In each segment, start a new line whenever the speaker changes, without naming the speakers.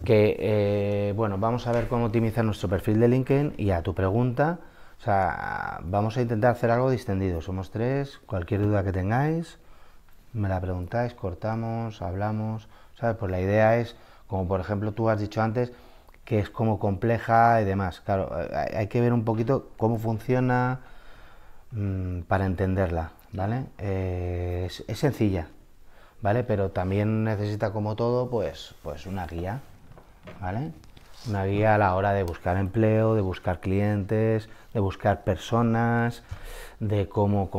Bueno, vamos a ver cómo optimizar nuestro perfil de LinkedIn y a tu pregunta, o sea, vamos a intentar hacer algo distendido. Somos tres, cualquier duda que tengáis, me la preguntáis, cortamos, hablamos, ¿sabes? Pues la idea es, como por ejemplo tú has dicho antes, que es como compleja y demás. Claro, hay que ver un poquito cómo funciona para entenderla, ¿vale? Es sencilla, ¿vale? Pero también necesita, como todo, pues una guía, ¿vale? Una guía a la hora de buscar empleo, de buscar clientes, de buscar personas, de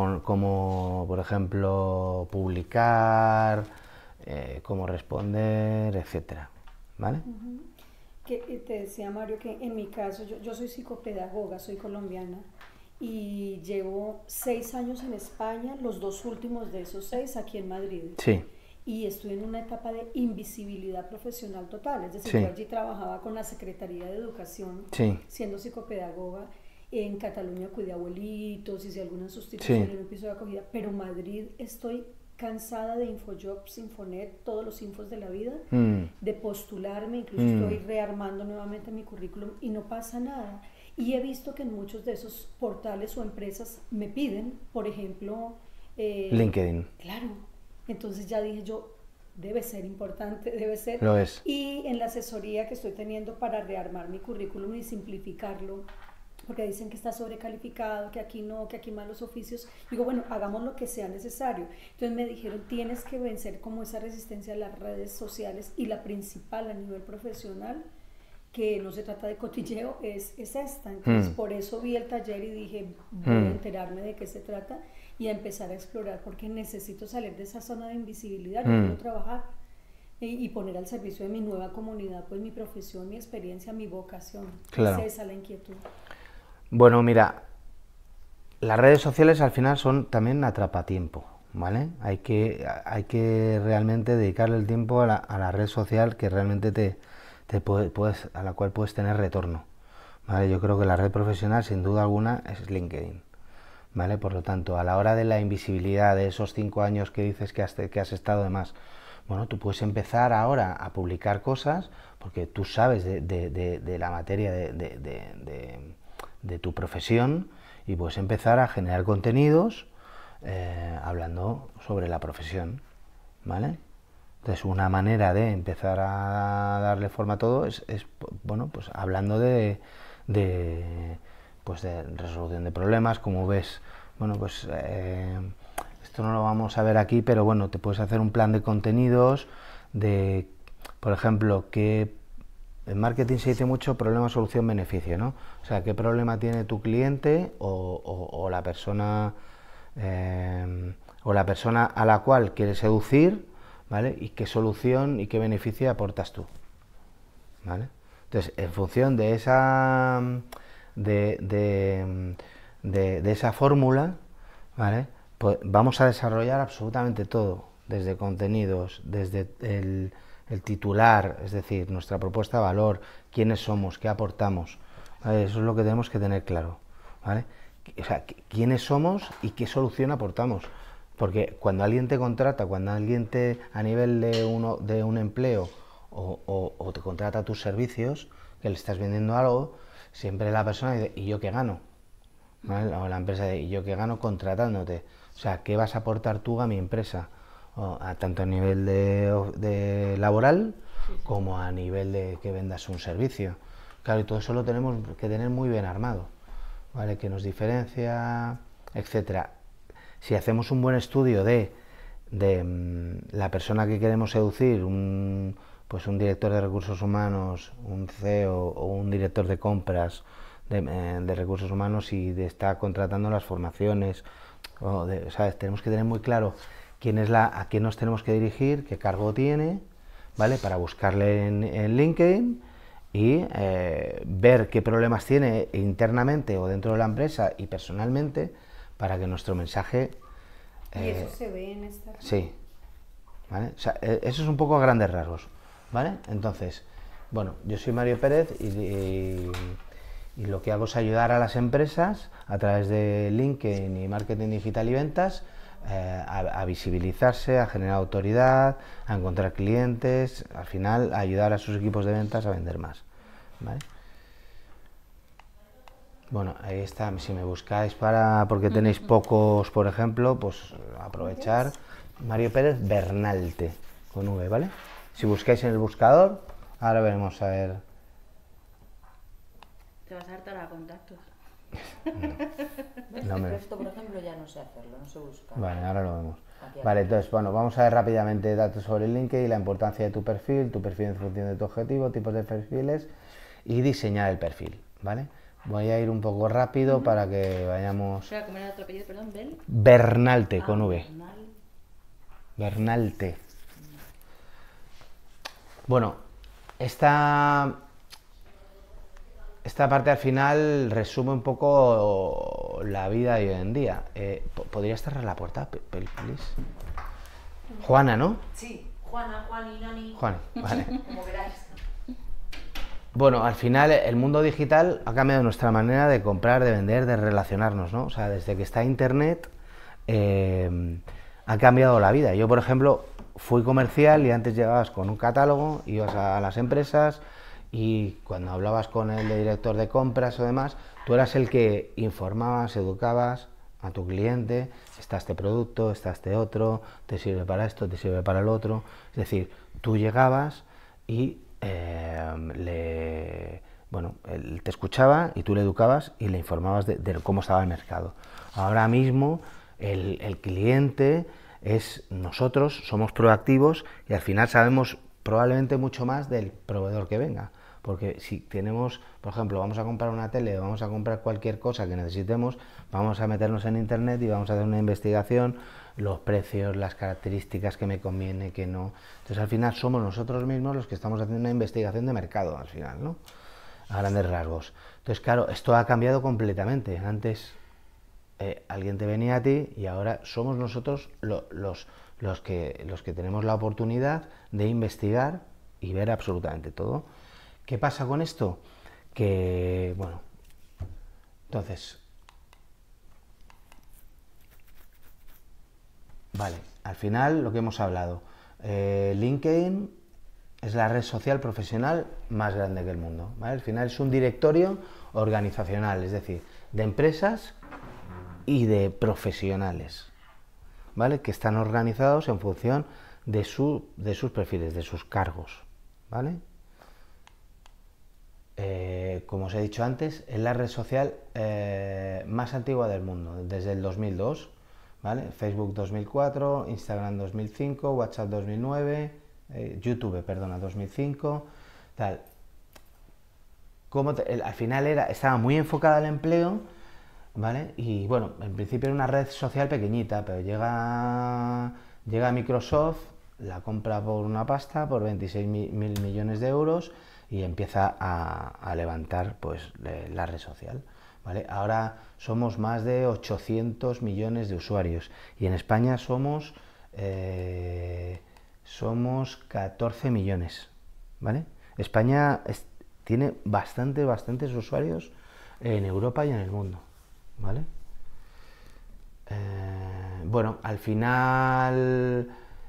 cómo por ejemplo, publicar, cómo responder, etcétera, ¿vale?
Que te decía Mario que en mi caso yo soy psicopedagoga, soy colombiana y llevo 6 años en España, los dos últimos de esos 6 aquí en Madrid.
Sí,
Y estoy en una etapa de invisibilidad profesional total, es decir, yo
sí,
allí trabajaba con la Secretaría de Educación,
sí,
siendo psicopedagoga, en Cataluña cuidé abuelitos, hice alguna sustitución
sí,
en un piso de acogida, pero Madrid estoy cansada de Infojobs, Infonet, todos los infos de la vida,
mm,
de postularme, incluso estoy
mm.
rearmando nuevamente mi currículum y no pasa nada. Y he visto que en muchos de esos portales o empresas me piden, por ejemplo,
LinkedIn,
claro, entonces ya dije yo, debe ser importante, debe ser.
lo es.
Y en la asesoría que estoy teniendo para rearmar mi currículum y simplificarlo, porque dicen que está sobrecalificado, que aquí no, que aquí malos oficios, digo, bueno, hagamos lo que sea necesario. Entonces me dijeron, tienes que vencer como esa resistencia a las redes sociales y la principal a nivel profesional, que no se trata de cotilleo, es esta. Entonces
Mm,
por eso vi el taller y dije, voy a
mm,
enterarme de qué se trata y a empezar a explorar porque necesito salir de esa zona de invisibilidad, yo quiero
mm,
trabajar y poner al servicio de mi nueva comunidad pues mi profesión, mi experiencia, mi vocación. Es
claro.
esa la inquietud.
Bueno, mira, las redes sociales al final son también atrapatiempo, ¿vale? Hay que realmente dedicarle el tiempo a la red social que realmente a la cual puedes tener retorno, ¿vale? Yo creo que la red profesional, sin duda alguna, es LinkedIn, ¿vale? Por lo tanto, a la hora de la invisibilidad de esos 5 años que dices que has estado de más, bueno, tú puedes empezar ahora a publicar cosas porque tú sabes de la materia de tu profesión y puedes empezar a generar contenidos hablando sobre la profesión, ¿vale? Entonces, una manera de empezar a darle forma a todo es bueno, pues hablando pues de resolución de problemas, como ves, bueno, pues esto no lo vamos a ver aquí, pero bueno, te puedes hacer un plan de contenidos de, por ejemplo, que en marketing se dice mucho problema, solución, beneficio, ¿no? O sea, qué problema tiene tu cliente o la persona a la cual quieres seducir, ¿vale? Y qué solución y qué beneficio aportas tú, ¿vale? Entonces, en función de de, de, de esa fórmula, ¿vale? Pues vamos a desarrollar absolutamente todo, desde contenidos, desde el titular, es decir, nuestra propuesta de valor, quiénes somos, qué aportamos, ¿vale? Eso es lo que tenemos que tener claro, ¿vale? O sea, quiénes somos y qué solución aportamos. Porque cuando alguien te contrata, cuando alguien a nivel de un empleo o te contrata tus servicios, que le estás vendiendo algo, siempre la persona dice, ¿y yo qué gano? ¿Vale? O la empresa dice, ¿y yo qué gano contratándote? O sea, ¿qué vas a aportar tú a mi empresa? Tanto a nivel de laboral
Sí, sí.
como a nivel de que vendas un servicio. Claro, y todo eso lo tenemos que tener muy bien armado, ¿vale? Que nos diferencia, etcétera. Si hacemos un buen estudio de la persona que queremos seducir, pues un director de recursos humanos, un CEO o un director de compras de recursos humanos y está contratando las formaciones, ¿sabes? Tenemos que tener muy claro a quién nos tenemos que dirigir, qué cargo tiene, ¿vale? Para buscarle en LinkedIn y ver qué problemas tiene internamente o dentro de la empresa y personalmente para que nuestro mensaje
Y eso
eh,
se ve en esta.
sí, ¿vale? O sea, eso es un poco a grandes rasgos, ¿vale? Entonces, bueno, yo soy Mario Pérez y lo que hago es ayudar a las empresas a través de LinkedIn y marketing digital y ventas a visibilizarse, a generar autoridad, a encontrar clientes, al final a ayudar a sus equipos de ventas a vender más, ¿vale? Bueno, ahí está, si me buscáis porque tenéis pocos, por ejemplo, pues aprovechar. Mario Pérez Bernalte, con V, ¿vale? Si buscáis en el buscador, ahora veremos a ver.
Te vas a hartar a contactos.
No, esto, por ejemplo, ya no sé hacerlo, no sé buscar.
Vale, ahora lo vemos. Vale, entonces, bueno, vamos a ver rápidamente datos sobre el LinkedIn, la importancia de tu perfil en función de tu objetivo, tipos de perfiles y diseñar el perfil, ¿vale? Voy a ir un poco rápido para que vayamos...
Espera, ¿cómo era otro apellido? Perdón,
Bernalte, con V. Bernalte. Bueno, esta parte al final resume un poco la vida de hoy en día. ¿Podrías cerrar la puerta, please? Juana, ¿no?
Sí, Juana, Juan y Nani.
Juan, vale.
Como veráis.
Bueno, al final el mundo digital ha cambiado nuestra manera de comprar, de vender, de relacionarnos, ¿no? O sea, desde que está Internet ha cambiado la vida. Yo, por ejemplo, fui comercial y antes llegabas con un catálogo, ibas a las empresas y cuando hablabas con el director de compras o demás, tú eras el que informabas, educabas a tu cliente, está este producto, está este otro, te sirve para esto, te sirve para el otro. Es decir, tú llegabas y él te escuchaba y tú le educabas y le informabas de cómo estaba el mercado. Ahora mismo el cliente es nosotros, somos proactivos y al final sabemos probablemente mucho más del proveedor que venga. Porque si tenemos, por ejemplo, vamos a comprar una tele, vamos a comprar cualquier cosa que necesitemos, vamos a meternos en internet y vamos a hacer una investigación, los precios, las características que me conviene, que no. Entonces al final somos nosotros mismos los que estamos haciendo una investigación de mercado, al final, ¿no? A grandes rasgos. Entonces, claro, esto ha cambiado completamente. Antes alguien te venía a ti y ahora somos nosotros los que tenemos la oportunidad de investigar y ver absolutamente todo. ¿Qué pasa con esto? Que, bueno, entonces, vale, al final lo que hemos hablado, LinkedIn es la red social profesional más grande del mundo, ¿vale? Al final es un directorio organizacional, es decir, de empresas y de profesionales, ¿vale? Que están organizados en función de sus perfiles, de sus cargos, ¿vale? Como os he dicho antes, es la red social más antigua del mundo, desde el 2002, ¿vale? Facebook 2004, Instagram 2005, WhatsApp 2009, YouTube, perdona, 2005, tal. Al final estaba muy enfocada al empleo, ¿vale? Y bueno, en principio era una red social pequeñita, pero llega Microsoft, la compra por una pasta, por 26.000 millones de euros, y empieza a levantar pues la red social, ¿vale? Ahora somos más de 800 millones de usuarios y en España somos 14 millones, ¿vale? España tiene bastantes usuarios en Europa y en el mundo, ¿vale? Bueno, al final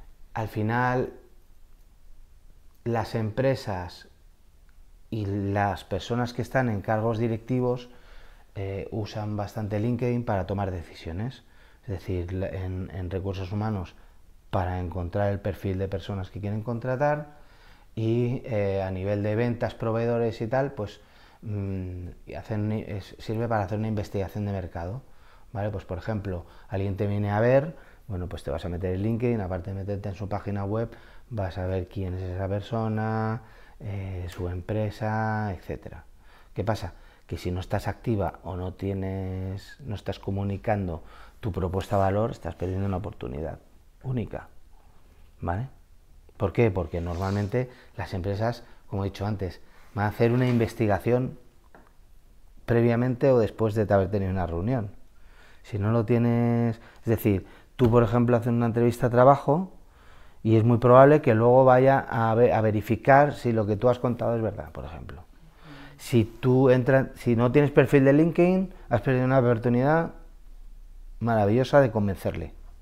las empresas y las personas que están en cargos directivos usan bastante LinkedIn para tomar decisiones, es decir, en recursos humanos para encontrar el perfil de personas que quieren contratar y a nivel de ventas, proveedores y tal, pues sirve para hacer una investigación de mercado, ¿vale? Pues por ejemplo, alguien te viene a ver, bueno, pues te vas a meter en LinkedIn, aparte de meterte en su página web, vas a ver quién es esa persona, su empresa, etcétera. ¿Qué pasa? Que si no estás activa o no estás comunicando tu propuesta de valor, estás perdiendo una oportunidad única, ¿vale? ¿Por qué? Porque normalmente las empresas, como he dicho antes, van a hacer una investigación previamente o después de haber tenido una reunión. Si no lo tienes, es decir, tú por ejemplo haces una entrevista de trabajo y es muy probable que luego vaya a verificar si lo que tú has contado es verdad, por ejemplo. Si no tienes perfil de LinkedIn, has perdido una oportunidad maravillosa de convencerle,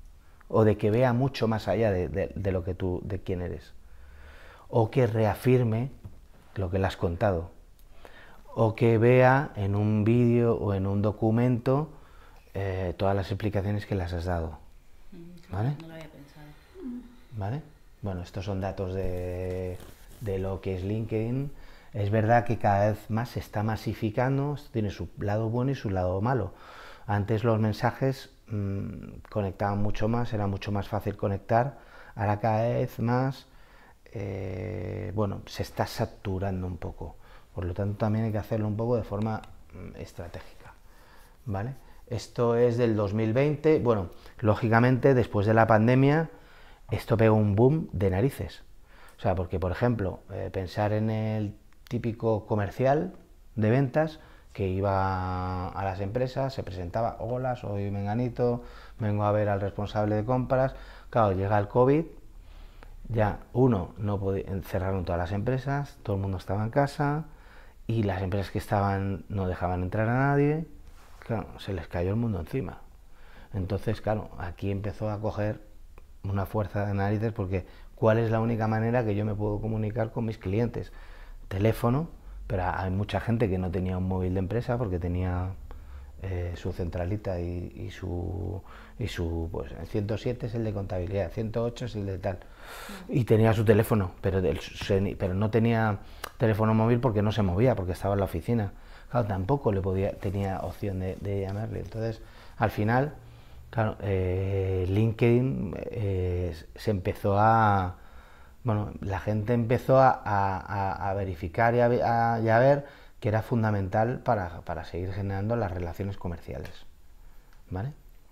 o de que vea mucho más allá de lo que tú, de quién eres, o que reafirme lo que le has contado, o que vea en un vídeo o en un documento todas las explicaciones que les has dado. ¿Vale?
No lo había pensado.
¿Vale? Bueno, estos son datos de lo que es LinkedIn. Es verdad que cada vez más se está masificando, esto tiene su lado bueno y su lado malo. Antes los mensajes conectaban mucho más, era mucho más fácil conectar, ahora cada vez más, bueno, se está saturando un poco. Por lo tanto, también hay que hacerlo un poco de forma estratégica, ¿vale? Esto es del 2020, bueno, lógicamente después de la pandemia esto pegó un boom de narices. O sea, porque por ejemplo, pensar en el típico comercial de ventas que iba a las empresas, se presentaba, hola, soy Menganito, vengo a ver al responsable de compras. Claro, llega el COVID, ya no podía, cerraron todas las empresas, todo el mundo estaba en casa y las empresas que estaban no dejaban entrar a nadie, claro, se les cayó el mundo encima. Entonces, claro, aquí empezó a coger una fuerza de narices porque ¿cuál es la única manera que yo me puedo comunicar con mis clientes? Teléfono, pero hay mucha gente que no tenía un móvil de empresa porque tenía su centralita y su pues el 107 es el de contabilidad, 108 es el de tal, y tenía su teléfono, pero no tenía teléfono móvil porque no se movía, porque estaba en la oficina. Claro, tampoco tenía opción de llamarle. Entonces, al final, claro, LinkedIn se empezó bueno, la gente empezó a verificar y a ver que era fundamental para seguir generando las relaciones comerciales, ¿vale?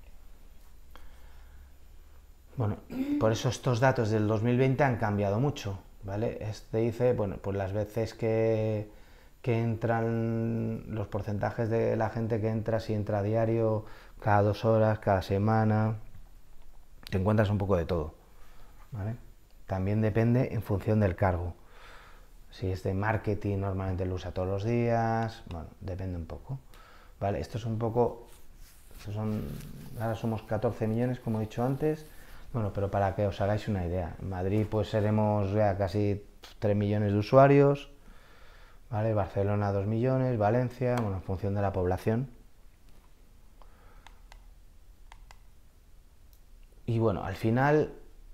Bueno, por eso estos datos del 2020 han cambiado mucho, ¿vale? Este dice, bueno, pues las veces que entran, los porcentajes de la gente que entra, si entra a diario, cada 2 horas, cada semana, te encuentras un poco de todo, ¿vale? También depende en función del cargo. Si es de marketing, normalmente lo usa todos los días, bueno, depende un poco, ¿vale? Esto es un poco, ahora somos 14 millones, como he dicho antes, bueno, pero para que os hagáis una idea, en Madrid pues seremos ya casi 3 millones de usuarios, ¿vale? Barcelona 2 millones, Valencia, bueno, en función de la población. Y bueno, al final,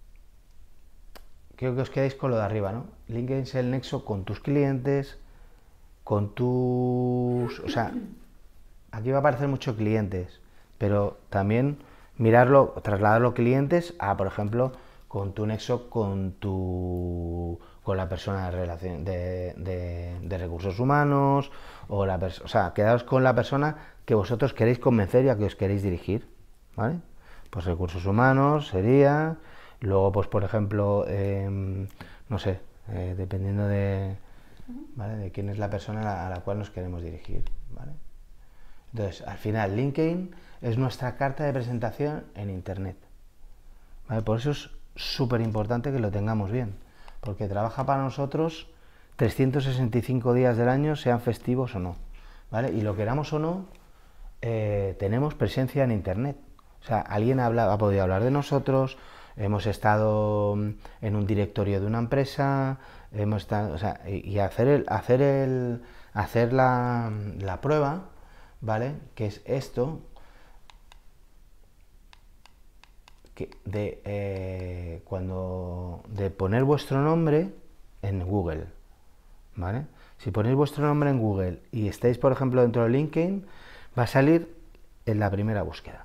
creo que os quedáis con lo de arriba, ¿no? LinkedIn es el nexo con tus clientes, con tus... O sea, aquí va a aparecer mucho clientes, pero también mirarlo, trasladarlo a clientes a, por ejemplo, con tu nexo con la persona de recursos humanos, o sea, quedaos con la persona que vosotros queréis convencer y a que os queréis dirigir, ¿vale? Pues recursos humanos sería... Luego, pues por ejemplo, no sé, dependiendo ¿vale? de quién es la persona a la cual nos queremos dirigir, ¿vale? Entonces, al final, LinkedIn es nuestra carta de presentación en Internet, ¿vale? Por eso es súper importante que lo tengamos bien, porque trabaja para nosotros 365 días del año, sean festivos o no, ¿vale? Y lo queramos o no, tenemos presencia en Internet. O sea, alguien ha podido hablar de nosotros. Hemos estado en un directorio de una empresa, hemos estado, o sea, y hacer la prueba, ¿vale? Que es esto, de poner vuestro nombre en Google, ¿vale? Si ponéis vuestro nombre en Google y estáis, por ejemplo, dentro de LinkedIn, va a salir en la primera búsqueda.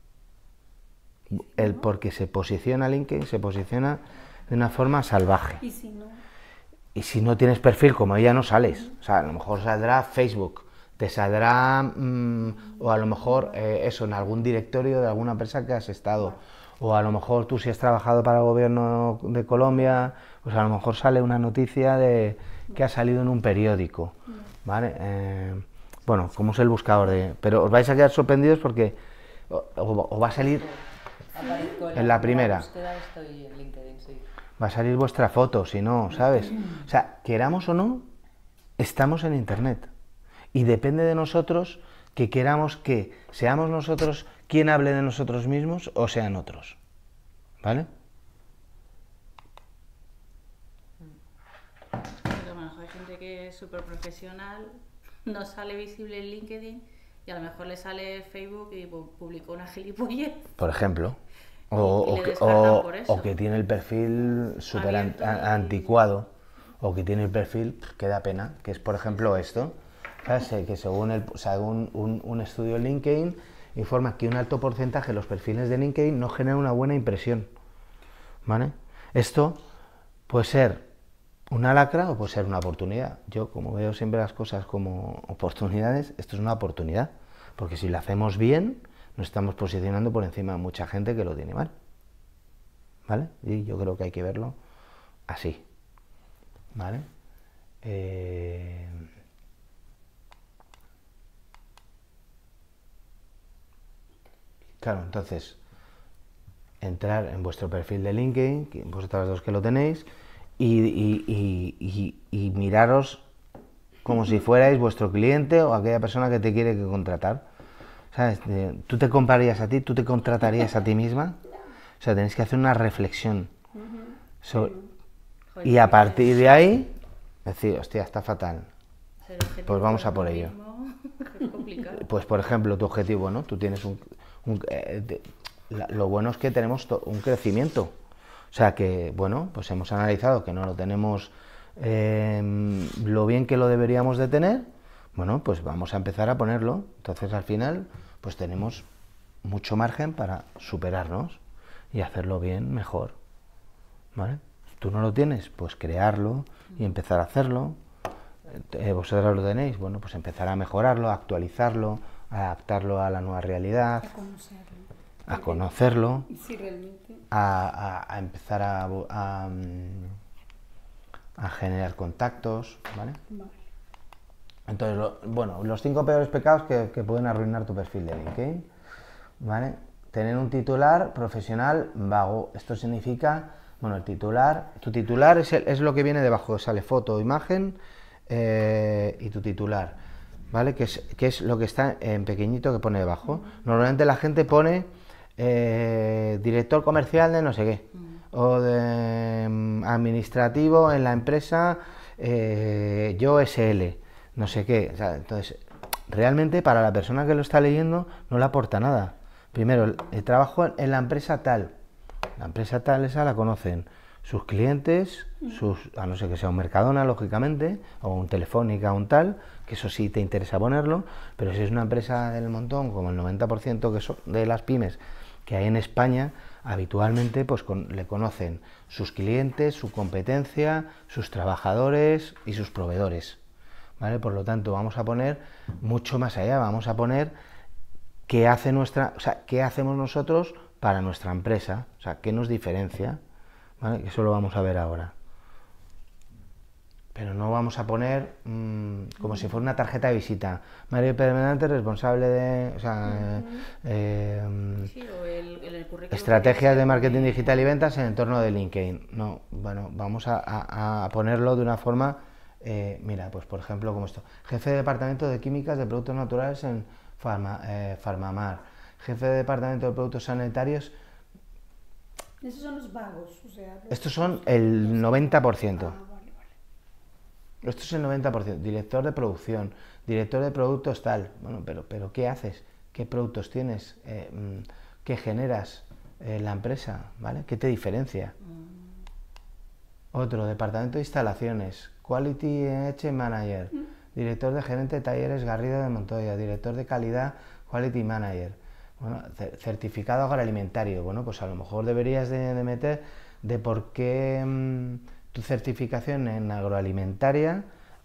Porque se posiciona LinkedIn, se posiciona de una forma salvaje.
¿Y si no?
Y si no tienes perfil, como ella, no sales. O sea, a lo mejor saldrá Facebook, te saldrá, o a lo mejor eso, en algún directorio de alguna empresa que has estado. O a lo mejor tú, si has trabajado para el gobierno de Colombia, pues a lo mejor sale una noticia que ha salido en un periódico, ¿vale? Bueno, como es el buscador pero os vais a quedar sorprendidos porque os va a salir... En la primera
estoy en LinkedIn, sí.
Va a salir vuestra foto, si no, ¿sabes? O sea, queramos o no, estamos en Internet. Y depende de nosotros que queramos que seamos nosotros quien hable de nosotros mismos o sean otros. ¿vale?
Pero a lo mejor hay gente que es súper profesional, no sale visible en LinkedIn y a lo mejor le sale Facebook y publicó una gilipollez.
Por ejemplo.
Y
O
le
que,
descartan por eso.
o que tiene el perfil súper
Abierto y-
anticuado, o que tiene el perfil que da pena, que es por ejemplo esto, ¿sabes? Que según un estudio en LinkedIn informa que un alto porcentaje de los perfiles de LinkedIn no generan una buena impresión, ¿vale? Esto puede ser una lacra o puede ser una oportunidad. Yo, como veo siempre las cosas como oportunidades, esto es una oportunidad, porque si lo hacemos bien, nos estamos posicionando por encima de mucha gente que lo tiene mal, ¿vale? Y yo creo que hay que verlo así, ¿vale? Claro, entonces, entrar en vuestro perfil de LinkedIn, vosotras dos que lo tenéis, y miraros como si fuerais vuestro cliente o aquella persona que te quiere que contratar. ¿Sabes? ¿Tú te comprarías a ti? ¿Tú te contratarías a ti misma? O sea, tenéis que hacer una reflexión.
Joder,
Y a partir de ahí, decir, hostia, está fatal.
ser objetivo
Pues vamos
con
a por
uno
ello.
mismo es complicado.
Pues, por ejemplo, tu objetivo, ¿no? Tú tienes lo bueno es que tenemos un crecimiento. O sea que, bueno, pues hemos analizado que no lo tenemos lo bien que lo deberíamos de tener. Bueno, pues vamos a empezar a ponerlo. Entonces, al final, pues tenemos mucho margen para superarnos y hacerlo bien, mejor. ¿Vale? ¿Tú no lo tienes? Pues crearlo y empezar a hacerlo. ¿Vosotros lo tenéis? Bueno, pues empezar a mejorarlo, a actualizarlo, a adaptarlo a la nueva realidad, a conocerlo,
Sí, realmente.
a empezar a generar contactos, ¿vale?
Vale.
Entonces, bueno, los 5 peores pecados que pueden arruinar tu perfil de LinkedIn, ¿vale? Tener un titular profesional vago. Esto significa, bueno, tu titular es lo que viene debajo, sale foto, imagen y tu titular, ¿vale? Que es lo que está en pequeñito que pone debajo. Normalmente la gente pone director comercial de no sé qué, o de administrativo en la empresa yo SL, no sé qué. O sea, entonces, realmente para la persona que lo está leyendo no le aporta nada. Primero, el trabajo en la empresa tal. La empresa tal, esa la conocen sus clientes, a no ser que sea un Mercadona, lógicamente, o un Telefónica, un tal, que eso sí te interesa ponerlo, pero si es una empresa del montón, como el 90% que son de las pymes que hay en España, habitualmente pues le conocen sus clientes, su competencia, sus trabajadores y sus proveedores, ¿vale? Por lo tanto, vamos a poner mucho más allá, vamos a poner qué hacemos nosotros para nuestra empresa, o sea, qué nos diferencia, ¿vale? Eso lo vamos a ver ahora. Pero no vamos a poner como si fuera una tarjeta de visita. Mario Permanente, responsable de... O sea,
Sí, o el currículum
estrategias
que
de
se
marketing
pone-
digital y ventas en el entorno de LinkedIn. No, bueno, vamos a ponerlo de una forma... mira, pues por ejemplo, como esto. Jefe de departamento de químicas de productos naturales en Farmamar. Jefe de departamento de productos sanitarios.
Esos son los vagos, o sea...
Estos son el 90%.
Vale, vale.
Esto es el 90%. Director de producción, director de productos tal. Bueno, pero ¿qué haces? ¿Qué productos tienes? ¿Qué generas en la empresa? ¿Vale? ¿Qué te diferencia? Otro, departamento de instalaciones, Quality Edge Manager, director de gerente de talleres Garrido de Montoya, director de calidad Quality Manager. Bueno, certificado agroalimentario. Bueno, pues a lo mejor deberías de meter de por qué tu certificación en agroalimentaria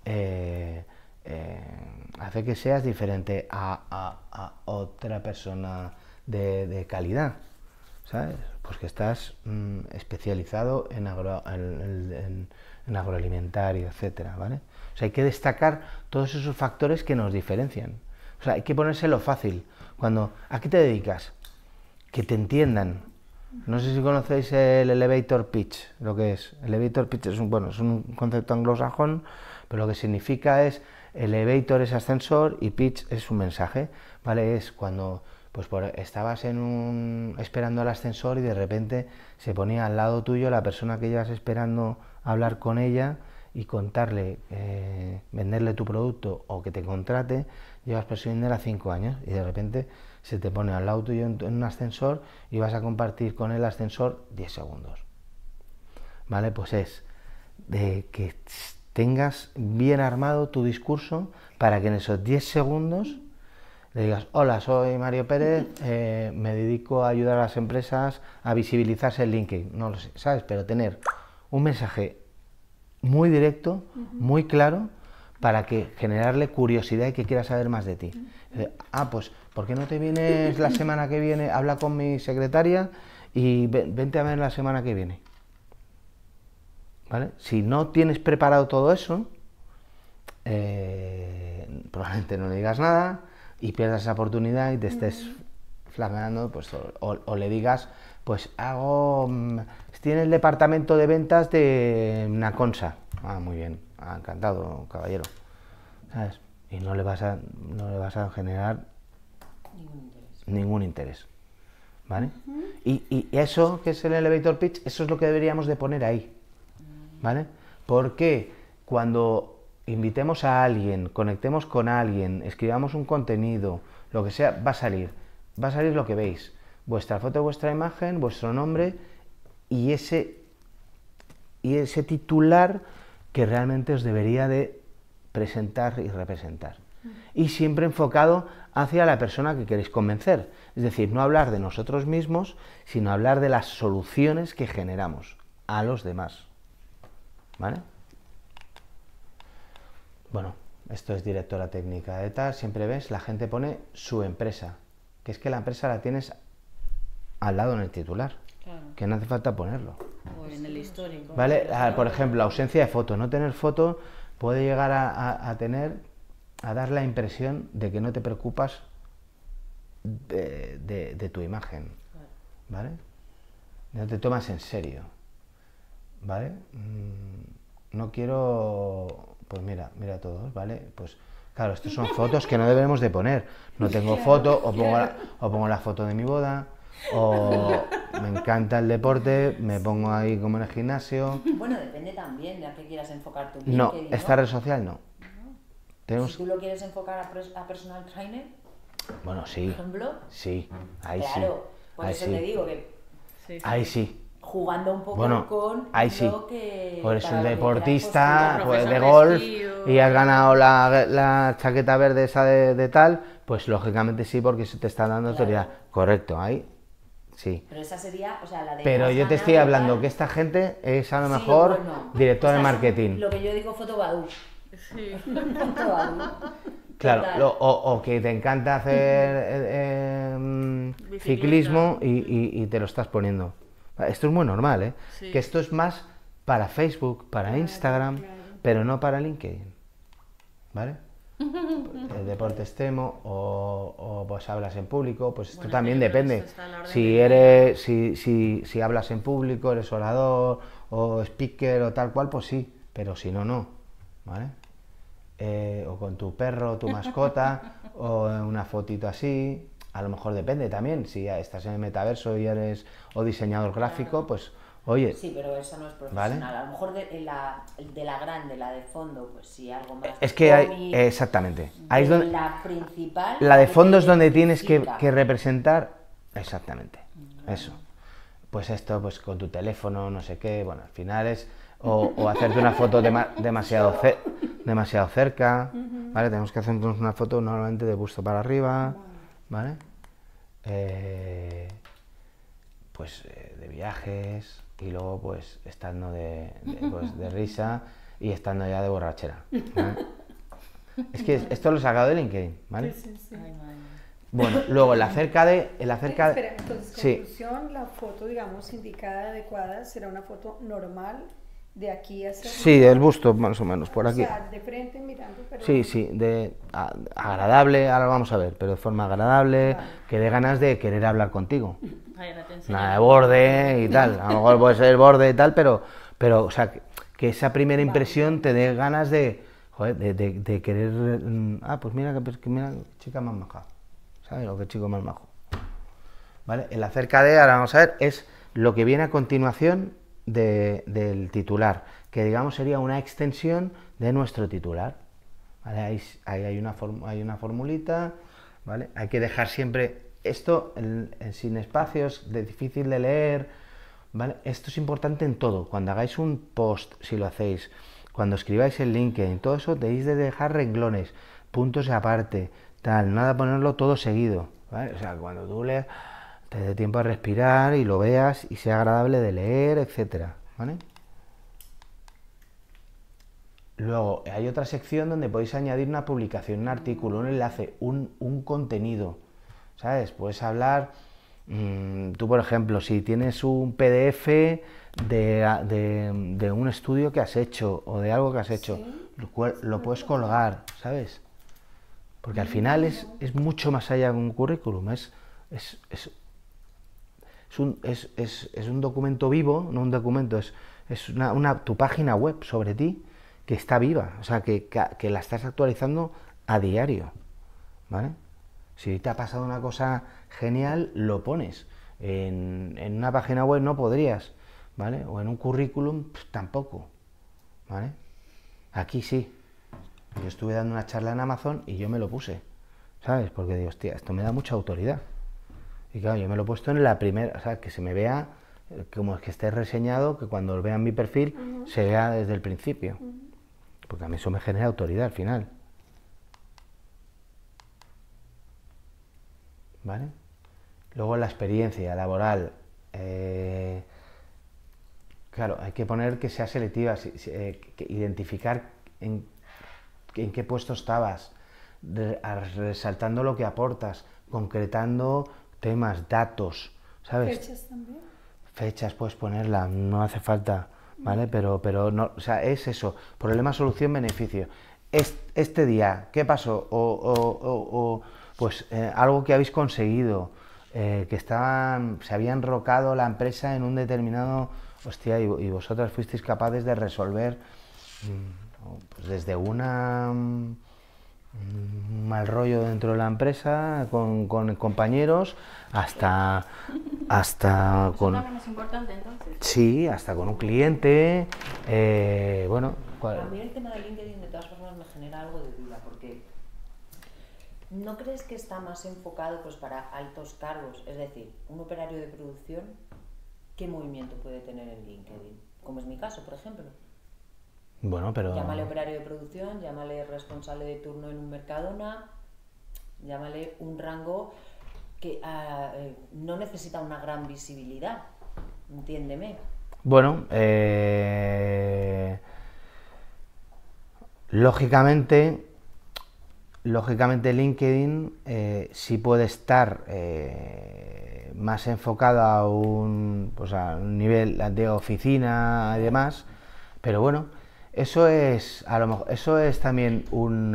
hace que seas diferente a otra persona de calidad, ¿sabes? Pues que estás especializado en agroalimentario, etcétera, ¿vale? O sea, hay que destacar todos esos factores que nos diferencian. O sea, hay que ponérselo fácil. ¿A qué te dedicas? Que te entiendan. No sé si conocéis el elevator pitch, lo que es. Elevator pitch es un concepto anglosajón, pero lo que significa es elevator es ascensor y pitch es un mensaje, ¿vale? Es cuando, pues estabas esperando el ascensor y de repente se ponía al lado tuyo la persona que llevas esperando hablar con ella y contarle, venderle tu producto o que te contrate, llevas persiguiendo a 5 años y de repente se te pone al lado tuyo en un ascensor y vas a compartir con el ascensor 10 segundos. ¿Vale? Pues es de que tengas bien armado tu discurso para que en esos 10 segundos le digas: hola, soy Mario Pérez, me dedico a ayudar a las empresas a visibilizarse en LinkedIn. No lo sé, ¿sabes? Pero tener un mensaje muy directo, muy claro, para que generarle curiosidad y que quiera saber más de ti. Pues, ¿por qué no te vienes la semana que viene? Habla con mi secretaria y vente a ver la semana que viene. ¿Vale? Si no tienes preparado todo eso, probablemente no le digas nada y pierdas esa oportunidad y te estés flameando, pues, o le digas, pues estoy en el departamento de ventas de Naconsa. Muy bien, encantado, caballero. ¿Sabes? Y no le vas a generar ningún interés. ¿Vale? Y eso, que es el elevator pitch, eso es lo que deberíamos de poner ahí. ¿Vale? Porque cuando invitemos a alguien, conectemos con alguien, escribamos un contenido, lo que sea, va a salir lo que veis, vuestra foto, vuestra imagen, vuestro nombre y ese titular que realmente os debería de presentar y representar. Y siempre enfocado hacia la persona que queréis convencer, es decir, no hablar de nosotros mismos, sino hablar de las soluciones que generamos a los demás. ¿Vale? Bueno, esto es directora técnica de tal, siempre ves, la gente pone su empresa, que es que la empresa la tienes al lado en el titular, claro, que no hace falta ponerlo.
O en el histórico.
¿Vale? Por ejemplo, la ausencia de foto, no tener foto puede llegar a dar la impresión de que no te preocupas de tu imagen, ¿vale? No te tomas en serio. ¿Vale? No quiero... Pues mira todos, ¿vale? Pues claro, estas son fotos que no debemos de poner. No tengo foto, o pongo la foto de mi boda, o me encanta el deporte, me pongo ahí como en el gimnasio.
Bueno, depende también de a qué quieras enfocar tu
No,
LinkedIn,
esta red social no.
Si tú lo quieres enfocar a personal trainer,
bueno, sí,
por ejemplo,
sí, ahí sí.
Claro, por
ahí
eso
sí.
te digo que
Ahí sí.
jugando un poco
Bueno,
con
ahí sí.
lo que...
O eres
para
un
lo que
deportista
quieras
pues, de
Profesor
golf
vestido,
y has ganado la chaqueta verde esa de tal, pues lógicamente sí, porque se te está dando autoridad. Correcto, ahí sí.
Pero esa sería, o sea, la de...
Pero yo te estoy hablando que esta gente es a lo mejor director de marketing.
Lo que yo digo fotobadú.
Sí.
Fotobadú.
Claro, o que te encanta hacer ciclismo y te lo estás poniendo. Esto es muy normal, ¿eh?
Sí.
Que esto es más para Facebook, para Instagram, pero no para LinkedIn. ¿Vale? El deporte extremo o pues hablas en público, pues esto también depende. Si hablas en público, eres orador o speaker o tal cual, pues sí, pero si no, no. ¿Vale? O con tu perro o tu mascota o una fotito así, a lo mejor depende también, si estás en el metaverso y eres diseñador gráfico, pues oye...
Sí, pero eso no es profesional, ¿vale? A lo mejor de la grande, la de fondo, pues sí, algo más...
Es que hay, exactamente, ahí es donde...
La principal...
La de fondo es donde tienes que representar, exactamente, eso. Pues esto, pues con tu teléfono, no sé qué, bueno, al final es... O hacerte una foto demasiado cerca, ¿vale? Tenemos que hacernos una foto normalmente de busto para arriba, ¿vale? Pues de viajes y luego pues estando de risa y estando ya de borrachera, ¿vale? Es que esto lo he sacado de LinkedIn, ¿vale?
Sí.
Bueno, luego la cerca de...
Espera, entonces,
sí.
conclusión, la foto, digamos, indicada, adecuada, será una foto normal, de aquí hacia...
Sí, del busto, más o menos, por aquí.
O sea, de frente mirando, pero...
Sí, agradable, ahora vamos a ver, pero de forma agradable, vale, que dé ganas de querer hablar contigo. Nada de borde y tal, a lo mejor puede ser borde y tal, pero o sea, que esa primera impresión te dé ganas de, joder, de querer... pues mira, mira qué chica más maja, ¿sabes? O qué chico más majo. ¿vale? El acerca de, ahora vamos a ver, es lo que viene a continuación del titular, que digamos sería una extensión de nuestro titular. ¿Vale? Ahí hay una formulita, ¿vale? Hay que dejar siempre esto sin espacios, difícil de leer, ¿vale? Esto es importante en todo. Cuando hagáis un post, si lo hacéis, cuando escribáis en LinkedIn, todo eso debéis de dejar renglones, puntos aparte, tal, nada ponerlo todo seguido, ¿vale? O sea, cuando tú leas, te dé tiempo a respirar y lo veas y sea agradable de leer, etcétera, ¿vale? Luego hay otra sección donde podéis añadir una publicación, un artículo, un enlace, un contenido, ¿sabes? Puedes hablar, tú por ejemplo, si tienes un PDF de un estudio que has hecho o de algo que has hecho,
Sí.
lo puedes colgar, ¿sabes? Porque al final es mucho más allá de un currículum, es un documento vivo, no un documento, es tu página web sobre ti que está viva, o sea, que la estás actualizando a diario, ¿vale? Si te ha pasado una cosa genial, lo pones. En una página web no podrías, ¿vale? O en un currículum tampoco, ¿vale? Aquí sí. Yo estuve dando una charla en Amazon y yo me lo puse, ¿sabes? Porque digo, hostia, esto me da mucha autoridad. Y claro, yo me lo he puesto en la primera, o sea, que se me vea como es que esté reseñado, que cuando vean mi perfil se vea desde el principio. Porque a mí eso me genera autoridad al final. ¿Vale? Luego la experiencia laboral. Claro, hay que poner que sea selectiva, que identificar en qué puesto estabas, resaltando lo que aportas, concretando temas, datos, ¿sabes?
Fechas también.
Fechas puedes ponerla, no hace falta, ¿vale? Pero no, o sea, es eso, problema, solución, beneficio. Este día, ¿qué pasó? Pues algo que habéis conseguido, que se había enrocado la empresa en un determinado, hostia, y vosotras fuisteis capaces de resolver pues desde un mal rollo dentro de la empresa con compañeros hasta con
también es importante entonces.
sí, hasta con un cliente, bueno,
A mí el tema de LinkedIn de todas formas me genera algo de duda porque ¿no crees que está más enfocado pues para altos cargos? Es decir, un operario de producción, ¿qué movimiento puede tener en LinkedIn? Como es mi caso, por ejemplo.
bueno, pero
Llámale operario de producción, llámale responsable de turno en un Mercadona, llámale un rango que no necesita una gran visibilidad, entiéndeme.
bueno, lógicamente LinkedIn sí puede estar más enfocado pues a un nivel de oficina y demás, pero bueno, eso es a lo mejor, eso es también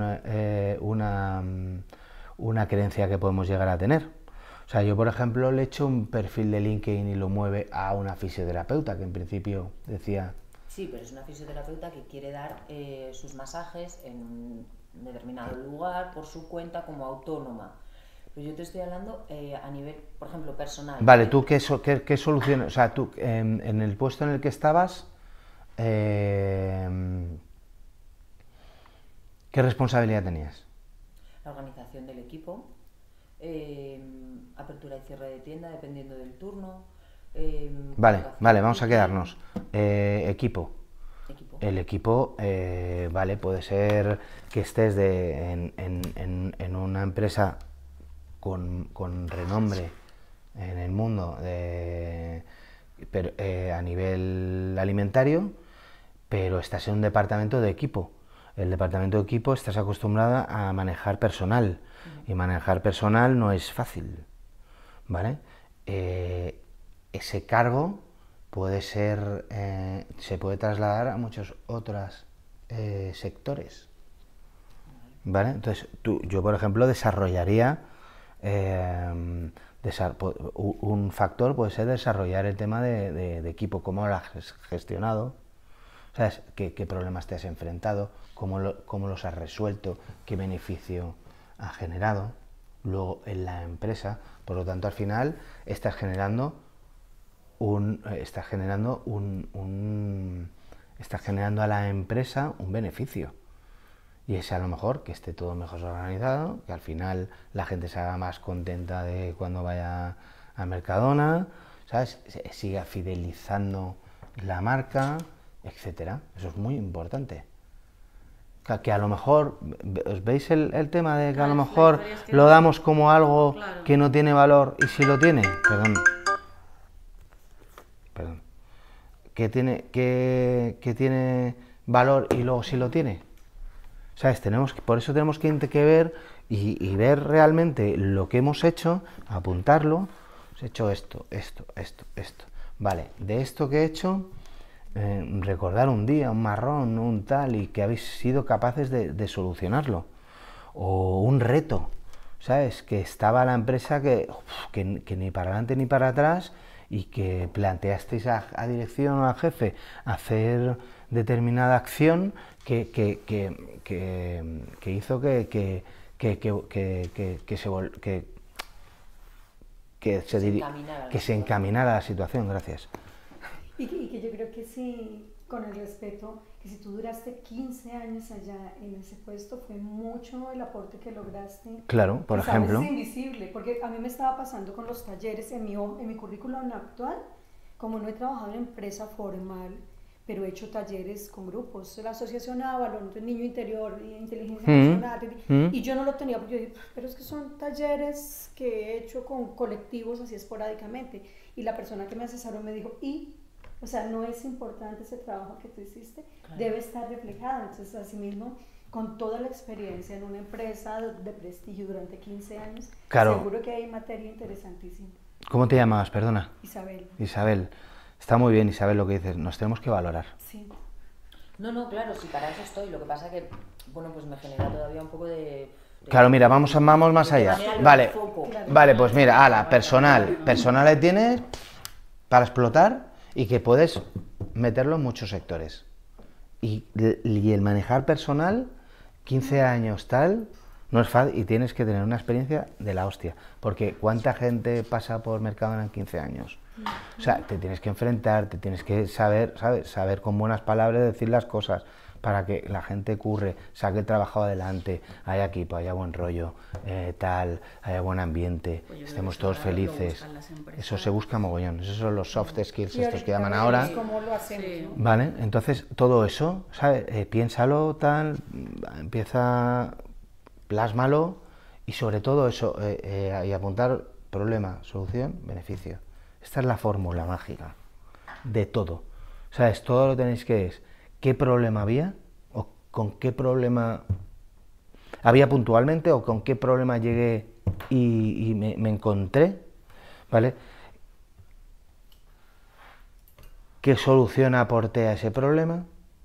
una creencia que podemos llegar a tener. O sea, yo por ejemplo le echo un perfil de LinkedIn y lo mueve a una fisioterapeuta que en principio decía.
Sí, pero es una fisioterapeuta que quiere dar sus masajes en un determinado lugar por su cuenta como autónoma. Pero yo te estoy hablando a nivel, por ejemplo, personal.
Vale, ¿tú qué soluciones? O sea, tú en el puesto en el que estabas, ¿qué responsabilidad tenías?
La organización del equipo, apertura y cierre de tienda dependiendo del turno.
Vale, vamos a quedarnos. Equipo. El equipo, vale, puede ser que estés en una empresa con renombre en el mundo a nivel alimentario, pero estás en un departamento de equipo. El departamento de equipo estás acostumbrada a manejar personal y manejar personal no es fácil, ¿vale? Ese cargo puede ser, se puede trasladar a muchos otros sectores, ¿vale? Entonces, yo por ejemplo desarrollaría un factor puede ser desarrollar el tema de equipo, cómo lo has gestionado, ¿sabes? ¿Qué problemas te has enfrentado? ¿Cómo los has resuelto? ¿Qué beneficio ha generado? luego en la empresa. Por lo tanto, al final estás generando estás generando a la empresa un beneficio. Y es a lo mejor que esté todo mejor organizado, que al final la gente se haga más contenta de cuando vaya a Mercadona, ¿sabes? Siga fidelizando la marca, etcétera. Eso es muy importante. Que a lo mejor, ¿os veis el tema de que a lo mejor lo damos como algo que no tiene valor y si lo tiene? Perdón. Que tiene valor y luego sí lo tiene. ¿Sabes? Por eso tenemos que ver y ver realmente lo que hemos hecho, apuntarlo. He hecho esto. Vale, de esto que he hecho, recordar un día, un marrón, un tal, y que habéis sido capaces de solucionarlo. O un reto, ¿sabes? Que estaba la empresa que ni para adelante ni para atrás y que planteasteis a dirección o al jefe hacer determinada acción que hizo que se encaminara la situación. Gracias.
Y que yo creo que sí, con el respeto, que si tú duraste 15 años allá en ese puesto, fue mucho el aporte que lograste.
Claro, por ejemplo.
Es invisible, porque a mí me estaba pasando con los talleres en mi currículum actual, como no he trabajado en empresa formal, pero he hecho talleres con grupos, la asociación Avalon, Niño Interior, Inteligencia Emocional, y yo no lo tenía, porque yo dije, pero es que son talleres que he hecho con colectivos así esporádicamente, y la persona que me asesoró me dijo, o sea, no es importante ese trabajo que tú hiciste, claro, debe estar reflejado. Entonces, asimismo, con toda la experiencia en una empresa de prestigio durante 15 años, claro, seguro que hay materia interesantísima.
¿Cómo te llamabas, perdona?
Isabel.
Isabel. Está muy bien, Isabel, lo que dices. Nos tenemos que valorar.
Sí.
No, claro, sí, para eso estoy. Lo que pasa que, bueno, pues me genera todavía un poco de...
Claro, mira, vamos más allá. Vale, vale, pues mira, personal le tienes para explotar y que puedes meterlo en muchos sectores. Y el manejar personal, 15 años tal, no es fácil y tienes que tener una experiencia de la hostia. Porque ¿cuánta gente pasa por Mercadona en 15 años? O sea, te tienes que enfrentar, te tienes que saber con buenas palabras decir las cosas para que la gente curre, saque el trabajo adelante, haya equipo, haya buen rollo, haya buen ambiente, pues estemos todos felices. Eso se busca mogollón, esos son los soft skills estos que llaman ahora.
¿Cómo lo hacemos, no?
Vale, entonces todo eso, ¿sabes? Piénsalo, plásmalo y sobre todo eso, y apuntar problema, solución, beneficio. Esta es la fórmula mágica de todo. ¿Sabes? Todo lo tenéis que es qué problema había, o con qué problema había puntualmente, o con qué problema llegué y me encontré, ¿vale? ¿Qué solución aporté a ese problema?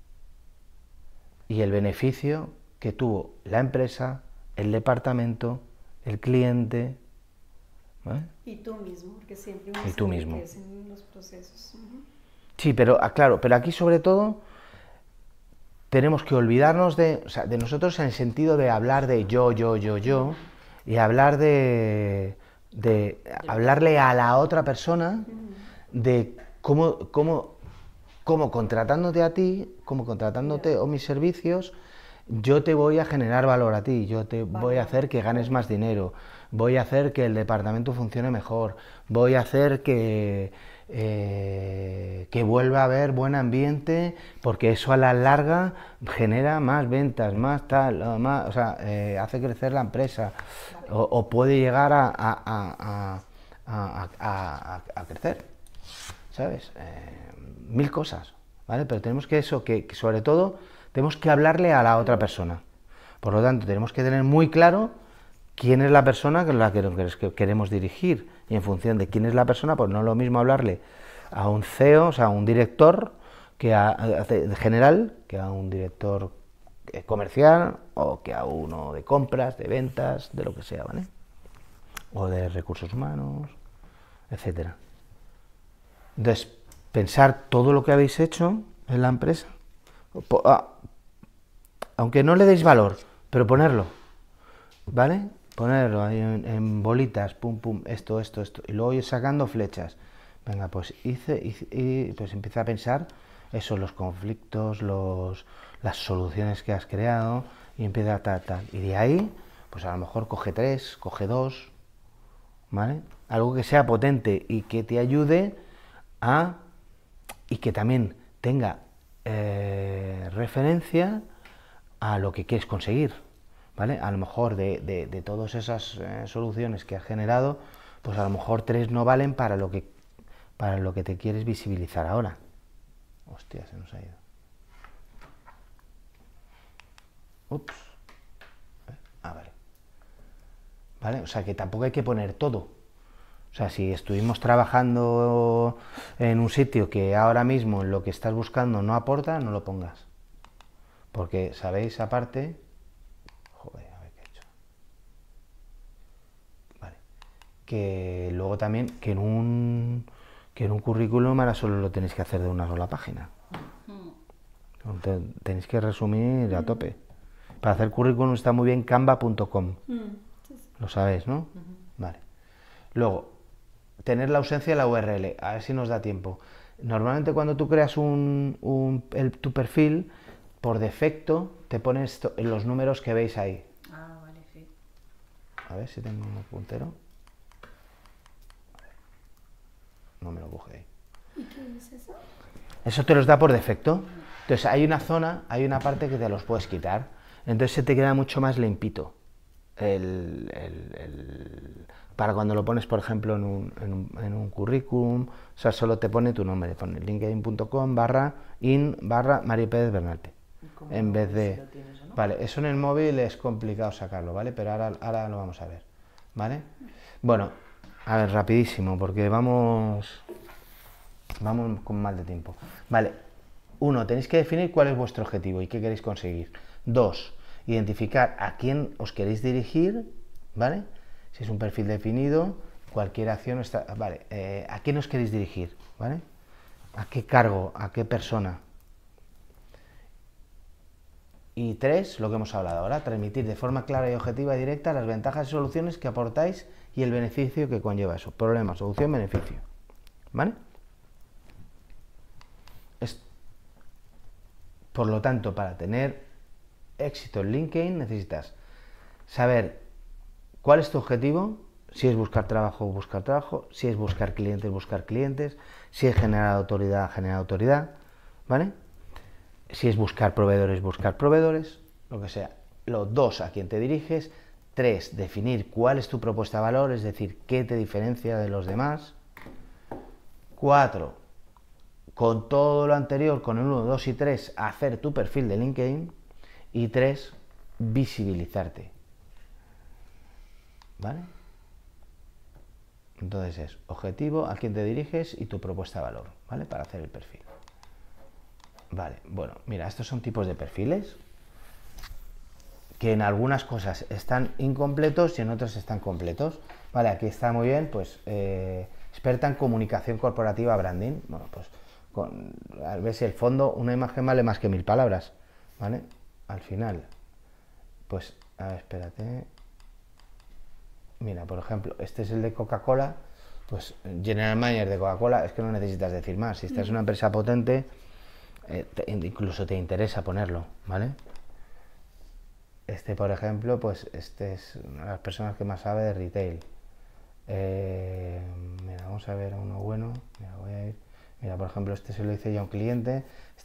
Y el beneficio que tuvo la empresa, el departamento, el cliente, ¿vale?
Y tú mismo, porque siempre
uno se enriquece
en los procesos.
Sí, pero claro, pero aquí sobre todo tenemos que olvidarnos de nosotros en el sentido de hablar de yo, y hablar de hablarle a la otra persona de cómo contratándote a ti, o mis servicios, yo te voy a generar valor a ti, yo te voy a hacer que ganes más dinero, voy a hacer que el departamento funcione mejor, voy a hacer que vuelva a haber buen ambiente, porque eso a la larga genera más ventas, más tal, más, o sea, hace crecer la empresa, o puede llegar a crecer, ¿sabes? Mil cosas, ¿vale? Pero tenemos que sobre todo, tenemos que hablarle a la otra persona. Por lo tanto, tenemos que tener muy claro quién es la persona que la que queremos dirigir, y en función de quién es la persona, pues no es lo mismo hablarle a un CEO, o sea, a un director general, que a un director comercial, o que a uno de compras, de ventas, de lo que sea, ¿vale? O de recursos humanos, etcétera. Entonces, pensar todo lo que habéis hecho en la empresa, aunque no le deis valor, pero ponerlo, ¿vale? ponerlo ahí en bolitas, pum, pum, esto, y luego ir sacando flechas. Venga, pues y pues empieza a pensar eso, los conflictos, las soluciones que has creado, y empieza tal. Y de ahí, pues a lo mejor coge 3, coge 2, ¿vale? Algo que sea potente y que te ayude y que también tenga referencia a lo que quieres conseguir, ¿vale? A lo mejor de todas esas soluciones que has generado, pues a lo mejor 3 no valen para lo que te quieres visibilizar ahora. Hostia, se nos ha ido. Ups. Vale. ¿Vale? O sea que tampoco hay que poner todo. O sea, si estuvimos trabajando en un sitio que ahora mismo lo que estás buscando no aporta, no lo pongas. Porque, ¿sabéis? Aparte... Joder, a ver qué he hecho. Vale. Que luego también, que en un currículum ahora solo lo tenéis que hacer de una sola página. Tenéis que resumir a tope. Para hacer currículum está muy bien canva.com. Lo sabéis, ¿no? Vale. Luego, tener la ausencia de la URL. A ver si nos da tiempo. Normalmente cuando tú creas tu perfil, por defecto te pones los números que veis ahí.
Ah, vale, sí.
A ver si tengo un puntero. No me lo coge ahí.
¿Y qué es eso?
Eso te los da por defecto. Entonces hay una zona, hay una parte que te los puedes quitar. Entonces se te queda mucho más limpito. Para cuando lo pones, por ejemplo, en un currículum, o sea, solo te pone tu nombre, pone linkedin.com/in/María Pérez Bernarte. En vez de... Vale, eso en el móvil es complicado sacarlo, ¿vale? Pero ahora lo vamos a ver, ¿vale? Bueno, a ver, rapidísimo, porque vamos con mal de tiempo. Vale, 1, tenéis que definir cuál es vuestro objetivo y qué queréis conseguir. 2, identificar a quién os queréis dirigir, ¿vale? Si es un perfil definido, cualquier acción está... Vale, ¿a quién os queréis dirigir? ¿Vale? ¿A qué cargo? ¿A qué persona? Y 3, lo que hemos hablado ahora, transmitir de forma clara y objetiva y directa las ventajas y soluciones que aportáis y el beneficio que conlleva eso. Problema, solución, beneficio. ¿Vale? Por lo tanto, para tener éxito en LinkedIn necesitas saber cuál es tu objetivo, si es buscar trabajo, si es buscar clientes, si es generar autoridad, ¿vale? Si es buscar proveedores, lo que sea. 2, a quién te diriges. 3, definir cuál es tu propuesta de valor, es decir, qué te diferencia de los demás. 4, con todo lo anterior, con el 1, 2 y 3, hacer tu perfil de LinkedIn. Y 3, visibilizarte. ¿Vale? Entonces es objetivo, a quién te diriges y tu propuesta de valor, ¿vale? Para hacer el perfil. Vale, bueno, mira, estos son tipos de perfiles que en algunas cosas están incompletos y en otras están completos. Vale, aquí está muy bien, pues experta en comunicación corporativa, branding. Bueno, pues a ver si el fondo, una imagen vale más que 1000 palabras, ¿vale? Al final, pues, a ver, espérate. Mira, por ejemplo, este es el de Coca-Cola, pues General Manager de Coca-Cola, es que no necesitas decir más. Si esta es una empresa potente, incluso te interesa ponerlo, ¿vale? Este, por ejemplo, pues este es una de las personas que más sabe de retail. Mira, vamos a ver uno bueno. Mira, voy a ir. Mira, por ejemplo, este se lo hice yo a un cliente.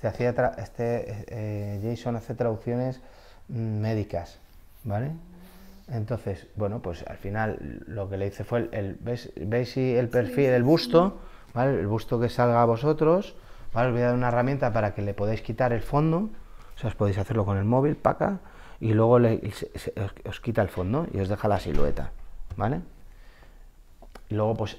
Jason hace traducciones médicas, ¿vale? Entonces, bueno, pues al final lo que le hice fue ¿veis si el perfil, el busto, ¿vale? El busto que salga a vosotros, ¿vale? Os voy a dar una herramienta para que le podáis quitar el fondo, o sea, os podéis hacerlo con el móvil, paca, y luego os quita el fondo y os deja la silueta, ¿vale? Y luego, pues,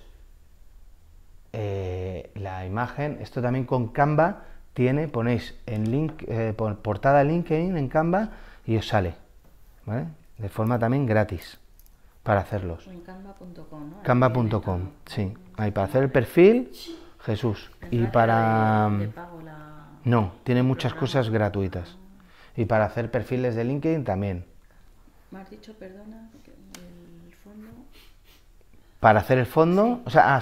la imagen, esto también con Canva ponéis en portada LinkedIn en Canva y os sale, ¿vale? De forma también gratis para hacerlos.
En canva.com, ¿no?
Canva.com, sí. Ahí para hacer el perfil, Jesús. Y para... No, tiene muchas cosas gratuitas. Y para hacer perfiles de LinkedIn también.
Me has dicho, perdona, que el fondo...
Para hacer el fondo,
Sí.
o sea,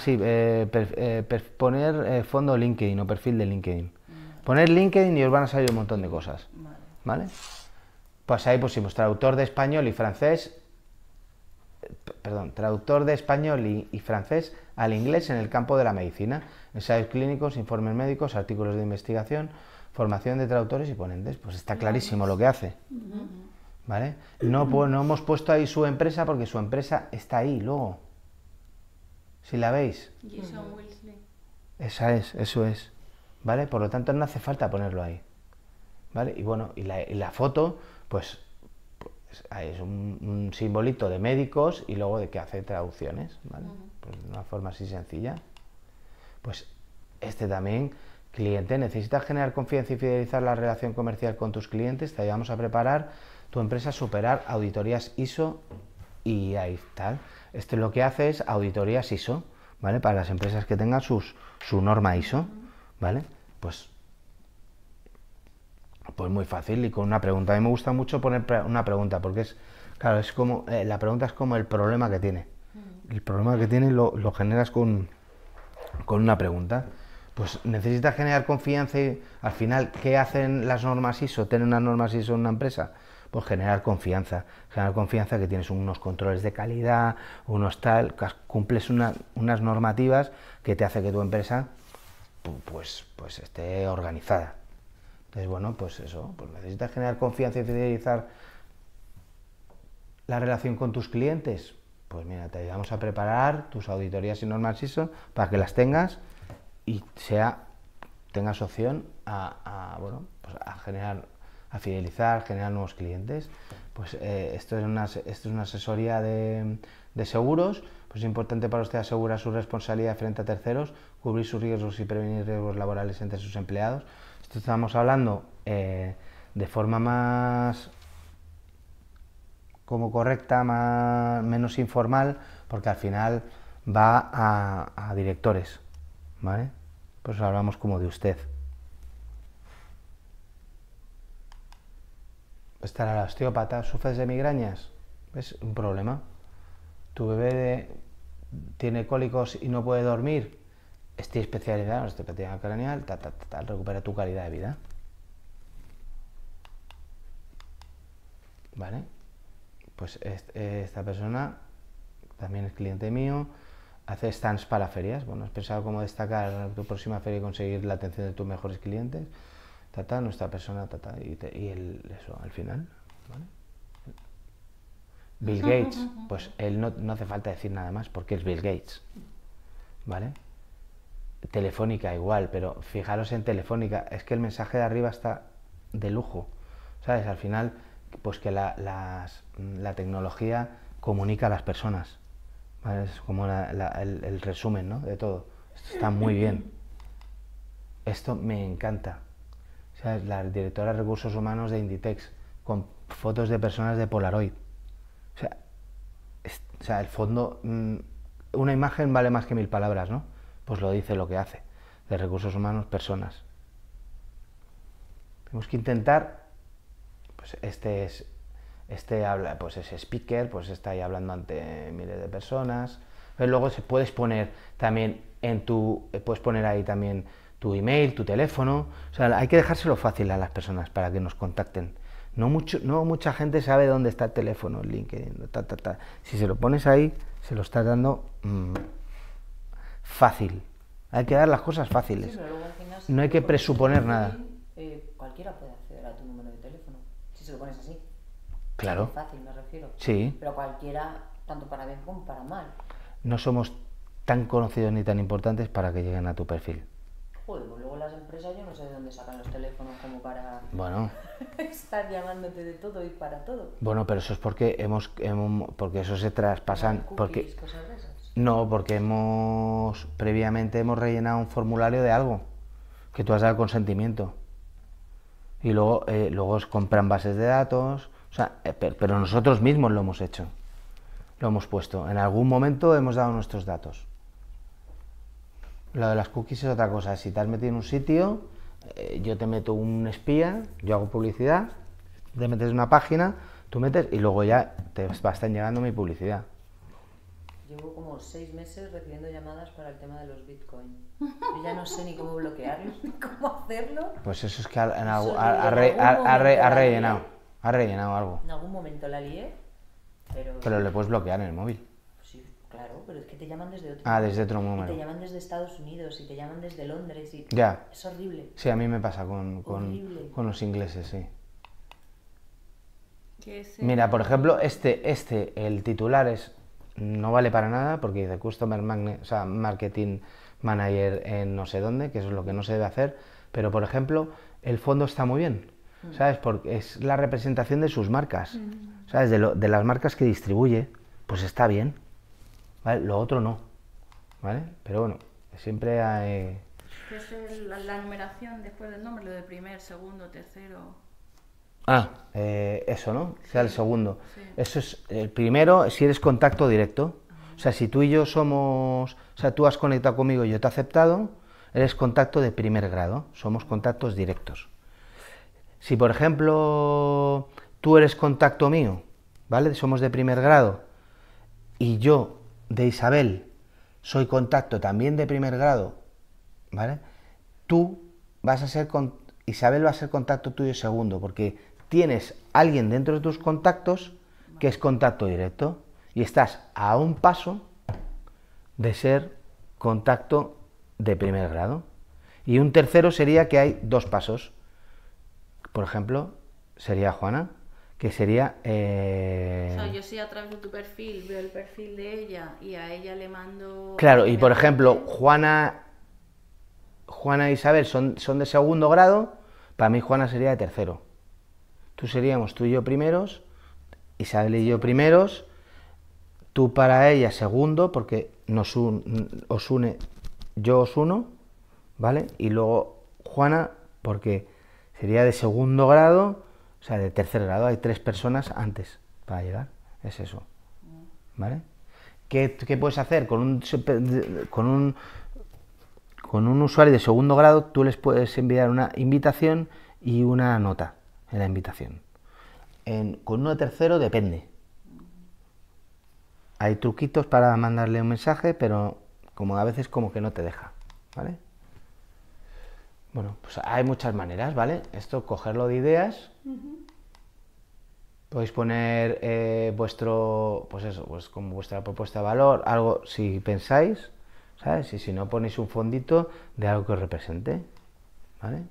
poner fondo LinkedIn o perfil de LinkedIn. Poner LinkedIn y os van a salir un montón de cosas,
Vale.
¿vale? Pues ahí pusimos traductor de español y francés, traductor de español y francés al inglés en el campo de la medicina, ensayos clínicos, informes médicos, artículos de investigación, formación de traductores y ponentes. Pues está clarísimo lo que hace, ¿vale? No hemos puesto ahí su empresa porque su empresa está ahí luego, si la veis.
Jason Wilsley.
Eso es, ¿vale? Por lo tanto no hace falta ponerlo ahí, ¿vale? Y bueno, y la foto, pues es un simbolito de médicos y luego de que hace traducciones, ¿vale? Pues de una forma así sencilla. Pues también, cliente, necesitas generar confianza y fidelizar la relación comercial con tus clientes, te ayudamos a preparar tu empresa a superar auditorías ISO y ahí tal. Esto lo que hace es auditorías ISO, ¿vale? Para las empresas que tengan su norma ISO, ¿vale? Pues muy fácil y con una pregunta. A mí me gusta mucho poner una pregunta porque claro, es como, la pregunta es como el problema que tiene. El problema que tiene lo generas con una pregunta. Pues necesitas generar confianza y al final, ¿qué hacen las normas ISO? ¿Tener unas normas ISO en una empresa? Pues generar confianza que tienes unos controles de calidad, cumples unas normativas que te hace que tu empresa pues esté organizada. Entonces, bueno, pues eso, pues necesitas generar confianza y fidelizar la relación con tus clientes. Pues mira, te ayudamos a preparar tus auditorías y normas ISO para que las tengas y tengas opción a fidelizar, generar nuevos clientes. Pues esto es una asesoría de seguros. Pues es importante para usted asegurar su responsabilidad frente a terceros, cubrir sus riesgos y prevenir riesgos laborales entre sus empleados. Esto estamos hablando de forma más como correcta, menos informal, porque al final va a directores, ¿vale? Pues hablamos como de usted. Estará la osteópata, ¿sufres de migrañas? ¿Ves? Un problema. Tu bebé tiene cólicos y no puede dormir. Estoy especializado en osteopatía craneal, recupera tu calidad de vida. ¿Vale? Pues esta persona también es cliente mío, hace stands para ferias. Bueno, has pensado cómo destacar tu próxima feria y conseguir la atención de tus mejores clientes. Nuestra persona, eso al final, ¿vale? Bill Gates, pues él no hace falta decir nada más porque es Bill Gates, ¿vale? Telefónica igual, pero fijaros en Telefónica, es que el mensaje de arriba está de lujo, ¿sabes? Al final, pues que la tecnología comunica a las personas, ¿vale? Es como el resumen, ¿no? De todo. Esto está muy bien. Esto me encanta. ¿Sabes? La directora de recursos humanos de Inditex, con fotos de personas de Polaroid. O sea, el fondo, una imagen vale más que 1000 palabras, ¿no? Pues lo dice lo que hace. De recursos humanos, personas. Tenemos que intentar, pues habla, pues es speaker, pues está ahí hablando ante miles de personas. Pero luego puedes poner también puedes poner ahí también tu email, tu teléfono. O sea, hay que dejárselo fácil a las personas para que nos contacten. No mucha gente sabe dónde está el teléfono, el LinkedIn, Si se lo pones ahí, se lo estás dando fácil. Hay que dar las cosas fáciles.
Sí, pero luego al final,
no hay que presuponer nada.
Cualquiera puede acceder a tu número de teléfono, si se lo pones así.
Claro.
Es fácil, me refiero.
Sí.
Pero cualquiera, tanto para bien como para mal.
No somos tan conocidos ni tan importantes para que lleguen a tu perfil.
Joder, pues luego las empresas yo no sé de dónde sacan los teléfonos como para estar llamándote de todo y para todo.
Bueno, pero eso es porque porque eso se traspasan.
Cookies, cosas de esas.
No, porque previamente hemos rellenado un formulario de algo que tú has dado el consentimiento y luego os compran bases de datos, o sea, pero nosotros mismos lo hemos hecho, lo hemos puesto. En algún momento hemos dado nuestros datos. Lo de las cookies es otra cosa. Si te has metido en un sitio, yo te meto un espía, yo hago publicidad, te metes en una página, Tú metes y luego ya te va a estar llegando mi publicidad.
Llevo como 6 meses recibiendo llamadas para el tema de los bitcoins. Yo ya no sé ni cómo bloquearlos, ni cómo hacerlo.
Pues eso es que ha rellenado algo.
En algún momento la lié, pero...
Pero le puedes bloquear en el móvil.
Sí, claro, pero es que te llaman desde otro
Ah, desde otro
Y
número.
te llaman desde Estados Unidos, y te llaman desde Londres, y...
Ya.
Es horrible.
Sí, a mí me pasa
Horrible.
con los ingleses, sí.
Que es
Mira, por ejemplo, el titular no vale para nada porque dice Marketing Manager en no sé dónde, que eso es lo que no se debe hacer, pero por ejemplo, el fondo está muy bien, ¿sabes? Porque es la representación de sus marcas, ¿sabes? De las marcas que distribuye, pues está bien, ¿vale? Lo otro no, ¿vale? Pero bueno, siempre hay...
¿Qué es la numeración después del nombre? Lo de primer, segundo, tercero...
eso, ¿no? O sea, el segundo.
Sí.
Eso es el primero, si eres contacto directo. O sea, si tú y yo somos... O sea, tú has conectado conmigo y yo te he aceptado, eres contacto de primer grado. Somos contactos directos. Si, por ejemplo, tú eres contacto mío, ¿vale? Somos de primer grado, y yo, de Isabel, soy contacto también de primer grado, ¿vale? Tú vas a ser... Isabel va a ser contacto tuyo segundo, porque tienes alguien dentro de tus contactos que es contacto directo y estás a un paso de ser contacto de primer grado. Y un tercero sería que hay 2 pasos. Por ejemplo, sería Juana, que sería...
O sea, yo sí a través de tu perfil veo el perfil de ella y a ella le mando...
Claro, y por ejemplo, Juana e Isabel son de segundo grado, para mí Juana sería de tercero. Seríamos tú y yo primeros, Isabel y yo primeros, tú para ella segundo, porque os une, yo os uno, ¿vale? Y luego Juana, porque sería de segundo grado, o sea, de tercer grado, hay 3 personas antes para llegar, es eso, ¿vale? ¿Qué puedes hacer? Con un usuario de segundo grado, tú les puedes enviar una invitación y una nota en la invitación. Con uno de tercero depende. Hay truquitos para mandarle un mensaje, pero como a veces como que no te deja, ¿vale? Bueno, pues hay muchas maneras, ¿vale? Esto, cogerlo de ideas. Podéis poner pues como vuestra propuesta de valor, algo si pensáis, ¿sabes? Y si no, ponéis un fondito de algo que os represente, ¿vale?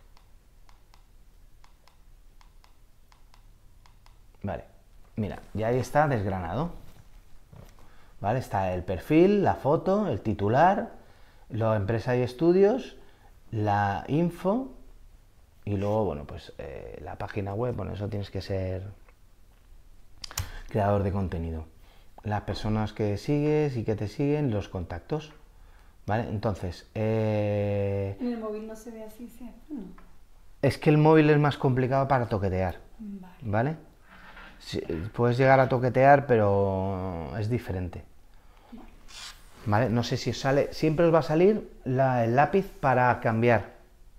Vale, mira, ya ahí está desgranado, ¿vale? Está el perfil, la foto, el titular, la empresa y estudios, la info y luego, bueno, pues la página web. Bueno, eso tienes que ser creador de contenido. Las personas que sigues y que te siguen, los contactos, ¿vale? Entonces...
En el móvil no se ve así, ¿cierto? No.
Es que el móvil es más complicado para toquetear, ¿vale? Sí, puedes llegar a toquetear, pero es diferente, ¿vale? No sé si os sale, siempre os va a salir el lápiz para cambiar,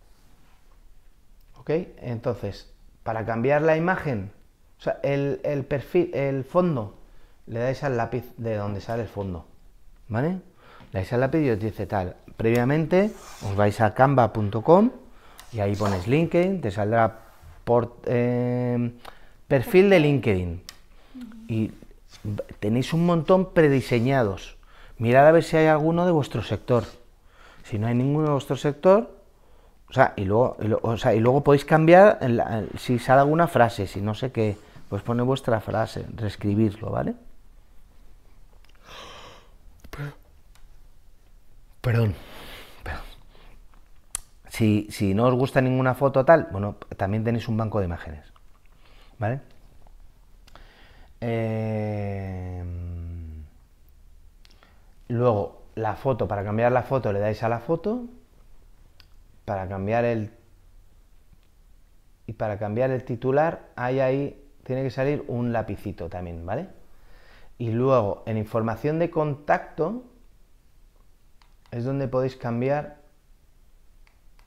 ¿ok? Entonces, para cambiar la imagen, o sea, el perfil, el fondo, le dais al lápiz de donde sale el fondo, ¿vale? Le dais al lápiz y os dice tal. Previamente os vais a canva.com y ahí pones LinkedIn, te saldrá perfil de LinkedIn y tenéis un montón prediseñados. Mirad a ver si hay alguno de vuestro sector. Si no hay ninguno de vuestro sector, y luego podéis cambiar si sale alguna frase, si no sé qué, pues pone vuestra frase, reescribirlo, ¿vale? Perdón. Si no os gusta ninguna foto tal, bueno, también tenéis un banco de imágenes, ¿vale? Luego, la foto, para cambiar la foto le dais a la foto, para cambiar el titular, ahí tiene que salir un lapicito también, ¿vale? Y luego, en información de contacto, es donde podéis cambiar.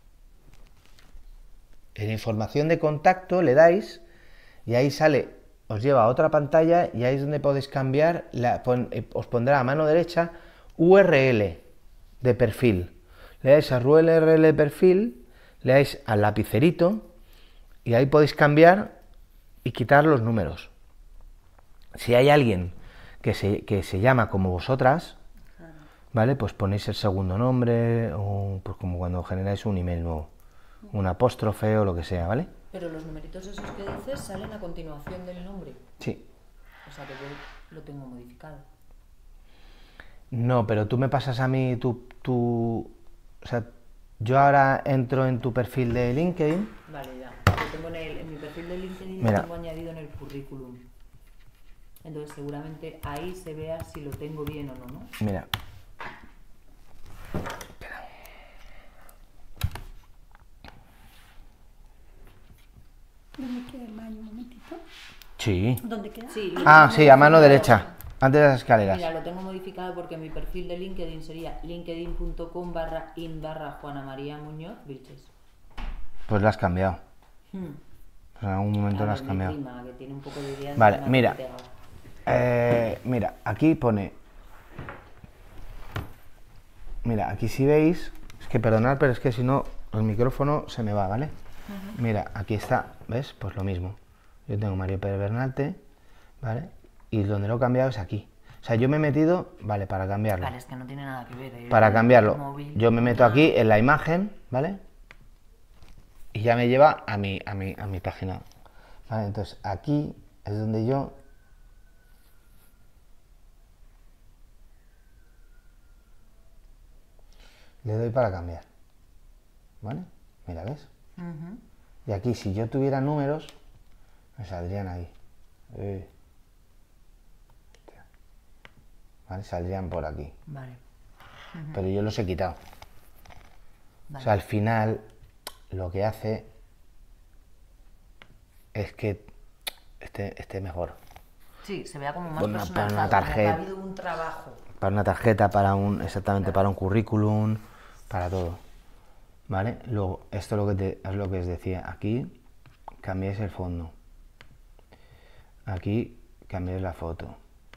En información de contacto le dais y ahí sale os lleva a otra pantalla y ahí es donde podéis cambiar, os pondrá a mano derecha URL de perfil. Le dais a URL de perfil, le dais al lapicerito y ahí podéis cambiar y quitar los números. Si hay alguien que se llama como vosotras, ¿vale? Pues ponéis el segundo nombre, o pues como cuando generáis un email nuevo, un apóstrofe o lo que sea, ¿vale?
Pero los numeritos esos que dices salen a continuación del nombre.
Sí.
O sea que yo lo tengo modificado.
No, pero tú me pasas a mí o sea, yo ahora entro en tu perfil de LinkedIn.
Vale, ya. Lo tengo en mi perfil de LinkedIn,
Mira.
lo tengo añadido en el currículum. Entonces seguramente ahí se vea si lo tengo bien o no, ¿no?
Mira.
¿Dónde queda el baño? Un momentito.
Sí.
¿Dónde queda?
Sí,
Sí, a mano derecha, antes de las escaleras.
Mira, lo tengo modificado porque mi perfil de LinkedIn sería linkedin.com/in/Juana María Muñoz Vilches.
Pues lo has cambiado.
Hmm.
En algún momento
A
lo
ver,
has
mi
cambiado.
prima, que tiene un poco de idea,
Vale,
me ha
mira.
tuiteado.
Mira, aquí pone. Mira, aquí si veis, es que perdonad, pero es que si no, el micrófono se me va, ¿vale? Mira, aquí está, ¿ves? Pues lo mismo. Yo tengo Mario Pérez Bernarte, ¿vale? Y donde lo he cambiado es aquí. O sea, yo me he metido, vale, para cambiarlo.
Vale, es que no tiene nada que ver.
Para cambiarlo,
Móvil.
yo me meto aquí en la imagen, ¿vale? Y ya me lleva a mi página. ¿Vale? Entonces, aquí es donde yo... le doy para cambiar. ¿Vale? Mira, ¿ves?
Ujú.
Y aquí, si yo tuviera números, me saldrían ahí. ¿Vale? Saldrían por aquí.
Vale.
Pero yo los he quitado.
Vale.
O sea, al final, lo que hace es que esté mejor.
Sí, se vea como más
Para una
personalizado,
tarjeta.
como que ha habido un trabajo.
Para una tarjeta, exactamente, para un currículum, para todo. ¿Vale? Luego, esto es lo que os decía. Aquí cambiáis el fondo. Aquí cambiáis la foto.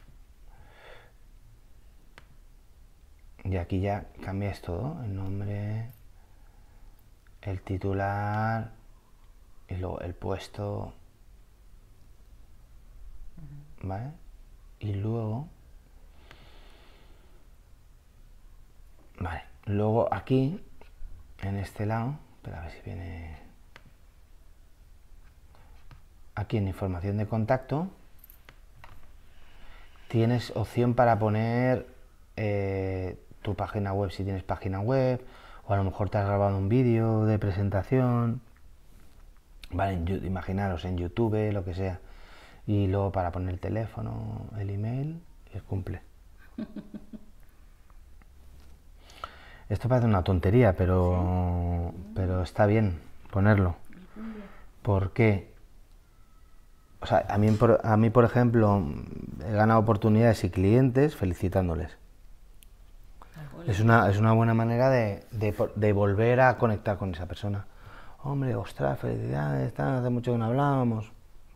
Y aquí ya cambiáis todo. El nombre, el titular y luego el puesto. ¿Vale? Y luego... Vale. Luego aquí, en este lado, espera a ver si viene... Aquí en información de contacto tienes opción para poner tu página web si tienes página web, o a lo mejor te has grabado un vídeo de presentación, vale, imaginaros en YouTube, lo que sea, y luego para poner el teléfono, el email y el cumple. Esto parece una tontería, pero está bien ponerlo. ¿Por qué? O sea, a mí, por ejemplo, he ganado oportunidades y clientes felicitándoles. Es una buena manera de volver a conectar con esa persona. Hombre, ostras, felicidades, hace mucho que no hablábamos.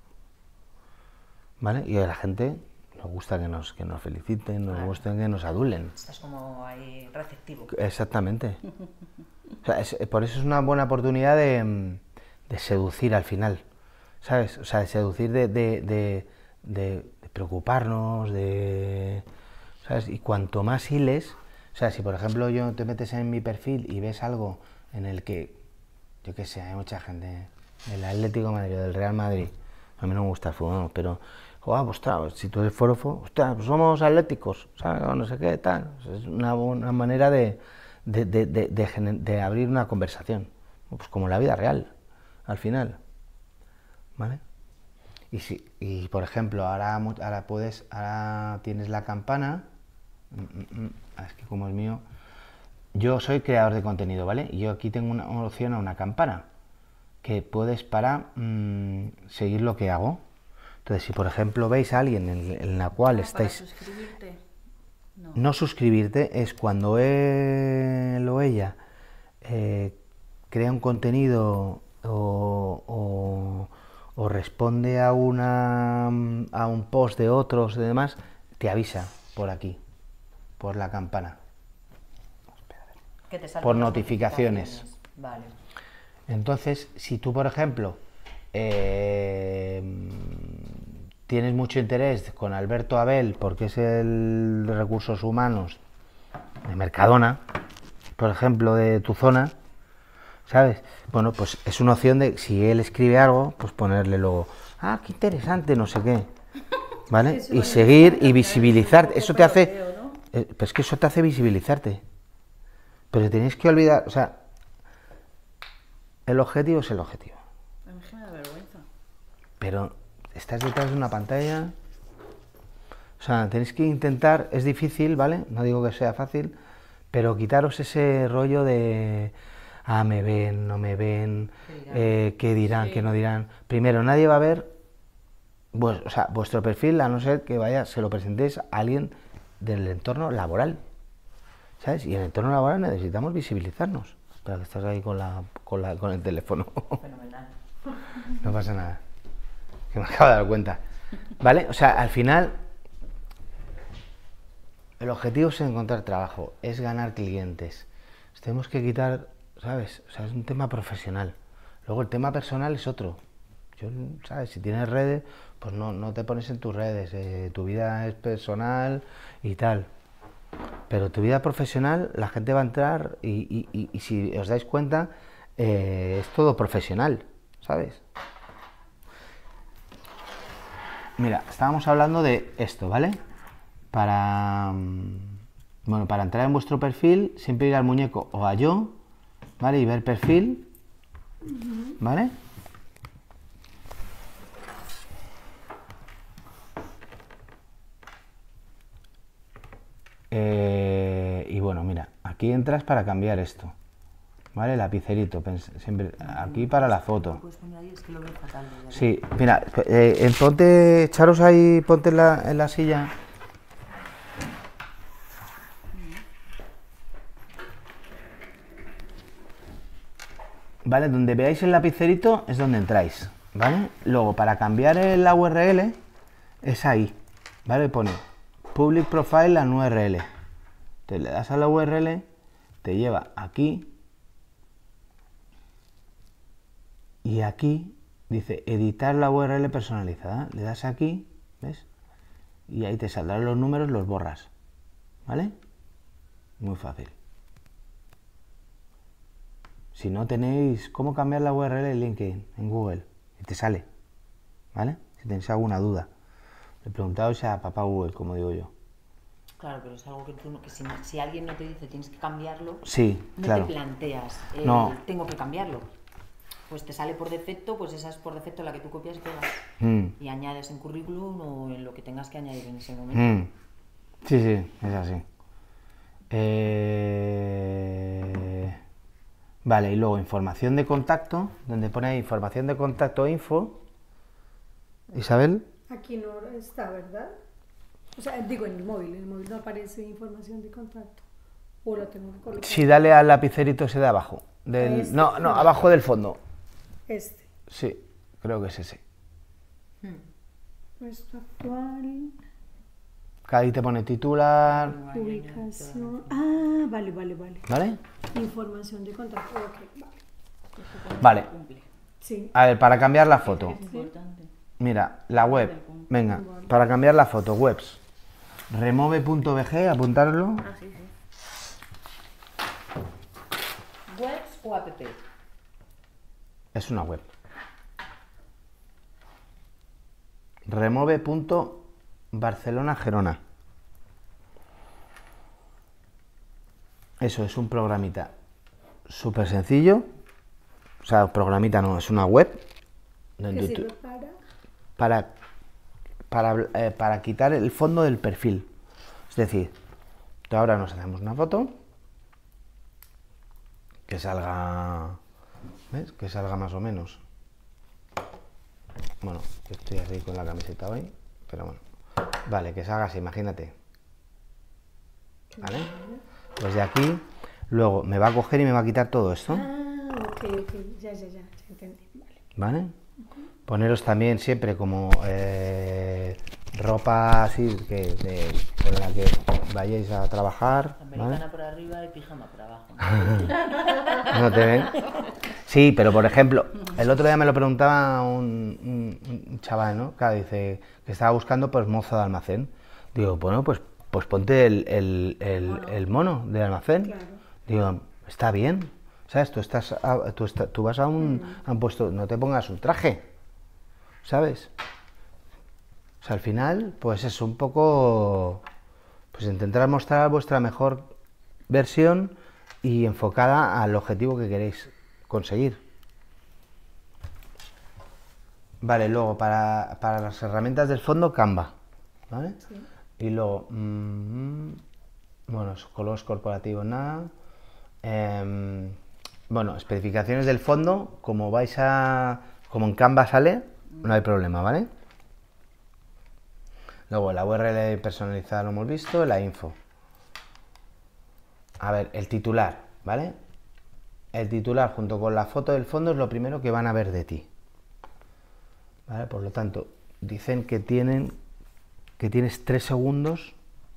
¿Vale? Y a la gente nos gusta que nos feliciten, nos gusta que nos adulen.
Estás como ahí receptivo.
Exactamente. O sea, por eso es una buena oportunidad de seducir al final, ¿sabes? O sea, de seducir, de preocuparnos, ¿sabes? Y cuanto más hiles, o sea, si por ejemplo yo te metes en mi perfil y ves algo en el que, yo qué sé, hay mucha gente del Atlético de Madrid o del Real Madrid, a mí no me gusta el fútbol, pero... ostras, si tú eres forofo, ostras, pues somos atléticos, ¿sabes? O no sé qué, tal. Es una buena manera de abrir una conversación, pues como la vida real, al final, ¿vale? Y por ejemplo, ahora tienes la campana, es que como es mío, yo soy creador de contenido, ¿vale? Y yo aquí tengo una opción a una campana, que puedes para seguir lo que hago. Entonces, si por ejemplo veis a alguien en la cual estáis...
¿Para suscribirte?
No suscribirte es cuando él o ella crea un contenido o o responde a un post de otros y demás, te avisa por aquí, por la campana,
Que te salten
por
las
notificaciones.
Vale.
Entonces, si tú, por ejemplo, tienes mucho interés con Alberto Abel, porque es el de Recursos Humanos de Mercadona, por ejemplo, de tu zona, ¿sabes? Bueno, pues es una opción de, si él escribe algo, pues ponerle luego, ah, qué interesante, no sé qué, ¿vale?
Eso
Y
es
seguir y
un
visibilizar,
poco
eso te hace,
peloteo, ¿no?
pues que eso te hace visibilizarte. Pero tenéis que olvidar, o sea, el objetivo es el objetivo.
A mí me da vergüenza.
Pero estás detrás de una pantalla, o sea, tenéis que intentar, es difícil, ¿vale? No digo que sea fácil, pero quitaros ese rollo de, ah, me ven, no me ven, qué dirán,
Sí.
qué no dirán. Primero, nadie va a ver, o sea, vuestro perfil, a no ser que se lo presentéis a alguien del entorno laboral, ¿sabes? Y en el entorno laboral necesitamos visibilizarnos. Espera, que estás ahí con el teléfono.
Fenomenal.
No pasa nada. Que me acabo de dar cuenta. ¿Vale? O sea, al final, el objetivo es encontrar trabajo, es ganar clientes. Nos tenemos que quitar, ¿sabes? O sea, es un tema profesional. Luego el tema personal es otro. ¿Sabes? Si tienes redes, pues no te pones en tus redes. Tu vida es personal y tal. Pero tu vida profesional, la gente va a entrar y si os dais cuenta, es todo profesional, ¿sabes? Mira, estábamos hablando de esto, ¿vale? Bueno, para entrar en vuestro perfil, siempre ir al muñeco o a yo, ¿vale? Y ver perfil, ¿vale? Y bueno, mira, aquí entras para cambiar esto, ¿vale? Lapicerito, siempre aquí para la foto.
Puedes poner ahí, es que lo veo fatal.
Sí, mira, ponte, echaros ahí, ponte en la silla. ¿Vale? Donde veáis el lapicerito es donde entráis, ¿vale? Luego, para cambiar la URL, es ahí, ¿vale? Pone Public Profile and URL. Te le das a la URL, te lleva aquí, y aquí dice editar la URL personalizada. Le das aquí, ¿ves? Y ahí te saldrán los números, los borras, ¿vale? Muy fácil. Si no tenéis cómo cambiar la URL de LinkedIn en Google, y te sale, ¿vale? Si tenéis alguna duda. Le preguntaos a papá Google, como digo yo.
Claro, pero es algo que tú que si alguien no te dice tienes que cambiarlo,
Sí,
no
claro.
te planteas,
No.
tengo que cambiarlo. Pues te sale por defecto, pues esa es por defecto la que tú copias y pegas. Y añades en currículum o en lo que tengas que añadir en ese momento.
Sí, sí, es así. Vale, y luego información de contacto, donde pone ahí información de contacto info. Isabel.
Aquí no está, ¿verdad? O sea, digo, en el móvil no aparece información de contacto. O lo tengo que colocar.
Sí, dale al lapicerito ese de abajo.
Este.
No, abajo del fondo.
Este.
Sí, creo que es ese.
Puesto actual.
Ahí te pone titular.
Ubicación. Ah, vale.
¿Vale?
Información de contacto. Ok, vale.
Vale.
Sí.
A ver, para cambiar la foto.
Importante.
Mira, la web. Venga, para cambiar la foto, webs. Remove.bg, apuntarlo.
Ah, sí, sí.
¿Webs o app?
Es una web. Remove.barcelona-gerona. Eso es un programita súper sencillo. O sea, programita no, es una web.
¿Qué
Donde
sirve
para quitar el fondo del perfil. Es decir, ahora nos hacemos una foto que salga, ¿ves? Que salga más o menos. Bueno, yo estoy así con la camiseta hoy, pero bueno. Vale, que salga así, imagínate. ¿Vale? Pues de aquí, luego me va a coger y me va a quitar todo esto.
Ah, ok, ya entendí. Vale.
¿Vale? Poneros también siempre como ropa así con la que vayáis a trabajar.
Americana,
¿vale?
por arriba y pijama por abajo.
¿No te ven? Sí, pero por ejemplo, el otro día me lo preguntaba un chaval, ¿no? Claro, dice que estaba buscando pues mozo de almacén. Digo, bueno, pues ponte el mono de almacén.
Claro.
Digo, está bien, ¿sabes? Tú vas a un puesto, no te pongas un traje, ¿sabes? O sea, al final, pues es un poco, pues intentar mostrar vuestra mejor versión y enfocada al objetivo que queréis conseguir. Vale, luego para las herramientas del fondo, Canva, ¿vale?
Sí.
Y luego, bueno, colores corporativos, nada. Bueno, especificaciones del fondo, como en Canva sale, no hay problema, ¿vale? Luego la URL personalizada lo hemos visto, la info. A ver, el titular, ¿vale? El titular junto con la foto del fondo es lo primero que van a ver de ti. ¿Vale? Por lo tanto, dicen que tienes 3 segundos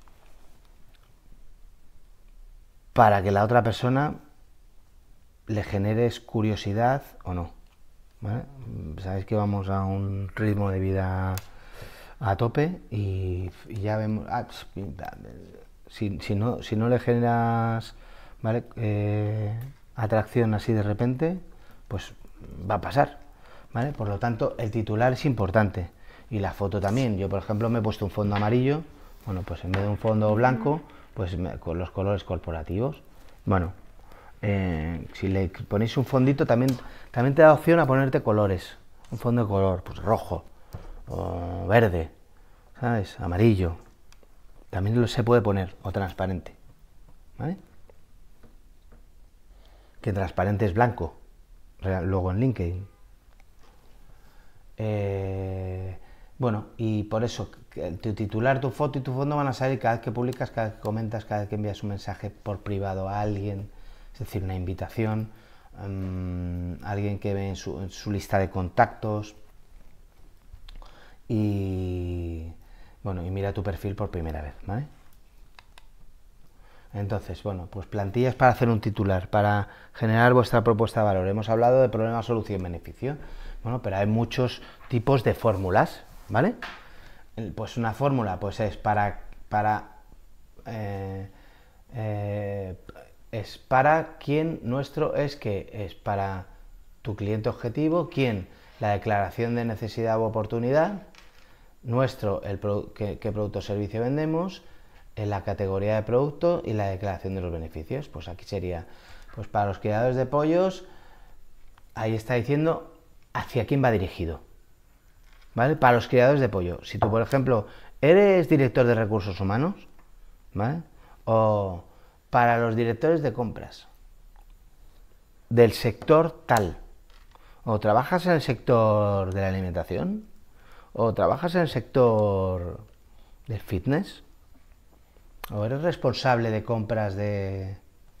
para que la otra persona le generes curiosidad o no. ¿Vale? Sabéis que vamos a un ritmo de vida a tope y ya vemos, si no le generas, ¿vale? Atracción así de repente, pues va a pasar, ¿vale? Por lo tanto, el titular es importante y la foto también. Yo, por ejemplo, me he puesto un fondo amarillo, bueno, pues en vez de un fondo blanco, pues con los colores corporativos. Bueno, si le ponéis un fondito, también te da opción a ponerte colores, un fondo de color, pues rojo, o verde, ¿sabes? Amarillo. También se puede poner, o transparente, ¿vale? Que transparente es blanco, luego en LinkedIn. Bueno, y por eso tu titular, tu foto y tu fondo van a salir cada vez que publicas, cada vez que comentas, cada vez que envías un mensaje por privado a alguien, es decir, una invitación, alguien que ve en su lista de contactos. Y bueno, y mira tu perfil por primera vez, ¿vale? Entonces, bueno, pues plantillas para hacer un titular, para generar vuestra propuesta de valor. Hemos hablado de problema, solución, beneficio. Bueno, pero hay muchos tipos de fórmulas, ¿vale? Pues una fórmula, pues es es para quién nuestro es que es para tu cliente objetivo, quién la declaración de necesidad u oportunidad, nuestro qué producto o servicio vendemos, en la categoría de producto y la declaración de los beneficios. Pues aquí sería, pues para los criadores de pollos, ahí está diciendo hacia quién va dirigido, ¿vale? Para los criadores de pollo, si tú, por ejemplo, eres director de recursos humanos, ¿vale? O para los directores de compras del sector tal, o trabajas en el sector de la alimentación, o trabajas en el sector del fitness, o eres responsable de compras de...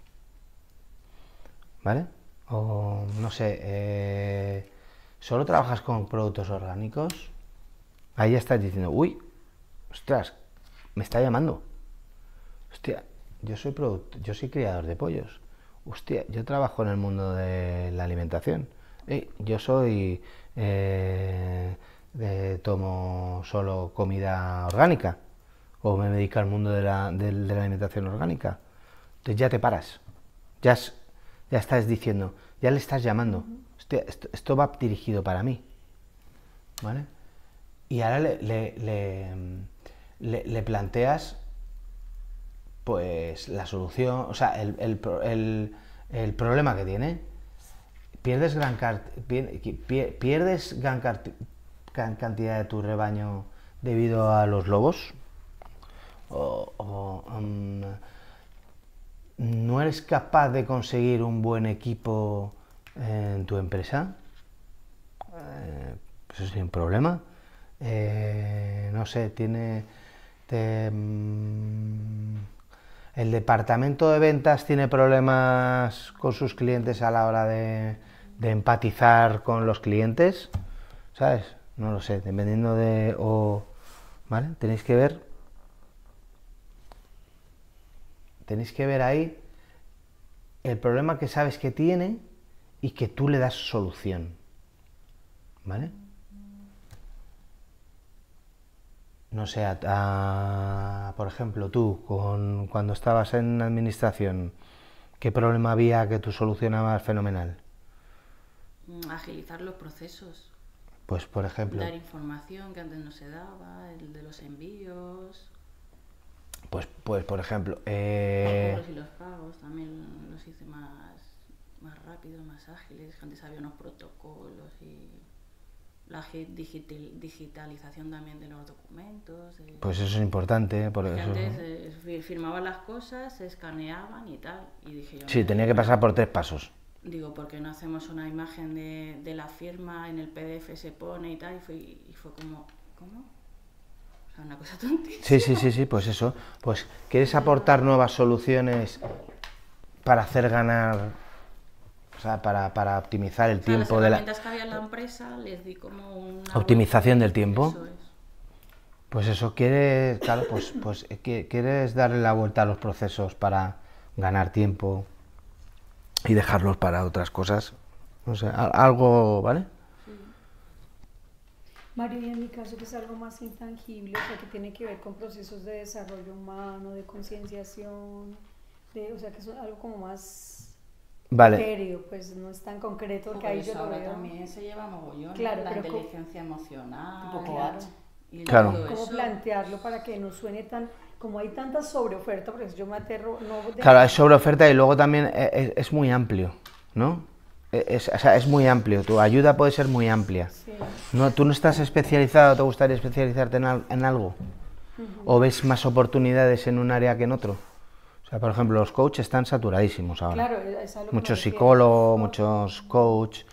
¿Vale? O no sé, ¿solo trabajas con productos orgánicos? Ahí ya estás diciendo, uy, ostras, me está llamando. Hostia, yo soy criador de pollos. Hostia, yo trabajo en el mundo de la alimentación. Yo tomo solo comida orgánica. O me dedico al mundo de la alimentación orgánica. Entonces ya te paras. Ya estás diciendo, ya le estás llamando. Hostia, esto va dirigido para mí. ¿Vale? Y ahora le planteas pues la solución, o sea, el problema que tiene. Pierdes gran cantidad de tu rebaño debido a los lobos. ¿No eres capaz de conseguir un buen equipo en tu empresa? Pues eso es un problema. No sé, el departamento de ventas tiene problemas con sus clientes a la hora de empatizar con los clientes. ¿sabes? No lo sé, dependiendo de... ¿vale? Tenéis que ver ahí el problema que sabes que tiene y que tú le das solución, ¿vale? No sé, por ejemplo, tú, cuando estabas en administración, ¿qué problema había que tú solucionabas fenomenal?
Agilizar los procesos.
Pues, por ejemplo...
Dar información que antes no se daba, el de los envíos...
Pues por ejemplo...
Los cobros y los pagos también los hice más rápidos, más ágiles. Antes había unos protocolos y... La digitalización también de los documentos.
Pues eso es importante.
Porque antes firmaban las cosas, se escaneaban y tal. Y dije yo,
sí, tenía que pasar por 3 pasos.
Digo, ¿por qué no hacemos una imagen de la firma, en el PDF se pone y tal? Y fue como, ¿cómo? O sea, una cosa tontísima.
Sí, pues eso. Pues, ¿quieres aportar nuevas soluciones para hacer ganar... O sea, para optimizar el tiempo
de las herramientas que había en la empresa, les di como una...
¿Optimización del tiempo?
Eso es.
Pues eso, quieres, claro, pues quieres darle la vuelta a los procesos para ganar tiempo y dejarlos para otras cosas. No sé, algo, ¿vale?
Sí. Mario, y en mi caso que es algo más intangible, o sea, que tiene que ver con procesos de desarrollo humano, de concienciación, o sea, que es algo como más...
Vale.
Etéreo, pues no es tan concreto que ahí yo lo veo.
También se lleva mogollón,
claro,
la inteligencia emocional,
claro.
¿Cómo plantearlo para que no suene tan, como hay tanta sobreoferta? Porque yo me aterro,
claro, hay sobreoferta y luego también es muy amplio, ¿no? O sea, es muy amplio, tu ayuda puede ser muy amplia.
Sí.
No, ¿tú no estás especializado, te gustaría especializarte en algo? ¿O ves más oportunidades en un área que en otro? O sea, por ejemplo, los coaches están saturadísimos ahora.
Claro, es algo
muchos psicólogos, muchos coaches,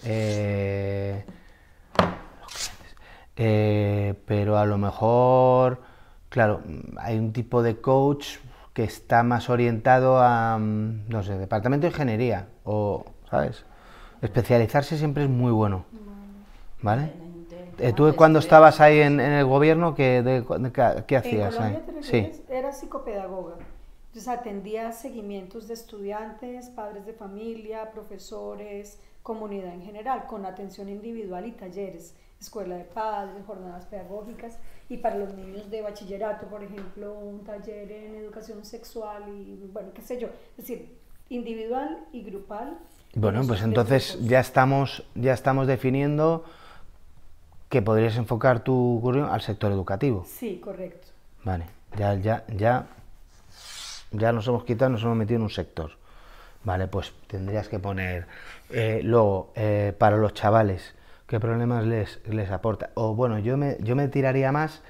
pero a lo mejor, claro, hay un tipo de coach que está más orientado a, no sé, departamento de ingeniería, o, ¿sabes? Especializarse siempre es muy bueno, ¿vale? ¿Tú cuando estabas ahí en el gobierno, qué hacías?
¿En Colombia te refieres? Sí. Era psicopedagoga. Entonces atendía seguimientos de estudiantes, padres de familia, profesores, comunidad en general, con atención individual y talleres, escuela de padres, jornadas pedagógicas, y para los niños de bachillerato, por ejemplo, un taller en educación sexual y, bueno, qué sé yo, es decir, individual y grupal.
Bueno, pues entonces ya estamos definiendo que podrías enfocar tu currículum al sector educativo.
Sí, correcto.
Vale, ya nos hemos metido en un sector. Vale, pues tendrías que poner luego para los chavales qué problemas les aporta. O bueno, yo me tiraría más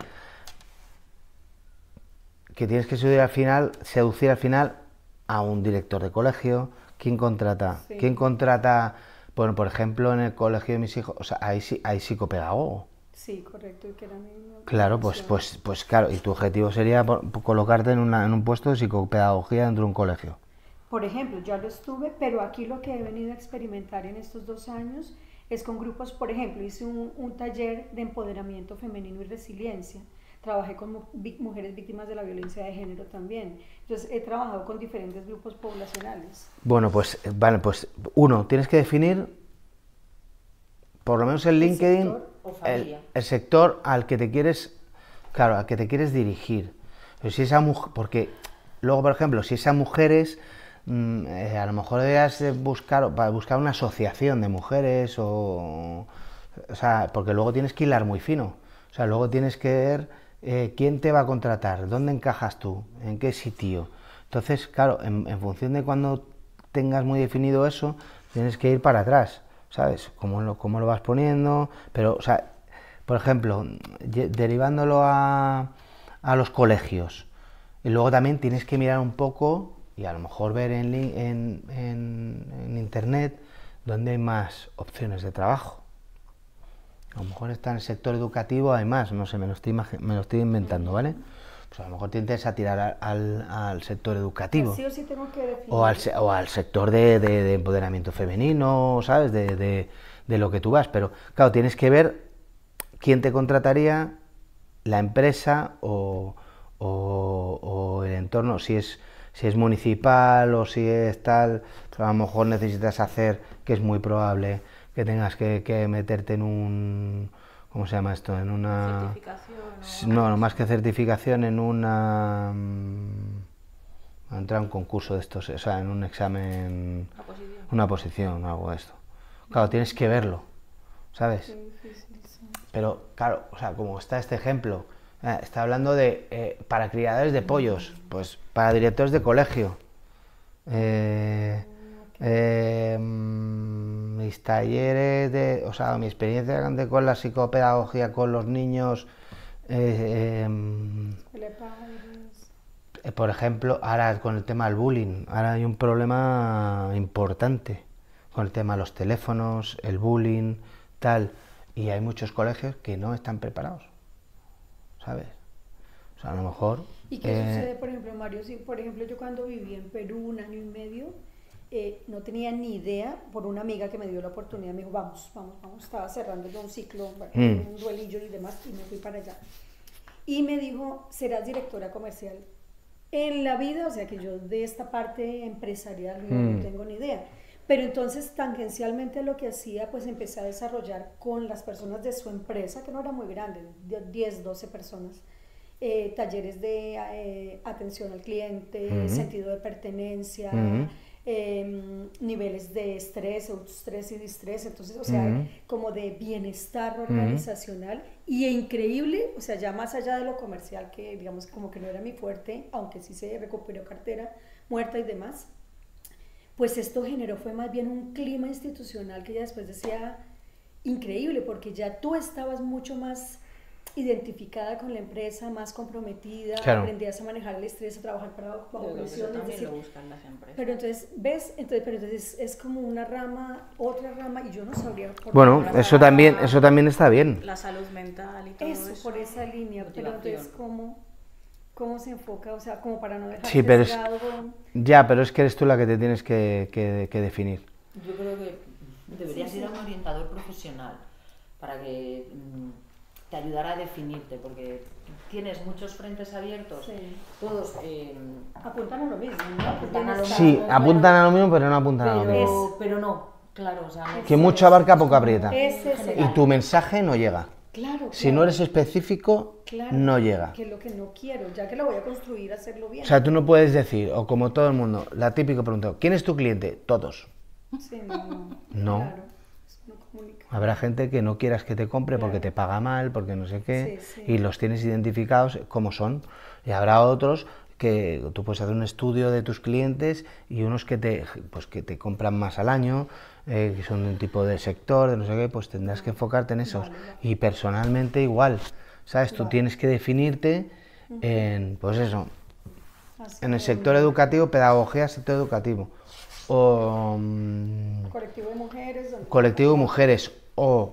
que tienes que seducir al final a un director de colegio. ¿Quién contrata? Sí. ¿Quién contrata? Bueno, por ejemplo, en el colegio de mis hijos, o sea, hay psicopedagogo.
Sí, correcto. Que era
claro, pues claro, y tu objetivo sería colocarte en un puesto de psicopedagogía dentro de un colegio.
Por ejemplo, ya lo estuve, pero aquí lo que he venido a experimentar en estos 2 años es con grupos, por ejemplo, hice un taller de empoderamiento femenino y resiliencia. Trabajé con mujeres víctimas de la violencia de género también. Entonces, he trabajado con diferentes grupos poblacionales. Bueno,
pues, vale, pues uno, tienes que definir, por lo menos en LinkedIn, el sector al que te quieres, claro, al que te quieres dirigir. Pero si esa mujer, porque luego, por ejemplo, si esas mujeres, a lo mejor deberías buscar una asociación de mujeres o sea, porque luego tienes que hilar muy fino. O sea, luego tienes que ver quién te va a contratar, dónde encajas tú, en qué sitio. Entonces, claro, en función de cuando tengas muy definido eso, tienes que ir para atrás, ¿sabes? Cómo lo vas poniendo, pero, o sea, por ejemplo, derivándolo a los colegios. Y luego también tienes que mirar un poco y a lo mejor ver en internet dónde hay más opciones de trabajo. A lo mejor está en el sector educativo, además, no sé, me lo estoy inventando, ¿vale? Pues a lo mejor te interesa tirar al sector educativo.
Sí o sí tengo que definir.
O al sector de empoderamiento femenino, ¿sabes? De de lo que tú vas, pero claro, tienes que ver quién te contrataría, la empresa o el entorno, si es municipal o si es tal, pues a lo mejor necesitas hacer, que es muy probable que tengas que meterte en un, ¿cómo se llama esto? En una...
¿Certificación?
No, más que certificación, en una... entrar a un concurso de estos, o sea, en un examen, una posición, algo de esto. Claro, tienes que verlo, ¿sabes? Pero claro, o sea, como está este ejemplo, está hablando de para criadores de pollos, pues para directores de colegio. Mis talleres de, o sea, mi experiencia con la psicopedagogía con los niños, por ejemplo, ahora con el tema del bullying, ahora hay un problema importante con el tema de los teléfonos, el bullying, tal, y hay muchos colegios que no están preparados, ¿sabes? O sea, a lo mejor...
¿Y qué sucede, por ejemplo, Mario? Si, por ejemplo, yo cuando viví en Perú 1 año y medio, no tenía ni idea, por una amiga que me dio la oportunidad, me dijo, vamos, estaba cerrando yo un ciclo, bueno, un duelillo y demás, y me fui para allá. Y me dijo, serás directora comercial. En la vida, o sea que yo de esta parte empresarial no tengo ni idea. Pero entonces, tangencialmente lo que hacía, pues empecé a desarrollar con las personas de su empresa, que no era muy grande, 10, 12 personas, talleres de atención al cliente, sentido de pertenencia, niveles de estrés, estrés y distrés, entonces, o sea, como de bienestar organizacional y increíble, o sea, ya más allá de lo comercial, que digamos como que no era mi fuerte, aunque sí se recuperó cartera muerta y demás, pues esto generó fue más bien un clima institucional que ya después decía increíble, porque ya tú estabas mucho más identificada con la empresa, más comprometida,
claro.
Aprendías a manejar el estrés, a trabajar bajo presión.
También lo buscan las empresas.
Pero entonces, ¿ves? Pero entonces es como una rama, otra rama, y yo no sabría por
bueno, eso también está bien.
La salud mental y todo eso.
Por esa línea, pero entonces, ¿cómo se enfoca? O sea, como para no dejar
sí, pero ya, pero es que eres tú la que te tienes que definir.
Yo creo que deberías ir a un orientador profesional para que te ayudara a definirte, porque tienes muchos frentes abiertos, todos
apuntan a lo mismo, ¿no?
Apuntan a lo mismo, pero no apuntan a lo mismo.
Pero no, claro, o sea,
que mucho abarca, poco aprieta.
Y
tu mensaje no llega.
Claro,
si no eres específico, no llega.
Que es lo que no quiero, ya que lo voy a construir, hacerlo bien.
O sea, tú no puedes decir, o como todo el mundo, la típica pregunta, ¿quién es tu cliente? Todos.
Sí, no.
Claro. Habrá gente que no quieras que te compre porque te paga mal, porque no sé qué, y los tienes identificados como son. Y habrá otros que tú puedes hacer un estudio de tus clientes y unos que te compran más al año, que son de un tipo de sector, de no sé qué, pues tendrás que enfocarte en esos. Y personalmente igual, ¿sabes? Tú tienes que definirte en, pues eso, en el sector educativo, pedagogía, sector educativo. O colectivo de mujeres o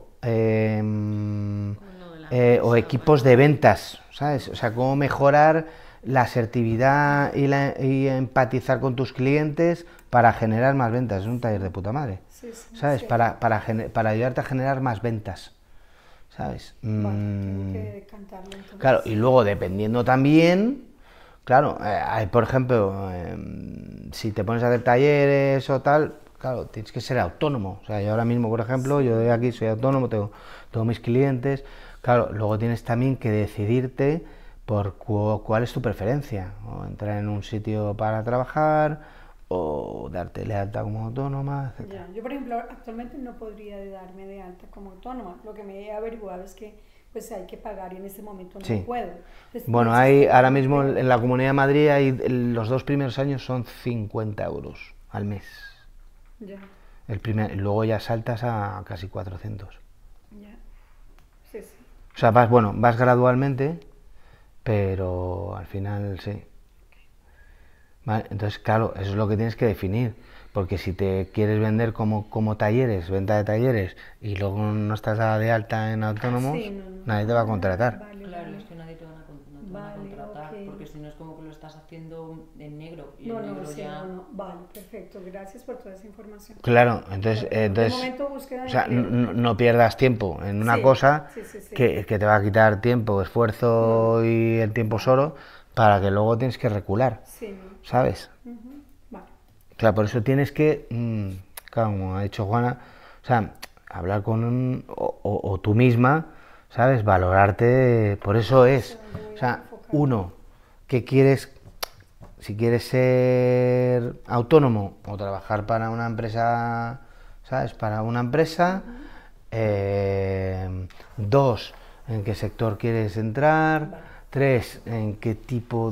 equipos de ventas, ¿sabes? O sea, cómo mejorar la asertividad y empatizar con tus clientes para generar más ventas. Es un taller de puta madre, ¿sabes? Para ayudarte a generar más ventas, ¿sabes?
Tengo que decantarlo, entonces.
Claro, y luego dependiendo también... Claro, por ejemplo, si te pones a hacer talleres o tal, claro, tienes que ser autónomo. O sea, yo ahora mismo, por ejemplo, yo de aquí soy autónomo, tengo mis clientes. Claro, luego tienes también que decidirte por cuál es tu preferencia. O entrar en un sitio para trabajar, o darte de alta como autónoma, etc.
Ya. Yo, por ejemplo, actualmente no podría darme de alta como autónoma. Lo que me he averiguado es que pues hay que pagar y en este momento no puedo. Entonces,
bueno, ahora mismo en la Comunidad de Madrid los 2 primeros años son 50 euros al mes.
Ya.
Luego ya saltas a casi 400.
Ya. Sí.
O sea, vas gradualmente, pero al final sí. Vale, entonces, claro, eso es lo que tienes que definir. Porque si te quieres vender como talleres, venta de talleres, y luego no estás de alta en autónomos, nadie te va a contratar.
Claro, es que nadie te va a contratar. tratar,
ok.
porque si no es como que lo estás haciendo en negro y
No,
el
no,
negro
sí,
ya...
no. Vale, perfecto. Gracias por toda esa información.
Claro, entonces,
Bueno, de
entonces
momento búsqueda
o
de
sea,
empleo.
no pierdas tiempo en una
Sí,
cosa
sí, sí, sí.
que te va a quitar tiempo, esfuerzo
No,
y el tiempo
vale.
solo para que luego tienes que recular,
Sí, no.
¿sabes?
Ujú, vale.
Claro, por eso tienes que, claro, como ha dicho Juana, o sea, hablar con o tú misma, ¿sabes? Valorarte, por eso es,
Yo voy
o
a
sea,
enfocarme.
uno, que quieres, si quieres ser autónomo o trabajar para una empresa, ¿sabes? Para una empresa, dos, en qué sector quieres entrar,
Vale.
tres, en qué tipo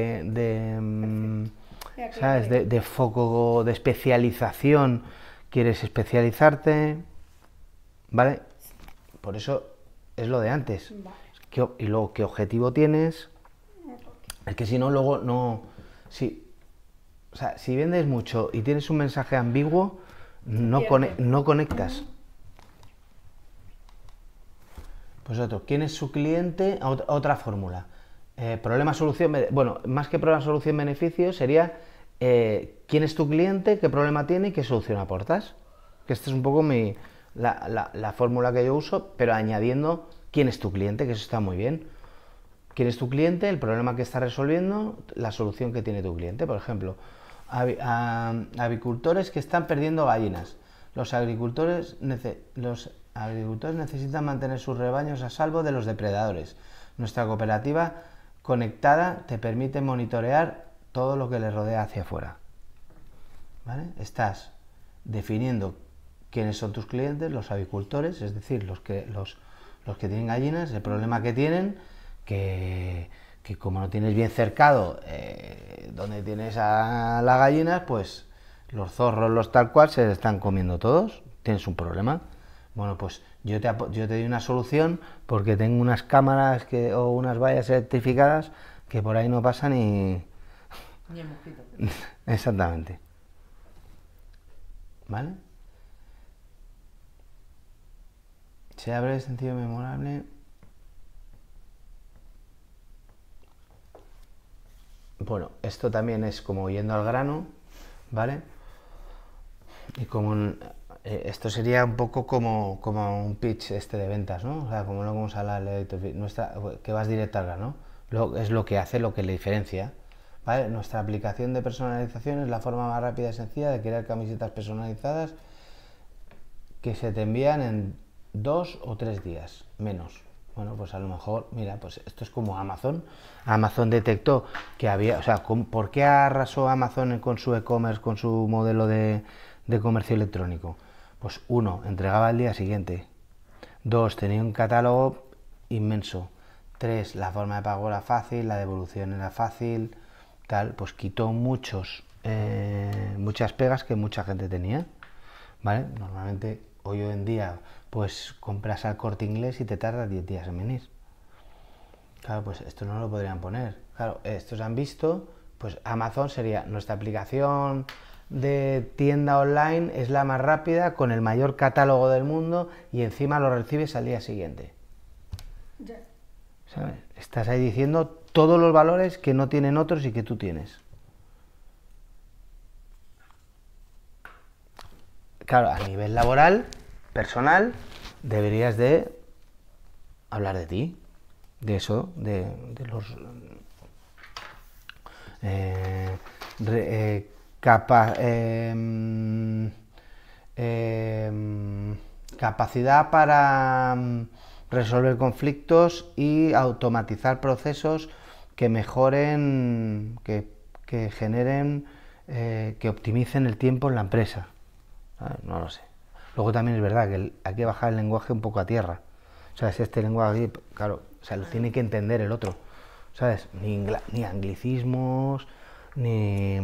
Me
¿sabes?
aclaré.
De foco de especialización quieres especializarte, ¿vale? Por eso es lo de antes.
Vale.
Y luego, ¿qué objetivo tienes? Es que si no, luego no... Si, o sea, si vendes mucho y tienes un mensaje ambiguo,
Pierde.
no conectas. Pues otro, ¿quién es su cliente? Otra fórmula. Problema, solución, bueno, más que problema, solución, beneficio, sería quién es tu cliente, qué problema tiene y qué solución aportas. Que esta es un poco la fórmula que yo uso, pero añadiendo quién es tu cliente, que eso está muy bien. ¿Quién es tu cliente? El problema que está resolviendo, la solución que tiene tu cliente. Por ejemplo, avicultores que están perdiendo gallinas. Los agricultores necesitan mantener sus rebaños a salvo de los depredadores. Nuestra cooperativa conectada te permite monitorear todo lo que les rodea hacia afuera. ¿Vale? Estás definiendo quiénes son tus clientes, los avicultores, es decir, los que tienen gallinas, el problema que tienen, que como no tienes bien cercado donde tienes a las gallinas, pues los zorros, los tal cual, se están comiendo todos, tienes un problema. Bueno, pues yo te doy una solución porque tengo unas cámaras o unas vallas electrificadas que por ahí no pasan y...
Ni el mosquito.
Exactamente. ¿Vale? Sea breve, sencillo, memorable. Bueno, esto también es como yendo al grano, ¿vale? Y esto sería un poco como un pitch de ventas, ¿no? O sea, como lo vamos a hablar, que vas directo al grano. Es lo que hace, lo que le diferencia, ¿vale? Nuestra aplicación de personalización es la forma más rápida y sencilla de crear camisetas personalizadas que se te envían en 2 o 3 días, menos. Bueno, pues a lo mejor, mira, pues esto es como Amazon. Amazon detectó que había, o sea, ¿por qué arrasó Amazon con su e-commerce, con su modelo de comercio electrónico? Pues uno, entregaba al día siguiente. Dos, tenía un catálogo inmenso. Tres, la forma de pago era fácil, la devolución era fácil, tal, pues quitó muchas pegas que mucha gente tenía, ¿vale? Normalmente, hoy en día, pues compras al Corte Inglés y te tarda 10 días en venir. Claro, pues esto no lo podrían poner. Claro, estos han visto, pues Amazon sería nuestra aplicación de tienda online, es la más rápida, con el mayor catálogo del mundo y encima lo recibes al día siguiente.
Ya.
¿Sabes? Estás ahí diciendo todos los valores que no tienen otros y que tú tienes. Claro, a nivel laboral, personal, deberías de hablar de ti, de eso, de los capacidad para resolver conflictos y automatizar procesos que mejoren, que generen, que optimicen el tiempo en la empresa. No lo sé. Luego también es verdad que hay que bajar el lenguaje un poco a tierra. O sea, si este lenguaje, claro, o sea, lo tiene que entender el otro. ¿Sabes? Ni anglicismos, ni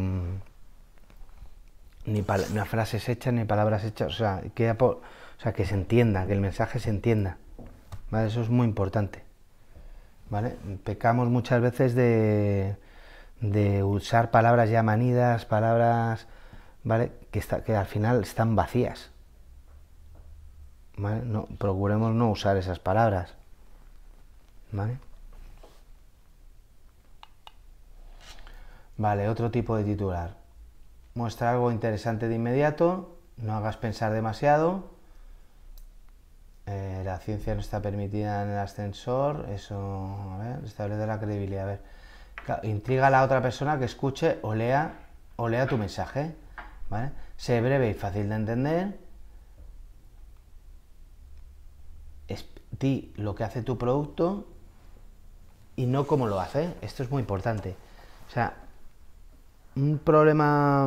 frases hechas, ni palabras hechas. O sea, que se entienda, que el mensaje se entienda. ¿Vale? Eso es muy importante. ¿Vale? Pecamos muchas veces de usar palabras ya manidas, palabras, ¿vale? Que al final están vacías. ¿Vale? No, procuremos no usar esas palabras. ¿Vale? Vale, otro tipo de titular. Muestra algo interesante de inmediato, no hagas pensar demasiado. La ciencia no está permitida en el ascensor, eso, a ver, establece la credibilidad. A ver, intriga a la otra persona que escuche o lea tu mensaje, ¿vale? Sé breve y fácil de entender. Di lo que hace tu producto y no cómo lo hace. Esto es muy importante. O sea, un problema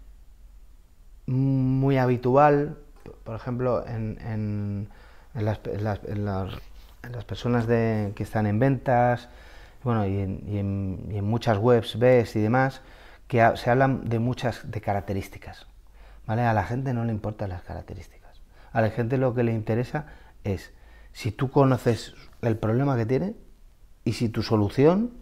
muy habitual, por ejemplo, en las personas que están en ventas, bueno, y en muchas webs ves y demás, que se hablan de características, ¿vale? A la gente no le importan las características. A la gente lo que le interesa es si tú conoces el problema que tiene y si tu solución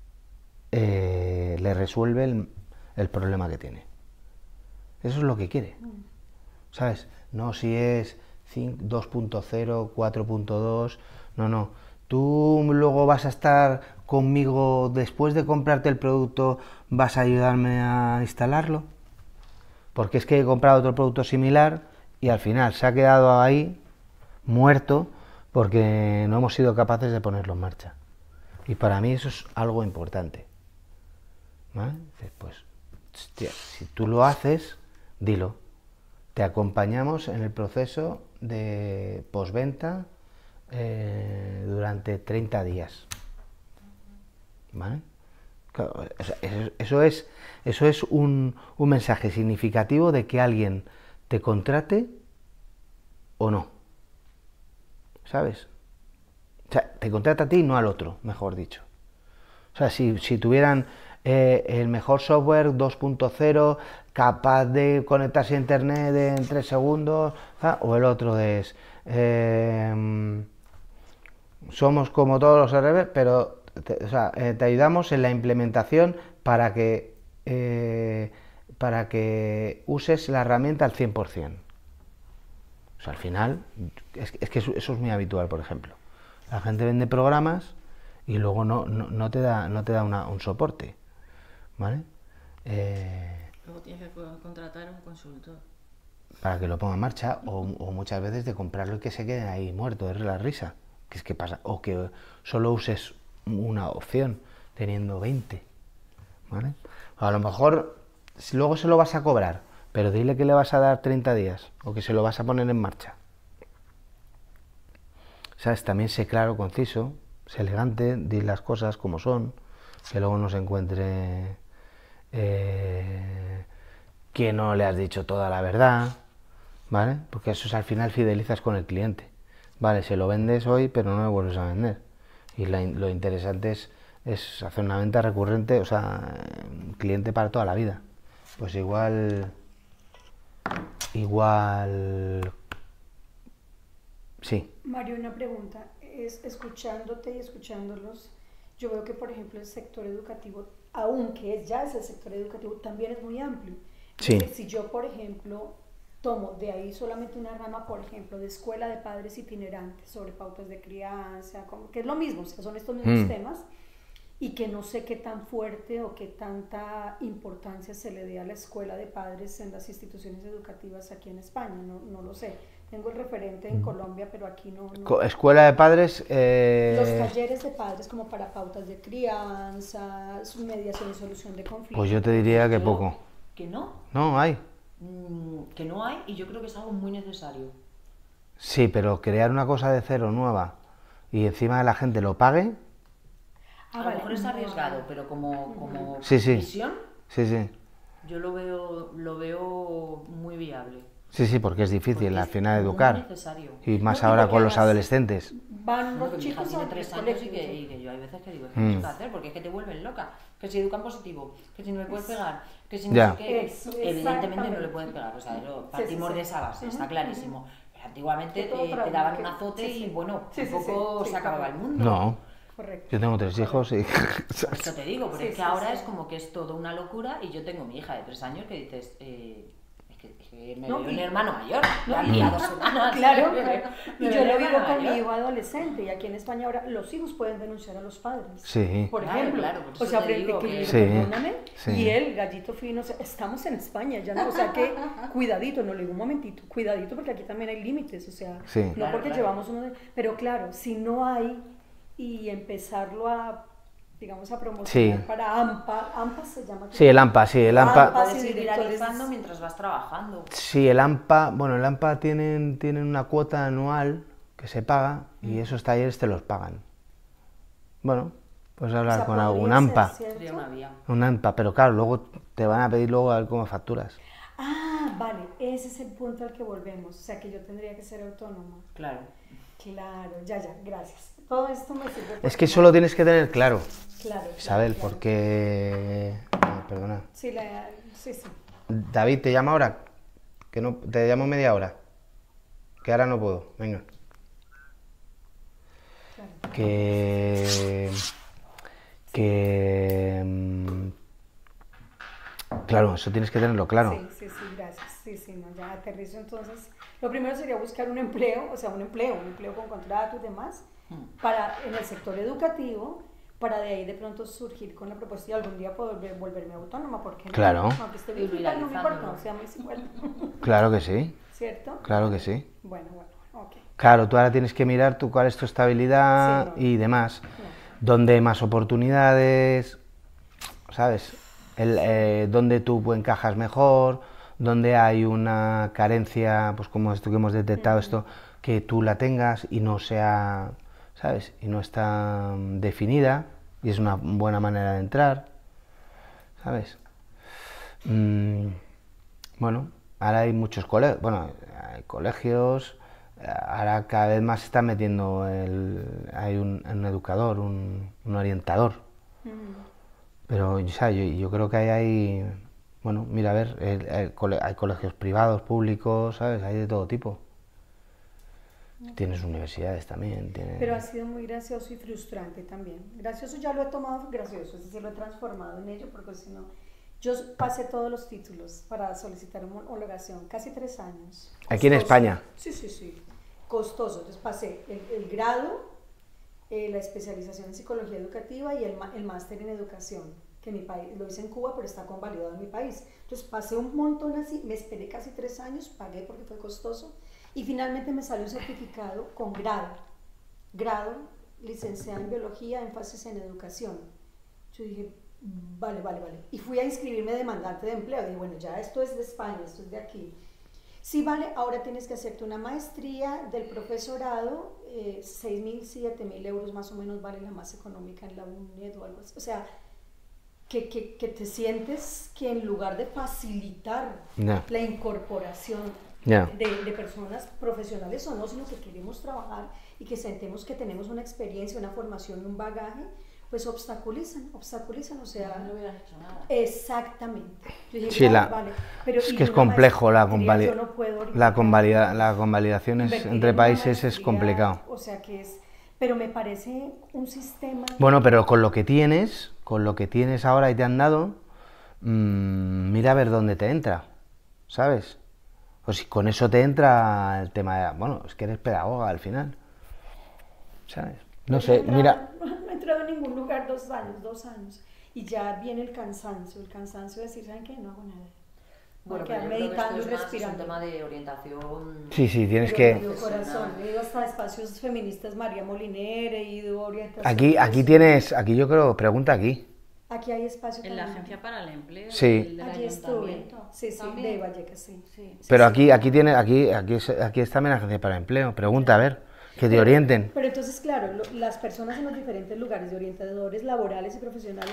le resuelve el problema que tiene. Eso es lo que quiere, ¿sabes? No si es 2.0, 4.2, no. Tú luego vas a estar conmigo después de comprarte el producto, vas a ayudarme a instalarlo, porque es que he comprado otro producto similar y al final se ha quedado ahí muerto porque no hemos sido capaces de ponerlo en marcha. Y para mí eso es algo importante, ¿vale? Pues, hostia, si tú lo haces, dilo. Te acompañamos en el proceso de postventa durante 30 días, ¿vale? Claro, eso es un mensaje significativo de que alguien te contrate o no, ¿sabes? O sea, te contrata a ti, no al otro, mejor dicho. O sea, si tuvieran el mejor software 2.0, capaz de conectarse a internet en 3 segundos, o el otro es somos como todos los RB, pero te ayudamos en la implementación para que uses la herramienta al 100%. O sea, al final, es que eso es muy habitual, por ejemplo. La gente vende programas y luego no te da un soporte, ¿vale?
Luego tienes que contratar un consultor.
Para que lo ponga en marcha, o muchas veces de comprarlo y que se quede ahí muerto, de la risa. Que es que pasa, o que solo uses una opción, teniendo 20, ¿vale? A lo mejor luego se lo vas a cobrar, pero dile que le vas a dar 30 días, o que se lo vas a poner en marcha. ¿Sabes? También sé claro, conciso, sé elegante, di las cosas como son, que luego no se encuentre que no le has dicho toda la verdad, ¿vale? Porque eso es, al final fidelizas con el cliente. Vale, se lo vendes hoy, pero no lo vuelves a vender. Y lo interesante es hacer una venta recurrente, o sea, cliente para toda la vida. Pues igual, sí.
Mario, una pregunta. Escuchándote y escuchándolos, yo veo que, por ejemplo, el sector educativo, aunque ya es el sector educativo, también es muy amplio.
Sí.
Entonces, si yo, por ejemplo, tomo de ahí solamente una rama, por ejemplo, de escuela de padres itinerantes sobre pautas de crianza, que es lo mismo, o sea, son estos mismos temas, y que no sé qué tan fuerte o qué tanta importancia se le dé a la escuela de padres en las instituciones educativas aquí en España, no lo sé. Tengo el referente en Colombia, pero aquí no.
Escuela de padres.
Los talleres de padres como para pautas de crianza, mediación y solución de conflictos.
Pues yo te diría que poco.
¿Que no?
No, hay.
Que no hay, y yo creo que es algo muy necesario.
Sí, pero crear una cosa de cero nueva y encima de la gente lo pague.
A lo mejor es arriesgado, pero como
Sí.
visión,
Sí.
yo lo veo muy viable.
Sí, porque es difícil
Porque
al
es
final
muy
educar.
necesario.
Y más
No, y
ahora
porque
con los
además
adolescentes.
Van
Bueno,
los
mi hija
chicos
tiene
a
3
los
años y
colegios.
que yo hay veces que digo, ¿qué tengo que hacer? Porque es que te vuelven loca. Que si educan positivo, que si no le puedes pegar, que si no
Ya.
sé qué.
Eso,
Evidentemente no le
exactamente.
puedes pegar, o sea,
Sí,
partimos
sí.
de esa base, está clarísimo. Pero antiguamente
Que todo
te
trauma,
daban
que-
un azote
sí, sí.
y bueno,
Sí, sí,
tampoco
sí,
se acababa el
correcto.
mundo.
No,
Correcto.
yo tengo 3 hijos y...
Por eso te digo, pero
Sí,
es que
sí,
ahora
sí.
es como que es todo una locura y yo tengo mi hija de 3 años que dices, es que me
No,
veo
y-
un hermano mayor,
No,
de aquí a 2 semanas.
Claro,
Me
claro. Y
veo
yo
un
lo vivo
hermano
con mi
mayor.
hijo adolescente y aquí en España ahora los hijos pueden denunciar a los padres.
Sí.
Por
Claro,
ejemplo,
claro, por
o
eso
sea,
te
frente
digo
que
que-
Sí,
perdóname,
sí.
y él, gallito fino, o sea, estamos en España, ya no, o sea que cuidadito, no le digo un momentito, cuidadito porque aquí también hay límites, o sea,
Sí.
no
Claro,
porque
claro.
llevamos uno, pero claro, si no hay y empezarlo a, digamos, a promocionar
Sí.
para AMPA se llama.
Sí, el AMPA, sí, el
AMPA.
AMPA.
Puedes ir
directores-
viralizando mientras vas trabajando.
Sí, el AMPA, bueno, el AMPA tienen una cuota anual que se paga y esos talleres te los pagan. Bueno, puedes
O
hablar
sea,
con algún
podría ser,
AMPA,
¿cierto?
Sería una vía.
un AMPA, pero claro, luego te van a pedir luego a ver cómo facturas.
Ah, vale, ese es el punto al que volvemos, o sea que yo tendría que ser autónoma.
Claro.
Claro, ya, gracias. Todo esto me sirve.
Es
porque-
que eso lo tienes que tener claro,
Claro.
Isabel,
claro.
porque... perdona.
Sí, sí.
David, ¿te llama ahora? Que no, te llamo media hora. Que ahora no puedo, venga.
Claro.
Claro, eso tienes que tenerlo claro.
Sí, gracias. Sí, no, ya aterrizo entonces. Lo primero sería buscar un empleo, o sea, un empleo con contrato y demás, en el sector educativo, para de ahí de pronto surgir con la propuesta y algún día poder volverme autónoma, porque no,
Claro.
aunque esté
Y
viejita, no me importa,
viralizándolo.
o sea, me es igual,
Claro que sí,
¿cierto?
claro que sí.
Bueno, ok.
Claro, tú ahora tienes que mirar tú cuál es tu estabilidad
Sí, no.
y demás.
No.
Dónde hay más oportunidades, ¿sabes? Dónde tú encajas mejor, dónde hay una carencia, pues como esto que hemos detectado, esto, que tú la tengas y no sea, ¿sabes? Y no está definida y es una buena manera de entrar, ¿sabes? Bueno, ahora hay muchos colegios, bueno, hay colegios, ahora cada vez más se está metiendo hay un educador, un orientador, pero o sea, yo creo que hay, bueno, mira, a ver, hay colegios privados, públicos, ¿sabes? Hay de todo tipo. Tienes universidades también,
Pero ha sido muy gracioso y frustrante también. Gracioso ya lo he tomado gracioso, es decir, lo he transformado en ello, porque si no, yo pasé todos los títulos para solicitar una homologación, casi 3 años.
¿Aquí en España?
Sí, costoso. Entonces pasé el grado, la especialización en psicología educativa y el máster en educación, que en mi país, lo hice en Cuba, pero está convalidado en mi país. Entonces pasé un montón así, me esperé casi 3 años, pagué porque fue costoso, y finalmente me salió un certificado con grado, licenciada en biología, énfasis en educación. Yo dije, vale. Y fui a inscribirme de demandante de empleo. Dije, bueno, ya esto es de España, esto es de aquí. Sí, vale, ahora tienes que hacerte una maestría del profesorado, 6.000, 7.000 euros más o menos vale la más económica en la UNED o algo así. O sea, que te sientes que en lugar de facilitar
Ya.
la incorporación
Ya.
de personas profesionales o no, sino que queremos trabajar y que sentemos que tenemos una experiencia, una formación y un bagaje, pues obstaculizan, o sea...
No hubieras hecho nada.
Exactamente. Yo dije,
Sí,
vale, pero
es
y
que es
una
complejo
maestría, yo no puedo ahorita
la convalidación
invertir
entre
en una
países es
maestría,
complicado.
O sea que es, pero me parece un sistema...
Bueno, pero con lo que tienes ahora y te han dado, mira a ver dónde te entra, ¿sabes? O si con eso te entra el tema de, bueno, es que eres pedagoga al final, ¿sabes? No sé, mira,
No he entrado en ningún lugar 2 años, y ya viene el cansancio de decir, ¿saben qué? No hago nada.
Bueno,
Voy a
pero
quedar
yo creo que
meditando y
esto es más un
respirando.
tema de orientación.
sí, tienes
Yo
que...
he ido corazón, he ido hasta espacios feministas María Moliner, he ido a orientación.
Aquí yo creo, pregunta aquí.
Aquí hay espacio
En la
también.
Agencia para el Empleo
Sí.
del
Allí estuve,
ayuntamiento.
sí,
También.
de Vallecas, sí.
Sí.
Pero aquí es también agencia para empleo. Pregunta, a ver, que te orienten.
Pero entonces, claro, las personas en los diferentes lugares de orientadores laborales y profesionales,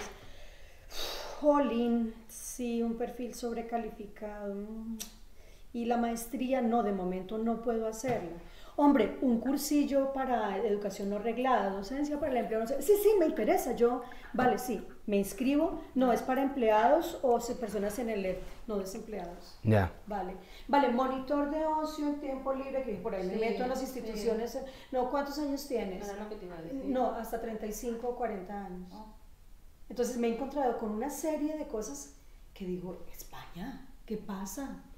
jolín, sí, un perfil sobrecalificado. Y la maestría, no, de momento no puedo hacerla. Hombre, un cursillo para educación no reglada, docencia para el empleo, no sé. Sí, me interesa, vale, sí, me inscribo, no, es para empleados o personas en el ERTE, no desempleados.
Ya.
Vale, monitor de ocio en tiempo libre, que por ahí me
Sí,
meto en las
sí.
instituciones. No, ¿cuántos años tienes?
Era lo que te iba a decir.
No, hasta 35 o 40 años.
Oh.
Entonces me he encontrado con una serie de cosas que digo, España, ¿qué pasa?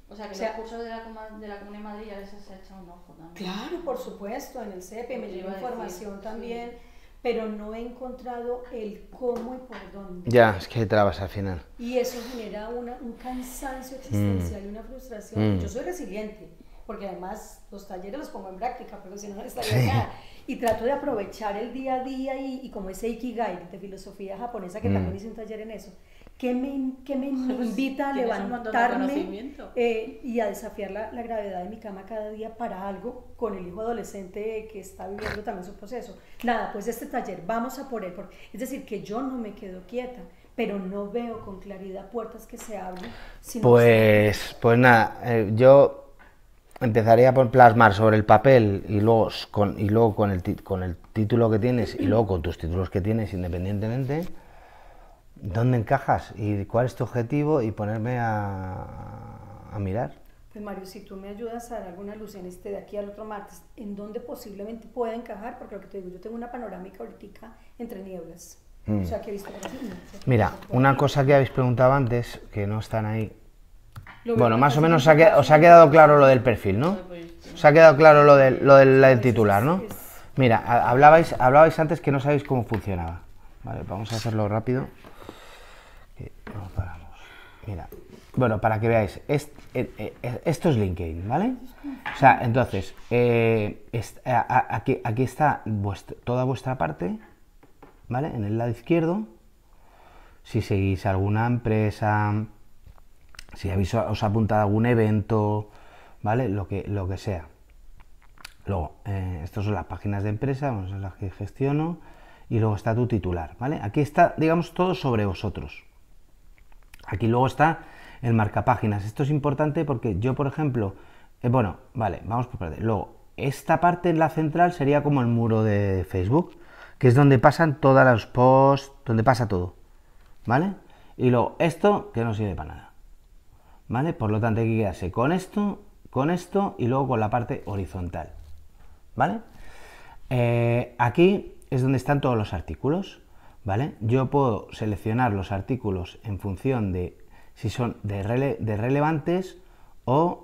O sea, que
O sea,
los cursos de la Comunidad de Madrid ya les has echado un ojo también.
claro, por supuesto, en el CEPE me
Te
llegó
iba a decir,
información también,
sí.
pero no he encontrado el cómo y por dónde.
Ya, es que trabas al final.
Y eso genera un cansancio existencial y una frustración. Yo soy resiliente, porque además los talleres los pongo en práctica, pero si no, no estaría nada. Y trato de aprovechar el día a día y como ese Ikigai de filosofía japonesa, que también hice un taller en eso, que me invita a
Tienes un montón de
levantarme
conocimiento.
y a desafiar la gravedad de mi cama cada día para algo con el hijo adolescente que está viviendo también su proceso. Nada, pues este taller, vamos a por él. Es decir, que yo no me quedo quieta, pero no veo con claridad puertas que se abren. Sino
Pues nada, yo empezaría por plasmar sobre el papel y luego con el título que tienes y luego con tus títulos que tienes independientemente, dónde encajas y cuál es tu objetivo y ponerme a mirar.
Pues Mario, si tú me ayudas a dar alguna luz en de aquí al otro martes, en dónde posiblemente pueda encajar, porque lo que te digo, yo tengo una panorámica ahorita entre nieblas. O sea, que he visto cosas y no sé.
Mira, una cosa que habéis preguntado antes, que no están ahí.
Lo veo
Bueno,
en
más o
la
menos
clasificación
os ha quedado claro lo del perfil, ¿no? Os ha quedado claro lo del titular, ¿no? Mira, hablabais antes que no sabéis cómo funcionaba. Vale, vamos a hacerlo rápido. No paramos. Mira, bueno, para que veáis, esto es LinkedIn, ¿vale? O sea, entonces, aquí está toda vuestra parte, ¿vale? En el lado izquierdo, si seguís alguna empresa, si os ha apuntado a algún evento, ¿vale? Lo que sea. Luego, estas son las páginas de empresa, bueno, son las que gestiono, y luego está tu titular, ¿vale? Aquí está, digamos, todo sobre vosotros. Aquí luego está el marcapáginas. Esto es importante porque yo, por ejemplo, bueno, vale, vamos por parte. Luego, esta parte en la central sería como el muro de Facebook, que es donde pasan todos los posts, donde pasa todo, ¿vale? Y luego, esto que no sirve para nada, ¿vale? Por lo tanto, hay que quedarse con esto y luego con la parte horizontal, ¿vale? Aquí es donde están todos los artículos, ¿vale? Yo puedo seleccionar los artículos en función de si son de relevantes o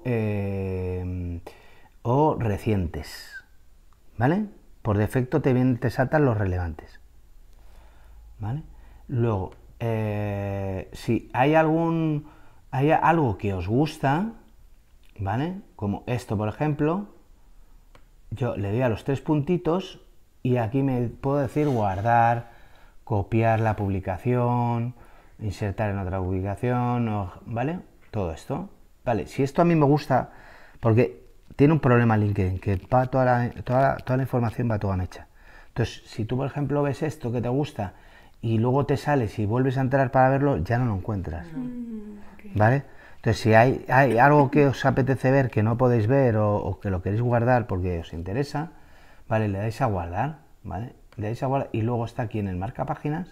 recientes, ¿vale? Por defecto te saltan los relevantes, ¿vale? Luego, si hay algo que os gusta, ¿vale? Como esto, por ejemplo, yo le doy a los 3 puntitos y aquí me puedo decir guardar, copiar la publicación, insertar en otra publicación, ¿vale? Todo esto, ¿vale? Si esto a mí me gusta, porque tiene un problema LinkedIn, que va toda la información va toda mecha. Entonces, si tú, por ejemplo, ves esto que te gusta y luego te sales y vuelves a entrar para verlo, ya no lo encuentras, ¿vale? Entonces, si hay algo que os apetece ver que no podéis ver o que lo queréis guardar porque os interesa, ¿vale? Le dais a guardar, ¿vale? Le dais a guardar y luego está aquí en el marcapáginas,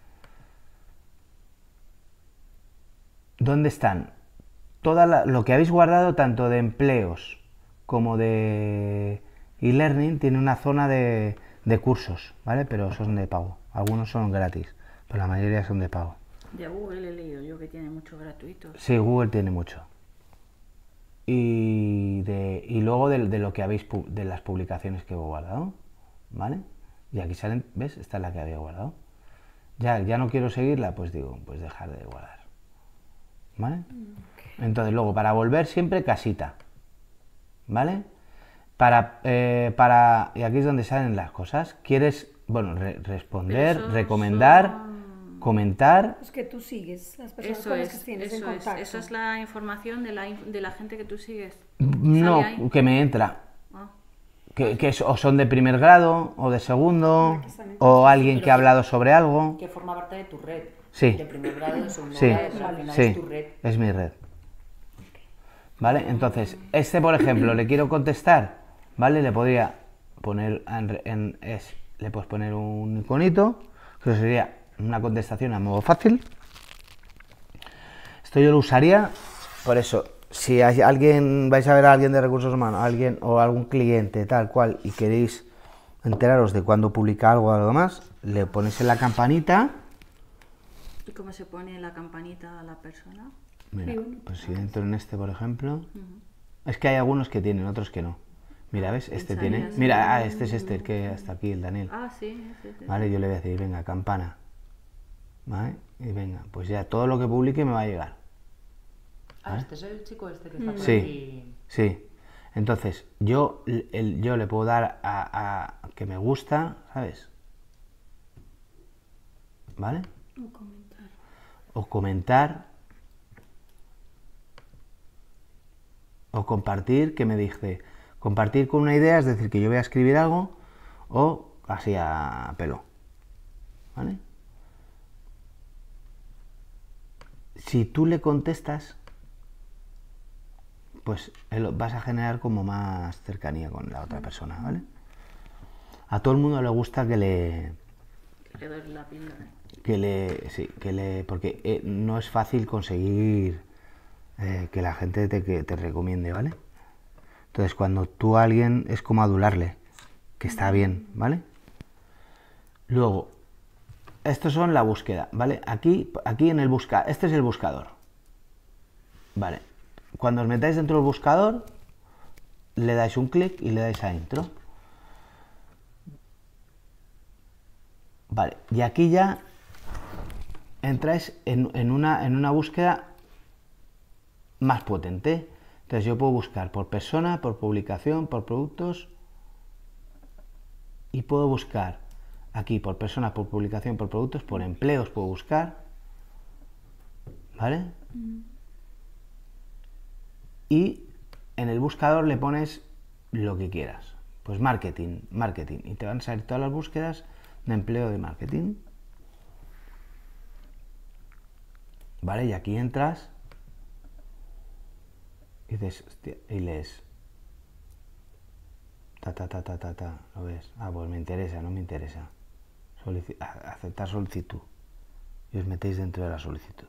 donde están lo que habéis guardado tanto de empleos como de e-learning. Tiene una zona de cursos, ¿vale? Pero son de pago. Algunos son gratis, pero la mayoría son de pago.
De Google he leído yo que tiene muchos gratuitos.
Sí, Google tiene mucho. Y luego de lo que de las publicaciones que he guardado, ¿vale? Y aquí salen, ¿ves? Esta es la que había guardado. Ya no quiero seguirla, pues digo, pues dejar de guardar, ¿vale? Entonces luego para volver siempre casita, ¿vale? Y aquí es donde salen las cosas. ¿Quieres, bueno, responder, recomendar, comentar?
Los que tú sigues, las personas
Eso
con las
es,
que tienes en
eso es.
contacto.
Esa es la información de la gente que tú sigues.
No,
¿Sale ahí?
que me entra.
Ah.
O son de primer grado, o de segundo, o alguien que ha hablado sobre algo.
Que forma parte de tu red.
Sí.
De primer grado, de segundo
Sí,
grado, pero al final
sí,
es tu red.
es mi red. ¿Vale? Entonces, por ejemplo, le quiero contestar, ¿vale? Le podría poner le puedes poner un iconito, que sería una contestación a modo fácil. Esto yo lo usaría, por eso, si hay vais a ver a alguien de recursos humanos, o algún cliente tal cual, y queréis enteraros de cuándo publica algo o algo más, le ponéis en la campanita.
¿Y cómo se pone la campanita a la persona?
Mira,
Sí, bueno.
pues si entro en este, por ejemplo, es que hay algunos que tienen, otros que no. Mira, ¿ves? Este tiene.
Pensarías.
Mira, este es este, el que hasta aquí, el Daniel.
Ah, sí, sí, sí.
Vale, yo le voy a decir, venga, campana. ¿Vale? Y venga, pues ya todo lo que publique me va a llegar.
Ah, este es el chico este que está por
Sí,
aquí.
sí. Entonces, yo le puedo dar a que me gusta, ¿sabes? ¿Vale?
O comentar.
O comentar. O compartir, que me dice, compartir con una idea, es decir, que yo voy a escribir algo, o así a pelo. ¿Vale? Si tú le contestas, pues vas a generar como más cercanía con la otra persona, ¿vale? A todo el mundo le gusta que le...
Que le doy la píldora.
porque no es fácil conseguir que la gente te recomiende, ¿vale? Entonces, cuando tú a alguien es como adularle, que está bien, ¿vale? Luego, estos son la búsqueda, ¿vale? Aquí en el buscador, este es el buscador, ¿vale? Cuando os metáis dentro del buscador, le dais un clic y le dais a intro. Vale, y aquí ya entráis en una búsqueda más potente. Entonces yo puedo buscar por persona, por publicación, por productos, y puedo buscar aquí por persona, por publicación, por productos, por empleos puedo buscar, ¿vale? Y en el buscador le pones lo que quieras, pues marketing, y te van a salir todas las búsquedas de empleo de marketing, ¿vale? Y aquí entras y dices, hostia, y lees ¿lo ves? Ah, pues me interesa, no me interesa. Aceptar solicitud. Y os metéis dentro de la solicitud.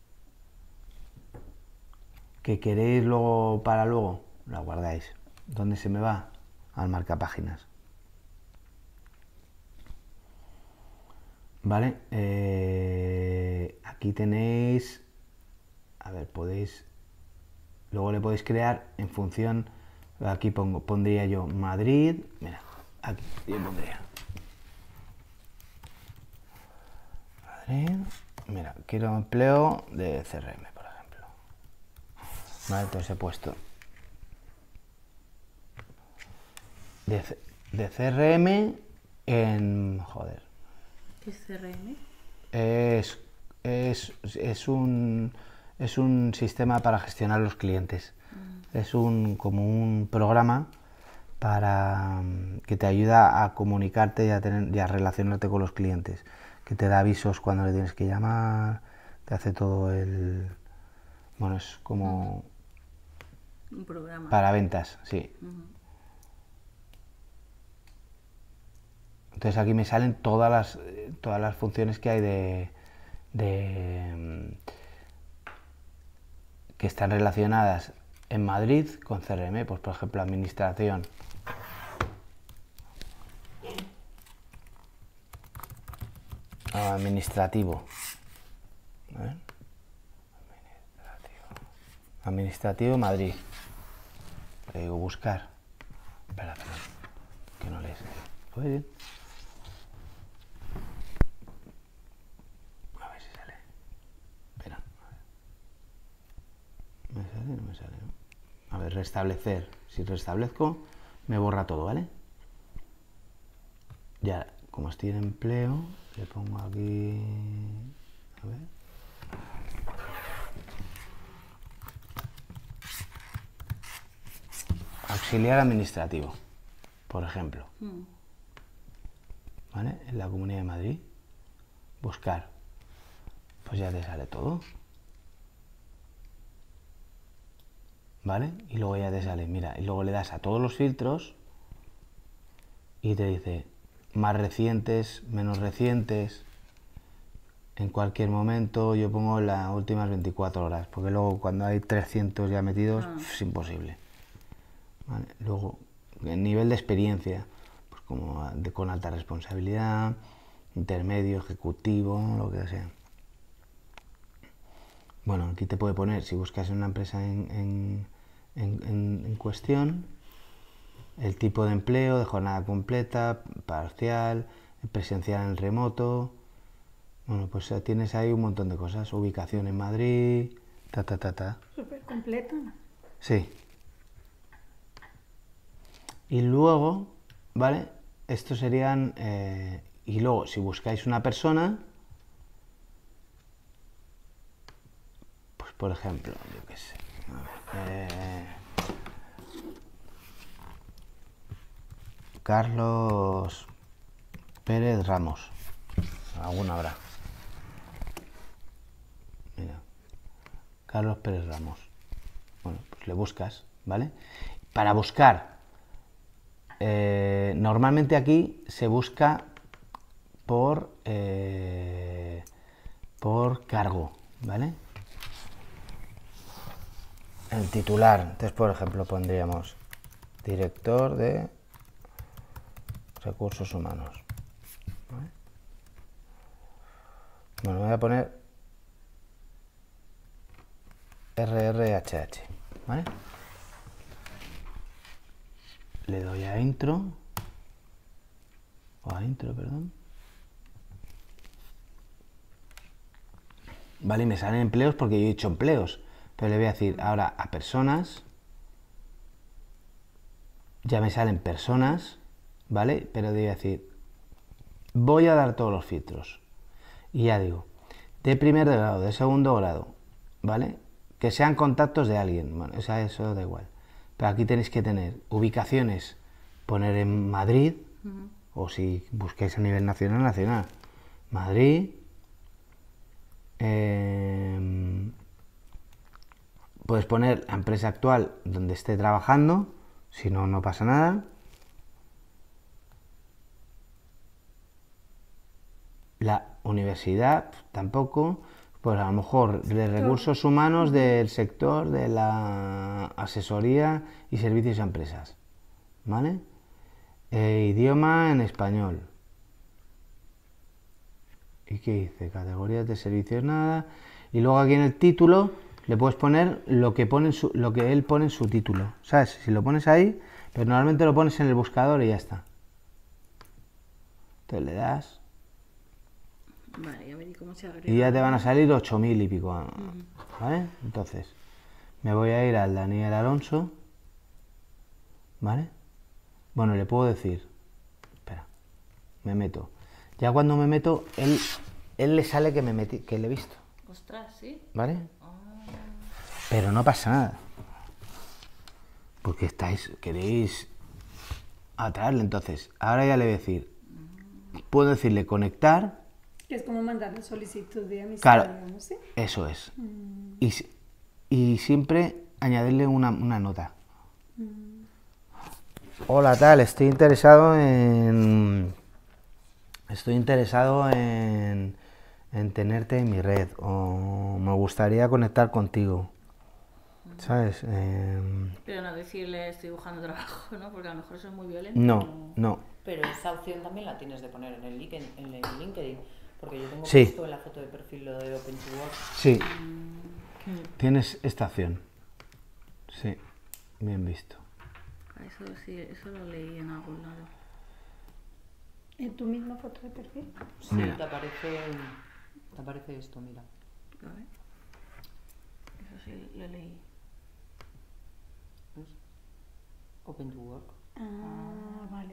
¿Que queréis luego para luego? La guardáis. ¿Dónde se me va? Al marcapáginas. Vale. Aquí tenéis... A ver, podéis... Luego le podéis crear en función... Aquí pondría yo Madrid. Mira, aquí yo pondría Madrid. Mira, quiero empleo de CRM, por ejemplo. Vale, entonces he puesto de CRM en... Joder.
¿Qué es CRM?
Es un sistema para gestionar los clientes. Es como un programa para que te ayuda a comunicarte y a relacionarte con los clientes, que te da avisos cuando le tienes que llamar, te hace todo el... Bueno, es como...
Un programa.
Para ventas, sí. Entonces aquí me salen todas las funciones que hay que están relacionadas en Madrid con CRM, pues por ejemplo administración. Administrativo. A ver. Administrativo Madrid. Le digo buscar. Espera, que no lees. Pues bien. A ver si sale. Espera. ¿Me sale? No me sale, ¿no? A ver, restablecer. Si restablezco, me borra todo, ¿vale? Ya, como estoy en empleo, le pongo aquí... A ver... Auxiliar administrativo, por ejemplo. ¿Vale? En la Comunidad de Madrid. Buscar. Pues ya te sale todo. ¿Vale? Y luego ya te sale, mira, y luego le das a todos los filtros y te dice más recientes, menos recientes, en cualquier momento. Yo pongo las últimas 24 horas, porque luego cuando hay 300 ya metidos, es imposible. ¿Vale? Luego, el nivel de experiencia, pues como con alta responsabilidad, intermedio, ejecutivo, lo que sea. bueno, aquí te puede poner, si buscas en una empresa en cuestión, el tipo de empleo, de jornada completa, parcial, presencial en remoto. Bueno, pues tienes ahí un montón de cosas. Ubicación en Madrid, ta.
Súper completa.
Sí. Y luego, ¿vale? Estos serían... y luego, si buscáis una persona, pues por ejemplo, yo qué sé. A ver, Carlos Pérez Ramos. Alguna habrá. Mira. Carlos Pérez Ramos. Bueno, pues le buscas, ¿vale? Para buscar, normalmente aquí se busca por cargo, ¿vale? El titular. Entonces, por ejemplo, pondríamos director de recursos humanos. ¿Vale? Bueno, voy a poner RRHH, ¿vale? Le doy a intro, perdón. Vale, y me salen empleos porque yo he dicho empleos, pero le voy a decir ahora a personas, ya me salen personas, ¿vale? Pero le voy a decir, voy a dar todos los filtros. Y ya digo, de primer grado, de segundo grado, ¿vale? Que sean contactos de alguien, bueno, o sea, eso da igual. Pero aquí tenéis que tener ubicaciones, poner en Madrid, o si busquáis a nivel nacional, Madrid, puedes poner la empresa actual donde esté trabajando, si no, no pasa nada. La universidad, tampoco. Pues a lo mejor de recursos humanos del sector de la asesoría y servicios a empresas, ¿vale? Idioma en español. ¿Y qué dice? Categorías de servicios, nada. Y luego aquí en el título le puedes poner lo que él pone en su título, ¿sabes? Si lo pones ahí, pero normalmente lo pones en el buscador y ya está. Entonces le das.
Vale, a ver, ¿y cómo se agrega?
Y ya te van a salir 8000 y pico, ¿vale? Entonces, me voy a ir al Daniel Alonso, ¿vale? Bueno, le puedo decir, espera, me meto. Ya cuando me meto, él le sale que que le he visto,
Ostras, ¿sí?
¿vale? Pero no pasa nada. Porque queréis atraerle, entonces, ahora ya le voy a decir, puedo decirle conectar.
Que es como mandarle solicitud de amistad,
Claro,
digamos, ¿sí?
eso es. Y siempre añadirle una nota. Hola, tal, estoy interesado en tenerte en mi red, o me gustaría conectar contigo, ¿sabes?
Pero no decirle estoy buscando trabajo, ¿no? Porque a lo mejor eso es muy violento.
No.
Pero esa opción también la tienes de poner en el LinkedIn. Porque yo tengo
Sí.
puesto en la foto de perfil lo de Open to Work.
Sí. Tienes esta opción. Sí, bien visto.
Eso sí, eso lo leí en algún lado.
¿En tu misma foto de perfil?
Sí,
Mira.
te aparece esto, mira.
A ver. Eso sí, lo leí.
¿Ves? Open to Work.
Ah, vale.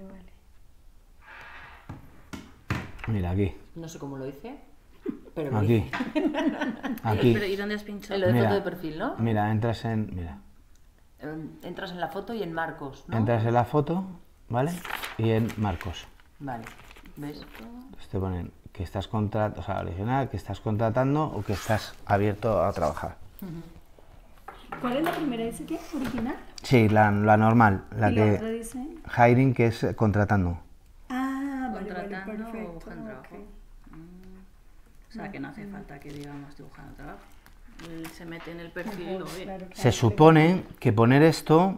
Mira, aquí.
No sé cómo lo hice, pero lo
Aquí.
hice.
Aquí.
Pero, ¿y dónde has pinchado?
En lo de
Mira.
foto de perfil, ¿no?
Mira, entras en... Mira.
Entras en la foto y en marcos, ¿no?
Entras en la foto, ¿vale? Y en marcos.
Vale, ¿ves?
Pues te ponen que estás original, que estás contratando o que estás abierto a trabajar.
¿Cuál es la primera? ¿Dice qué? ¿Original?
Sí, la normal, la
¿Y
que...
la otra dice?
Hiring, que es contratando.
Ah, vale,
Contratando o
perfecto.
buscando trabajo.
Ok.
O sea, que no hace falta que digamos estoy buscando trabajo. Él se mete en el perfil y lo ve.
Claro,
Se supone que poner esto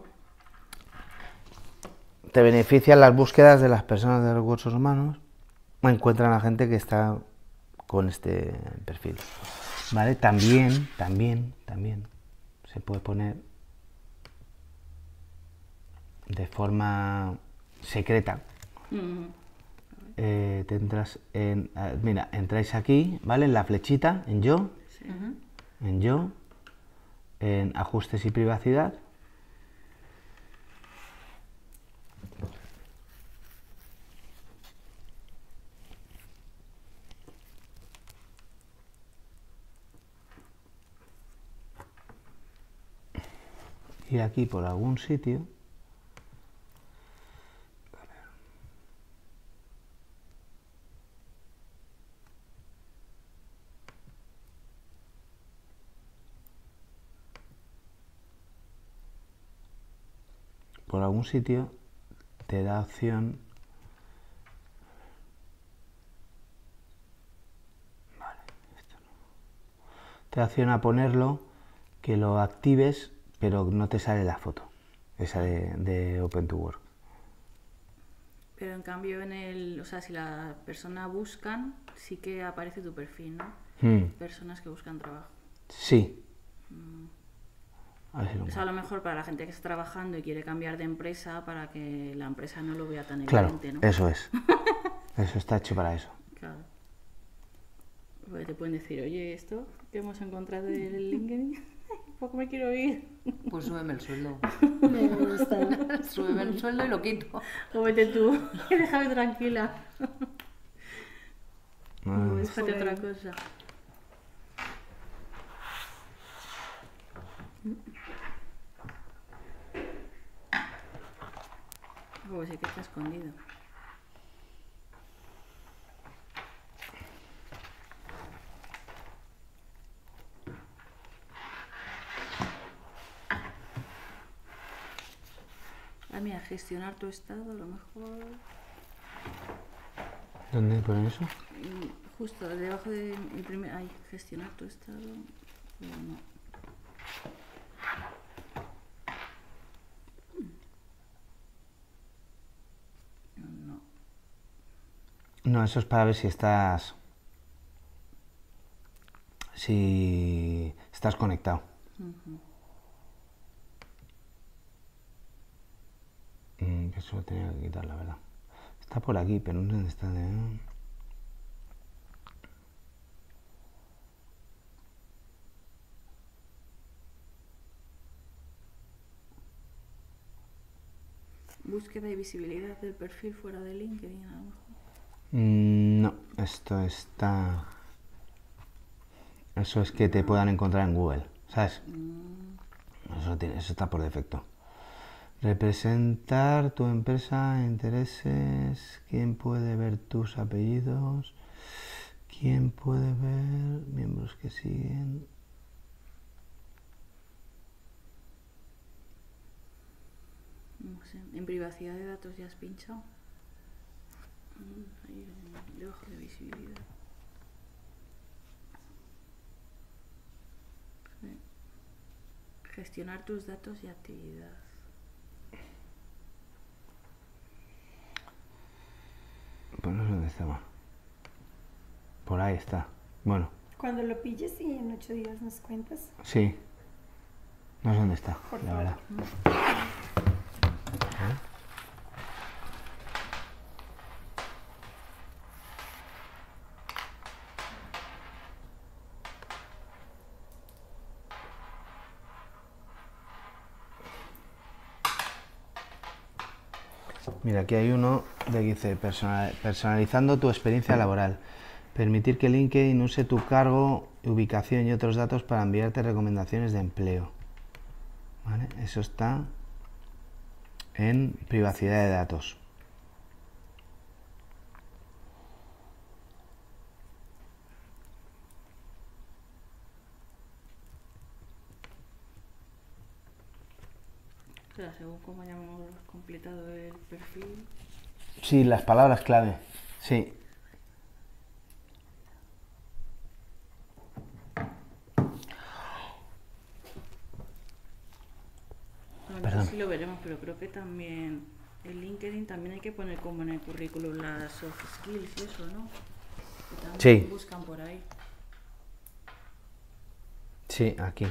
te beneficia en las búsquedas de las personas de recursos humanos. Encuentran a gente que está con este perfil. ¿vale? También se puede poner de forma secreta. Tendrás en, mira, entráis aquí, ¿vale? En la flechita, en yo,
Sí.
en yo, en ajustes y privacidad. Y aquí por algún sitio te da opción, vale, esto no. Te da opción a ponerlo, que lo actives, pero no te sale la foto, esa de Open to Work.
Pero en cambio o sea, si la persona buscan, sí que aparece tu perfil, ¿no? Personas que buscan trabajo.
Sí. A ver si lo
O sea, a lo mejor para la gente que está trabajando y quiere cambiar de empresa, para que la empresa no lo vea tan
Claro,
evidente, ¿no?
eso es. Eso está hecho para eso.
Claro. Pues te pueden decir, oye, esto que hemos encontrado en el LinkedIn, poco me quiero ir.
Pues súbeme el sueldo.
Me gusta.
Súbeme el sueldo y lo quito.
O vete tú, y déjame tranquila. O búscate
Joder.
otra cosa. Pues sí que está escondido. Ah, mira, gestionar tu estado, a lo mejor.
¿Dónde ponen eso?
Justo debajo de el primer. Ay, gestionar tu estado. Pero no. No.
No, eso es para ver si estás conectado. Eso lo tenía que quitar, la verdad. Está por aquí, pero no sé dónde está.
Búsqueda y visibilidad del perfil fuera de LinkedIn, a lo mejor.
No, esto está... Eso es que te puedan encontrar en Google, ¿sabes? Eso está por defecto. Representar tu empresa, intereses, quién puede ver tus apellidos, quién puede ver miembros que siguen.
No sé. En privacidad de datos ya has pinchado. Ahí debajo de visibilidad. Sí. Gestionar tus datos y actividad.
Pues no sé dónde estaba. Por ahí está. Bueno,
Cuando lo pilles y en 8 días nos cuentas.
sí. No sé dónde está,
Por
la
favor.
verdad. Mira, aquí hay uno de que dice personalizando tu experiencia laboral. Permitir que LinkedIn use tu cargo, ubicación y otros datos para enviarte recomendaciones de empleo. ¿Vale? Eso está en privacidad de datos.
O sea, según cómo hayamos completado el perfil.
Sí, las palabras clave. Sí.
No
Perdón.
sé si lo veremos, pero creo que también en LinkedIn también hay que poner como en el currículum las soft skills y eso, ¿no? Que también
Sí.
buscan por ahí.
Sí, aquí.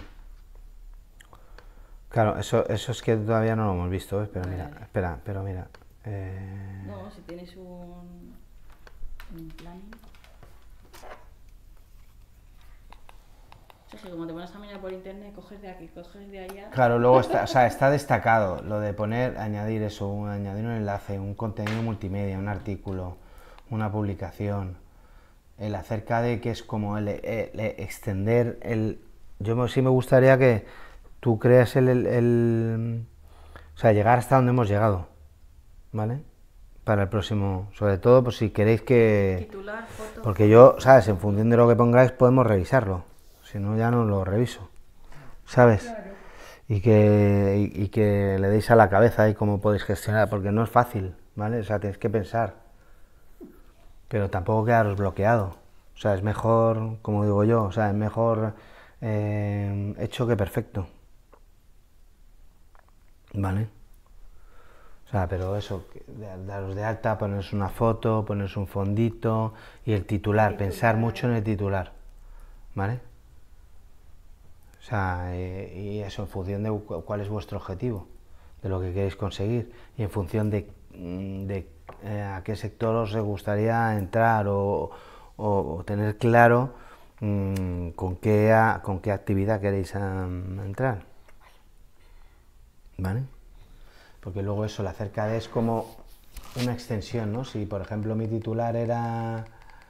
Claro, eso es que todavía no lo hemos visto, ¿ves? Pero mira,
Vale.
espera, pero mira.
No, si tienes un plan. Es que como te pones a mirar por internet, coges de aquí, coges de allá.
Claro, luego está, o sea, está destacado lo de poner, añadir eso, añadir un enlace, un contenido multimedia, un artículo, una publicación, el acerca de que es como el extender el... Sí me gustaría que tú creas o sea, llegar hasta donde hemos llegado, ¿vale? Para el próximo, sobre todo, pues si queréis que...
Titular, foto.
Porque yo, ¿sabes? En función de lo que pongáis podemos revisarlo, si no ya no lo reviso, ¿sabes?
Claro.
Y que le deis a la cabeza y cómo podéis gestionar, porque no es fácil, ¿vale? O sea, tenéis que pensar, pero tampoco quedaros bloqueado. O sea, es mejor, como digo yo, o sea, es mejor hecho que perfecto, ¿vale? O sea, pero eso, daros de alta, poneros una foto, poneros un fondito y el titular, pensar mucho en el titular, ¿vale? O sea, y eso en función de cuál es vuestro objetivo, de lo que queréis conseguir y en función de a qué sector os gustaría entrar o tener claro con qué actividad queréis entrar, ¿vale? Porque luego eso, la acerca de es como una extensión, ¿no? Si por ejemplo mi titular era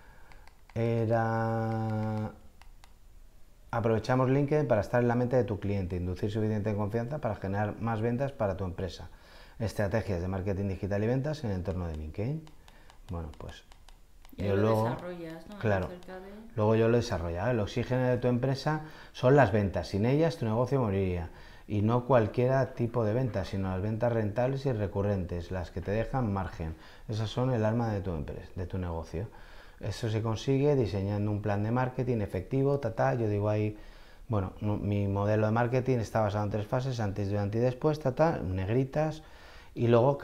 aprovechamos LinkedIn para estar en la mente de tu cliente, inducir suficiente confianza para generar más ventas para tu empresa. Estrategias de marketing digital y ventas en el entorno de LinkedIn. Bueno, pues
Y
yo
lo
luego,
desarrollas, ¿no?
claro,
Acerca de...
luego yo lo he desarrollado. El oxígeno de tu empresa son las ventas. Sin ellas tu negocio moriría. Y no cualquier tipo de ventas, sino las ventas rentables y recurrentes, las que te dejan margen. Esas son el alma de tu empresa, de tu negocio. Eso se consigue diseñando un plan de marketing efectivo, yo digo ahí, bueno, mi modelo de marketing está basado en 3 fases, antes, durante y después, negritas, y luego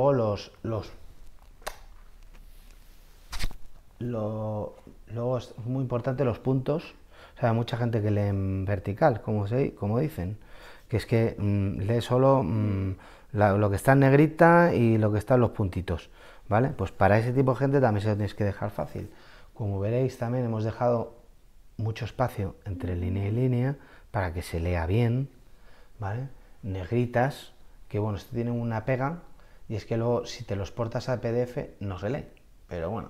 luego es muy importante los puntos, o sea, hay mucha gente que lee en vertical, como dicen, que es que lee solo lo que está en negrita y lo que está en los puntitos, ¿vale? Pues para ese tipo de gente también se lo tenéis que dejar fácil. Como veréis, también hemos dejado mucho espacio entre línea y línea para que se lea bien, ¿vale? Negritas, que bueno, esto tiene una pega, y es que luego si te los portas a PDF no se lee, pero bueno.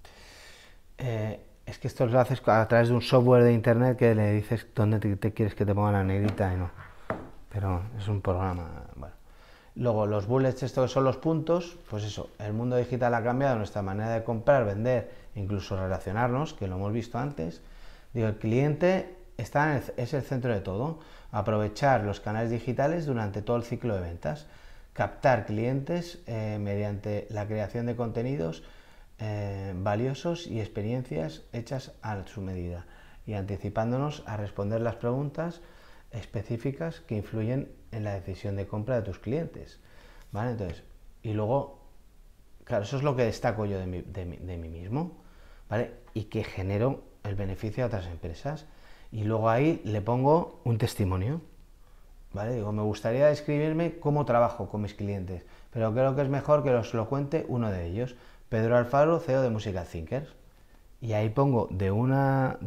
Es que esto lo haces a través de un software de internet que le dices dónde te quieres que te ponga la negrita y no. Pero es un programa, bueno. Luego los bullets, esto que son los puntos, pues eso, el mundo digital ha cambiado nuestra manera de comprar, vender, incluso relacionarnos, que lo hemos visto antes. Digo, el cliente es el centro de todo. Aprovechar los canales digitales durante todo el ciclo de ventas. Captar clientes mediante la creación de contenidos valiosos y experiencias hechas a su medida y anticipándonos a responder las preguntas específicas que influyen en la decisión de compra de tus clientes, ¿vale? Entonces, y luego, claro, eso es lo que destaco yo de mí mismo, ¿vale? Y que genero el beneficio a otras empresas. Y luego ahí le pongo un testimonio, ¿vale? Digo, me gustaría describirme cómo trabajo con mis clientes, pero creo que es mejor que os lo cuente uno de ellos, Pedro Alfaro, CEO de Musical Thinkers. Y ahí pongo de un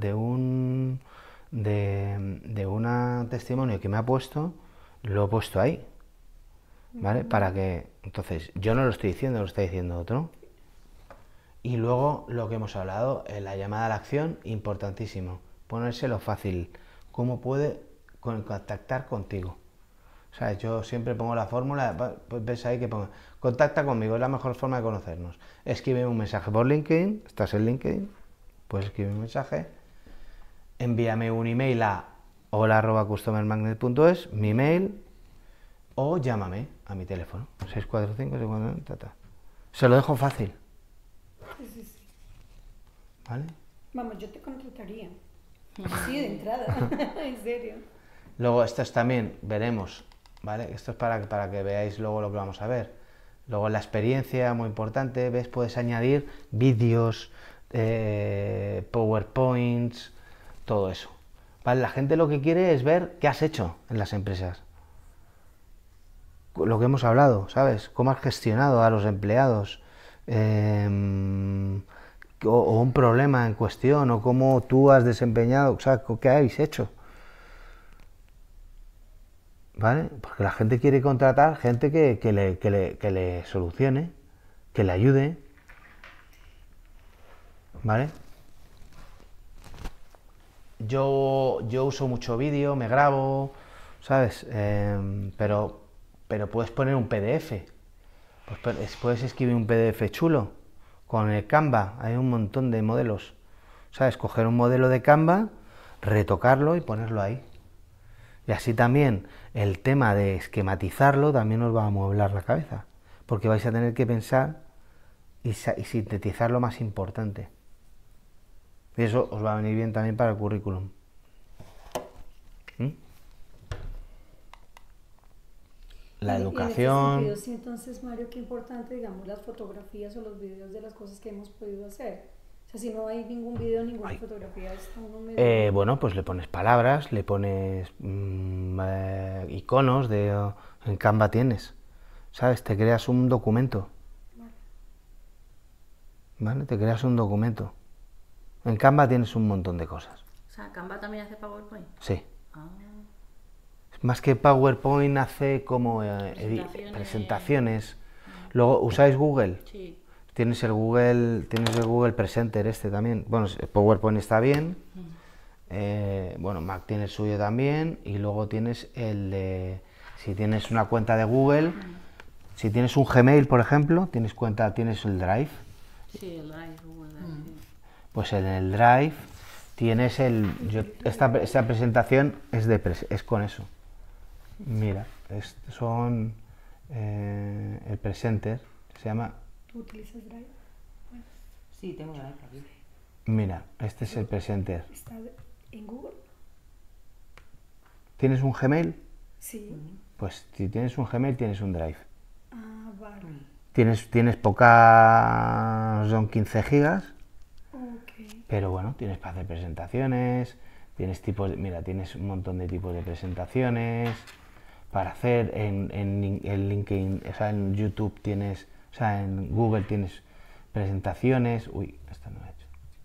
testimonio que me ha puesto, lo he puesto ahí, ¿vale? Para que, entonces, yo no lo estoy diciendo, lo está diciendo otro. Y luego lo que hemos hablado, la llamada a la acción, importantísimo, ponérselo fácil, cómo puede contactar contigo. O sea, yo siempre pongo la fórmula, pues ves ahí que pongo, contacta conmigo, es la mejor forma de conocernos. Escribe un mensaje por LinkedIn, estás en LinkedIn, puedes escribir un mensaje, envíame un email a hola@customermagnet.es, mi email, o llámame a mi teléfono, 645, se lo dejo fácil.
Sí.
¿Vale?
Vamos, yo te contrataría. Sí, de entrada, en serio.
Luego estos también veremos, ¿vale? Esto es para que veáis luego lo que vamos a ver. Luego la experiencia, muy importante, ¿ves? Puedes añadir vídeos, PowerPoints, todo eso, ¿vale? La gente lo que quiere es ver qué has hecho en las empresas. Lo que hemos hablado, ¿sabes? Cómo has gestionado a los empleados, o un problema en cuestión, o cómo tú has desempeñado, o sea, qué habéis hecho. ¿Vale? Porque la gente quiere contratar gente que le solucione, que le ayude. ¿Vale? Yo uso mucho vídeo, me grabo, ¿sabes? Pero puedes poner un PDF. Puedes escribir un PDF chulo con el Canva. Hay un montón de modelos. ¿Sabes? Coger un modelo de Canva, retocarlo y ponerlo ahí. Y así también el tema de esquematizarlo también os va a amueblar la cabeza. Porque vais a tener que pensar y sintetizar lo más importante. Y eso os va a venir bien también para el currículum. La educación.
En ese sentido, sí, entonces, Mario, qué importante, digamos, las fotografías o los videos de las cosas que hemos podido hacer. O sea, si no hay ningún video, ninguna fotografía, está uno medio...
Bueno, pues le pones palabras, le pones iconos, en Canva tienes, ¿sabes? Te creas un documento. ¿Vale? Te creas un documento. En Canva tienes un montón de cosas.
O sea, ¿Canva también hace PowerPoint?
Sí.
Ah.
Más que PowerPoint hace como presentaciones. Luego, ¿usáis Google?
Sí.
Tienes el Google Presenter este también. Bueno, PowerPoint está bien. Bueno, Mac tiene el suyo también. Y luego tienes el de... Si tienes una cuenta de Google, si tienes un Gmail, por ejemplo, tienes el Drive.
Sí, el Drive, Google Drive. Sí.
Pues en el Drive tienes esta presentación es con eso. Mira, son el Presenter, se llama...
¿Tú utilizas Drive? Bueno.
Sí, tengo Drive aquí.
Mira, este es el Presenter.
¿Está en Google?
¿Tienes un Gmail?
Sí.
Pues si tienes un Gmail tienes un Drive.
Ah, vale.
Tienes son 15 gigas,
Ok.
pero bueno, tienes para hacer presentaciones, tienes tienes un montón de tipos de presentaciones para hacer en LinkedIn, o sea, en YouTube tienes, o sea, en Google tienes presentaciones. Uy, esta no he hecho.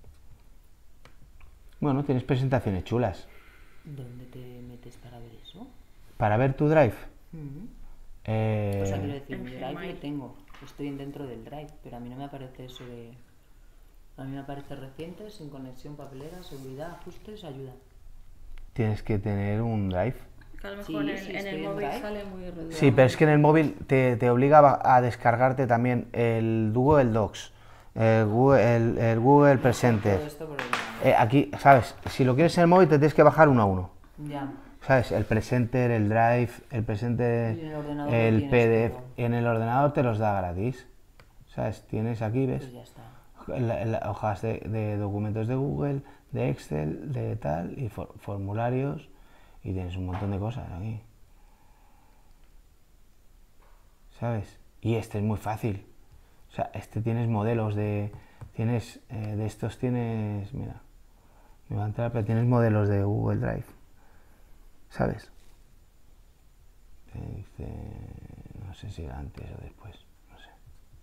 Bueno, tienes presentaciones chulas.
¿Dónde te metes para ver eso?
Para ver tu Drive.
O sea, quiero decir, mi Drive
Gmail.
lo tengo, estoy dentro del Drive, pero a mí no me aparece eso de... A mí me aparece reciente, sin conexión, papelera, seguridad, ajustes, ayuda.
Tienes que tener un Drive.
Que a lo
Sí,
mejor
sí,
en
estoy
el
en
móvil
Drive.
sale muy reducido.
Sí, pero es que en el móvil te obliga a descargarte también el Google Docs, el Google Presenter.
Todo esto por el...
Aquí, ¿sabes? Si lo quieres en el móvil te tienes que bajar uno a uno.
Ya.
¿Sabes? El Presenter, el Drive, el Presenter,
Y en el ordenador lo
el
tienes
PDF.
todo.
En el ordenador te los da gratis. ¿Sabes? Tienes aquí, ¿ves?
Pues ya está.
Hojas de documentos de Google, de Excel, de tal, y formularios, y tienes un montón de cosas aquí. ¿Sabes? Y este es muy fácil. O sea, tienes modelos de estos tienes, mira, me va a entrar, pero tienes modelos de Google Drive. ¿Sabes? No sé si era antes o después, no sé.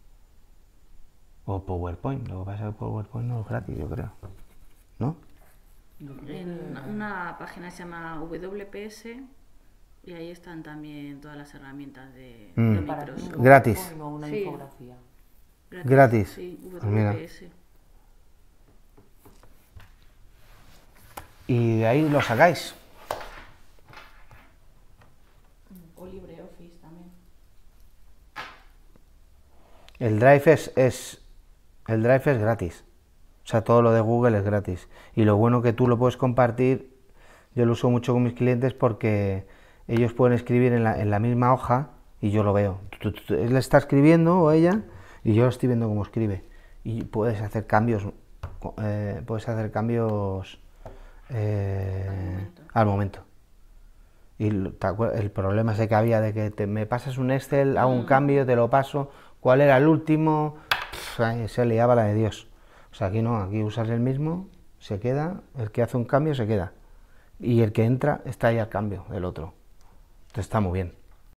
O PowerPoint, lo que pasa es que PowerPoint no es gratis, yo creo. ¿No?
En una página que se llama WPS y ahí están también todas las herramientas de
Para
Microsoft.
un
Gratis.
PowerPoint o una
Sí.
infografía.
Gratis.
Sí,
Pues mira.
WPS.
Y de ahí lo sacáis.
O LibreOffice también.
El Drive el Drive es gratis. O sea, todo lo de Google es gratis. Y lo bueno que tú lo puedes compartir, yo lo uso mucho con mis clientes porque ellos pueden escribir en la misma hoja y yo lo veo. Él está escribiendo o ella y yo lo estoy viendo cómo escribe. Y puedes hacer cambios, al momento. Y el problema ese que había de que me pasas un Excel, hago un cambio, te lo paso, ¿cuál era el último? Se liaba la de Dios. O sea, aquí no, aquí usas el mismo, se queda, el que hace un cambio se queda. y el que entra está ahí al cambio del otro. Entonces está muy bien.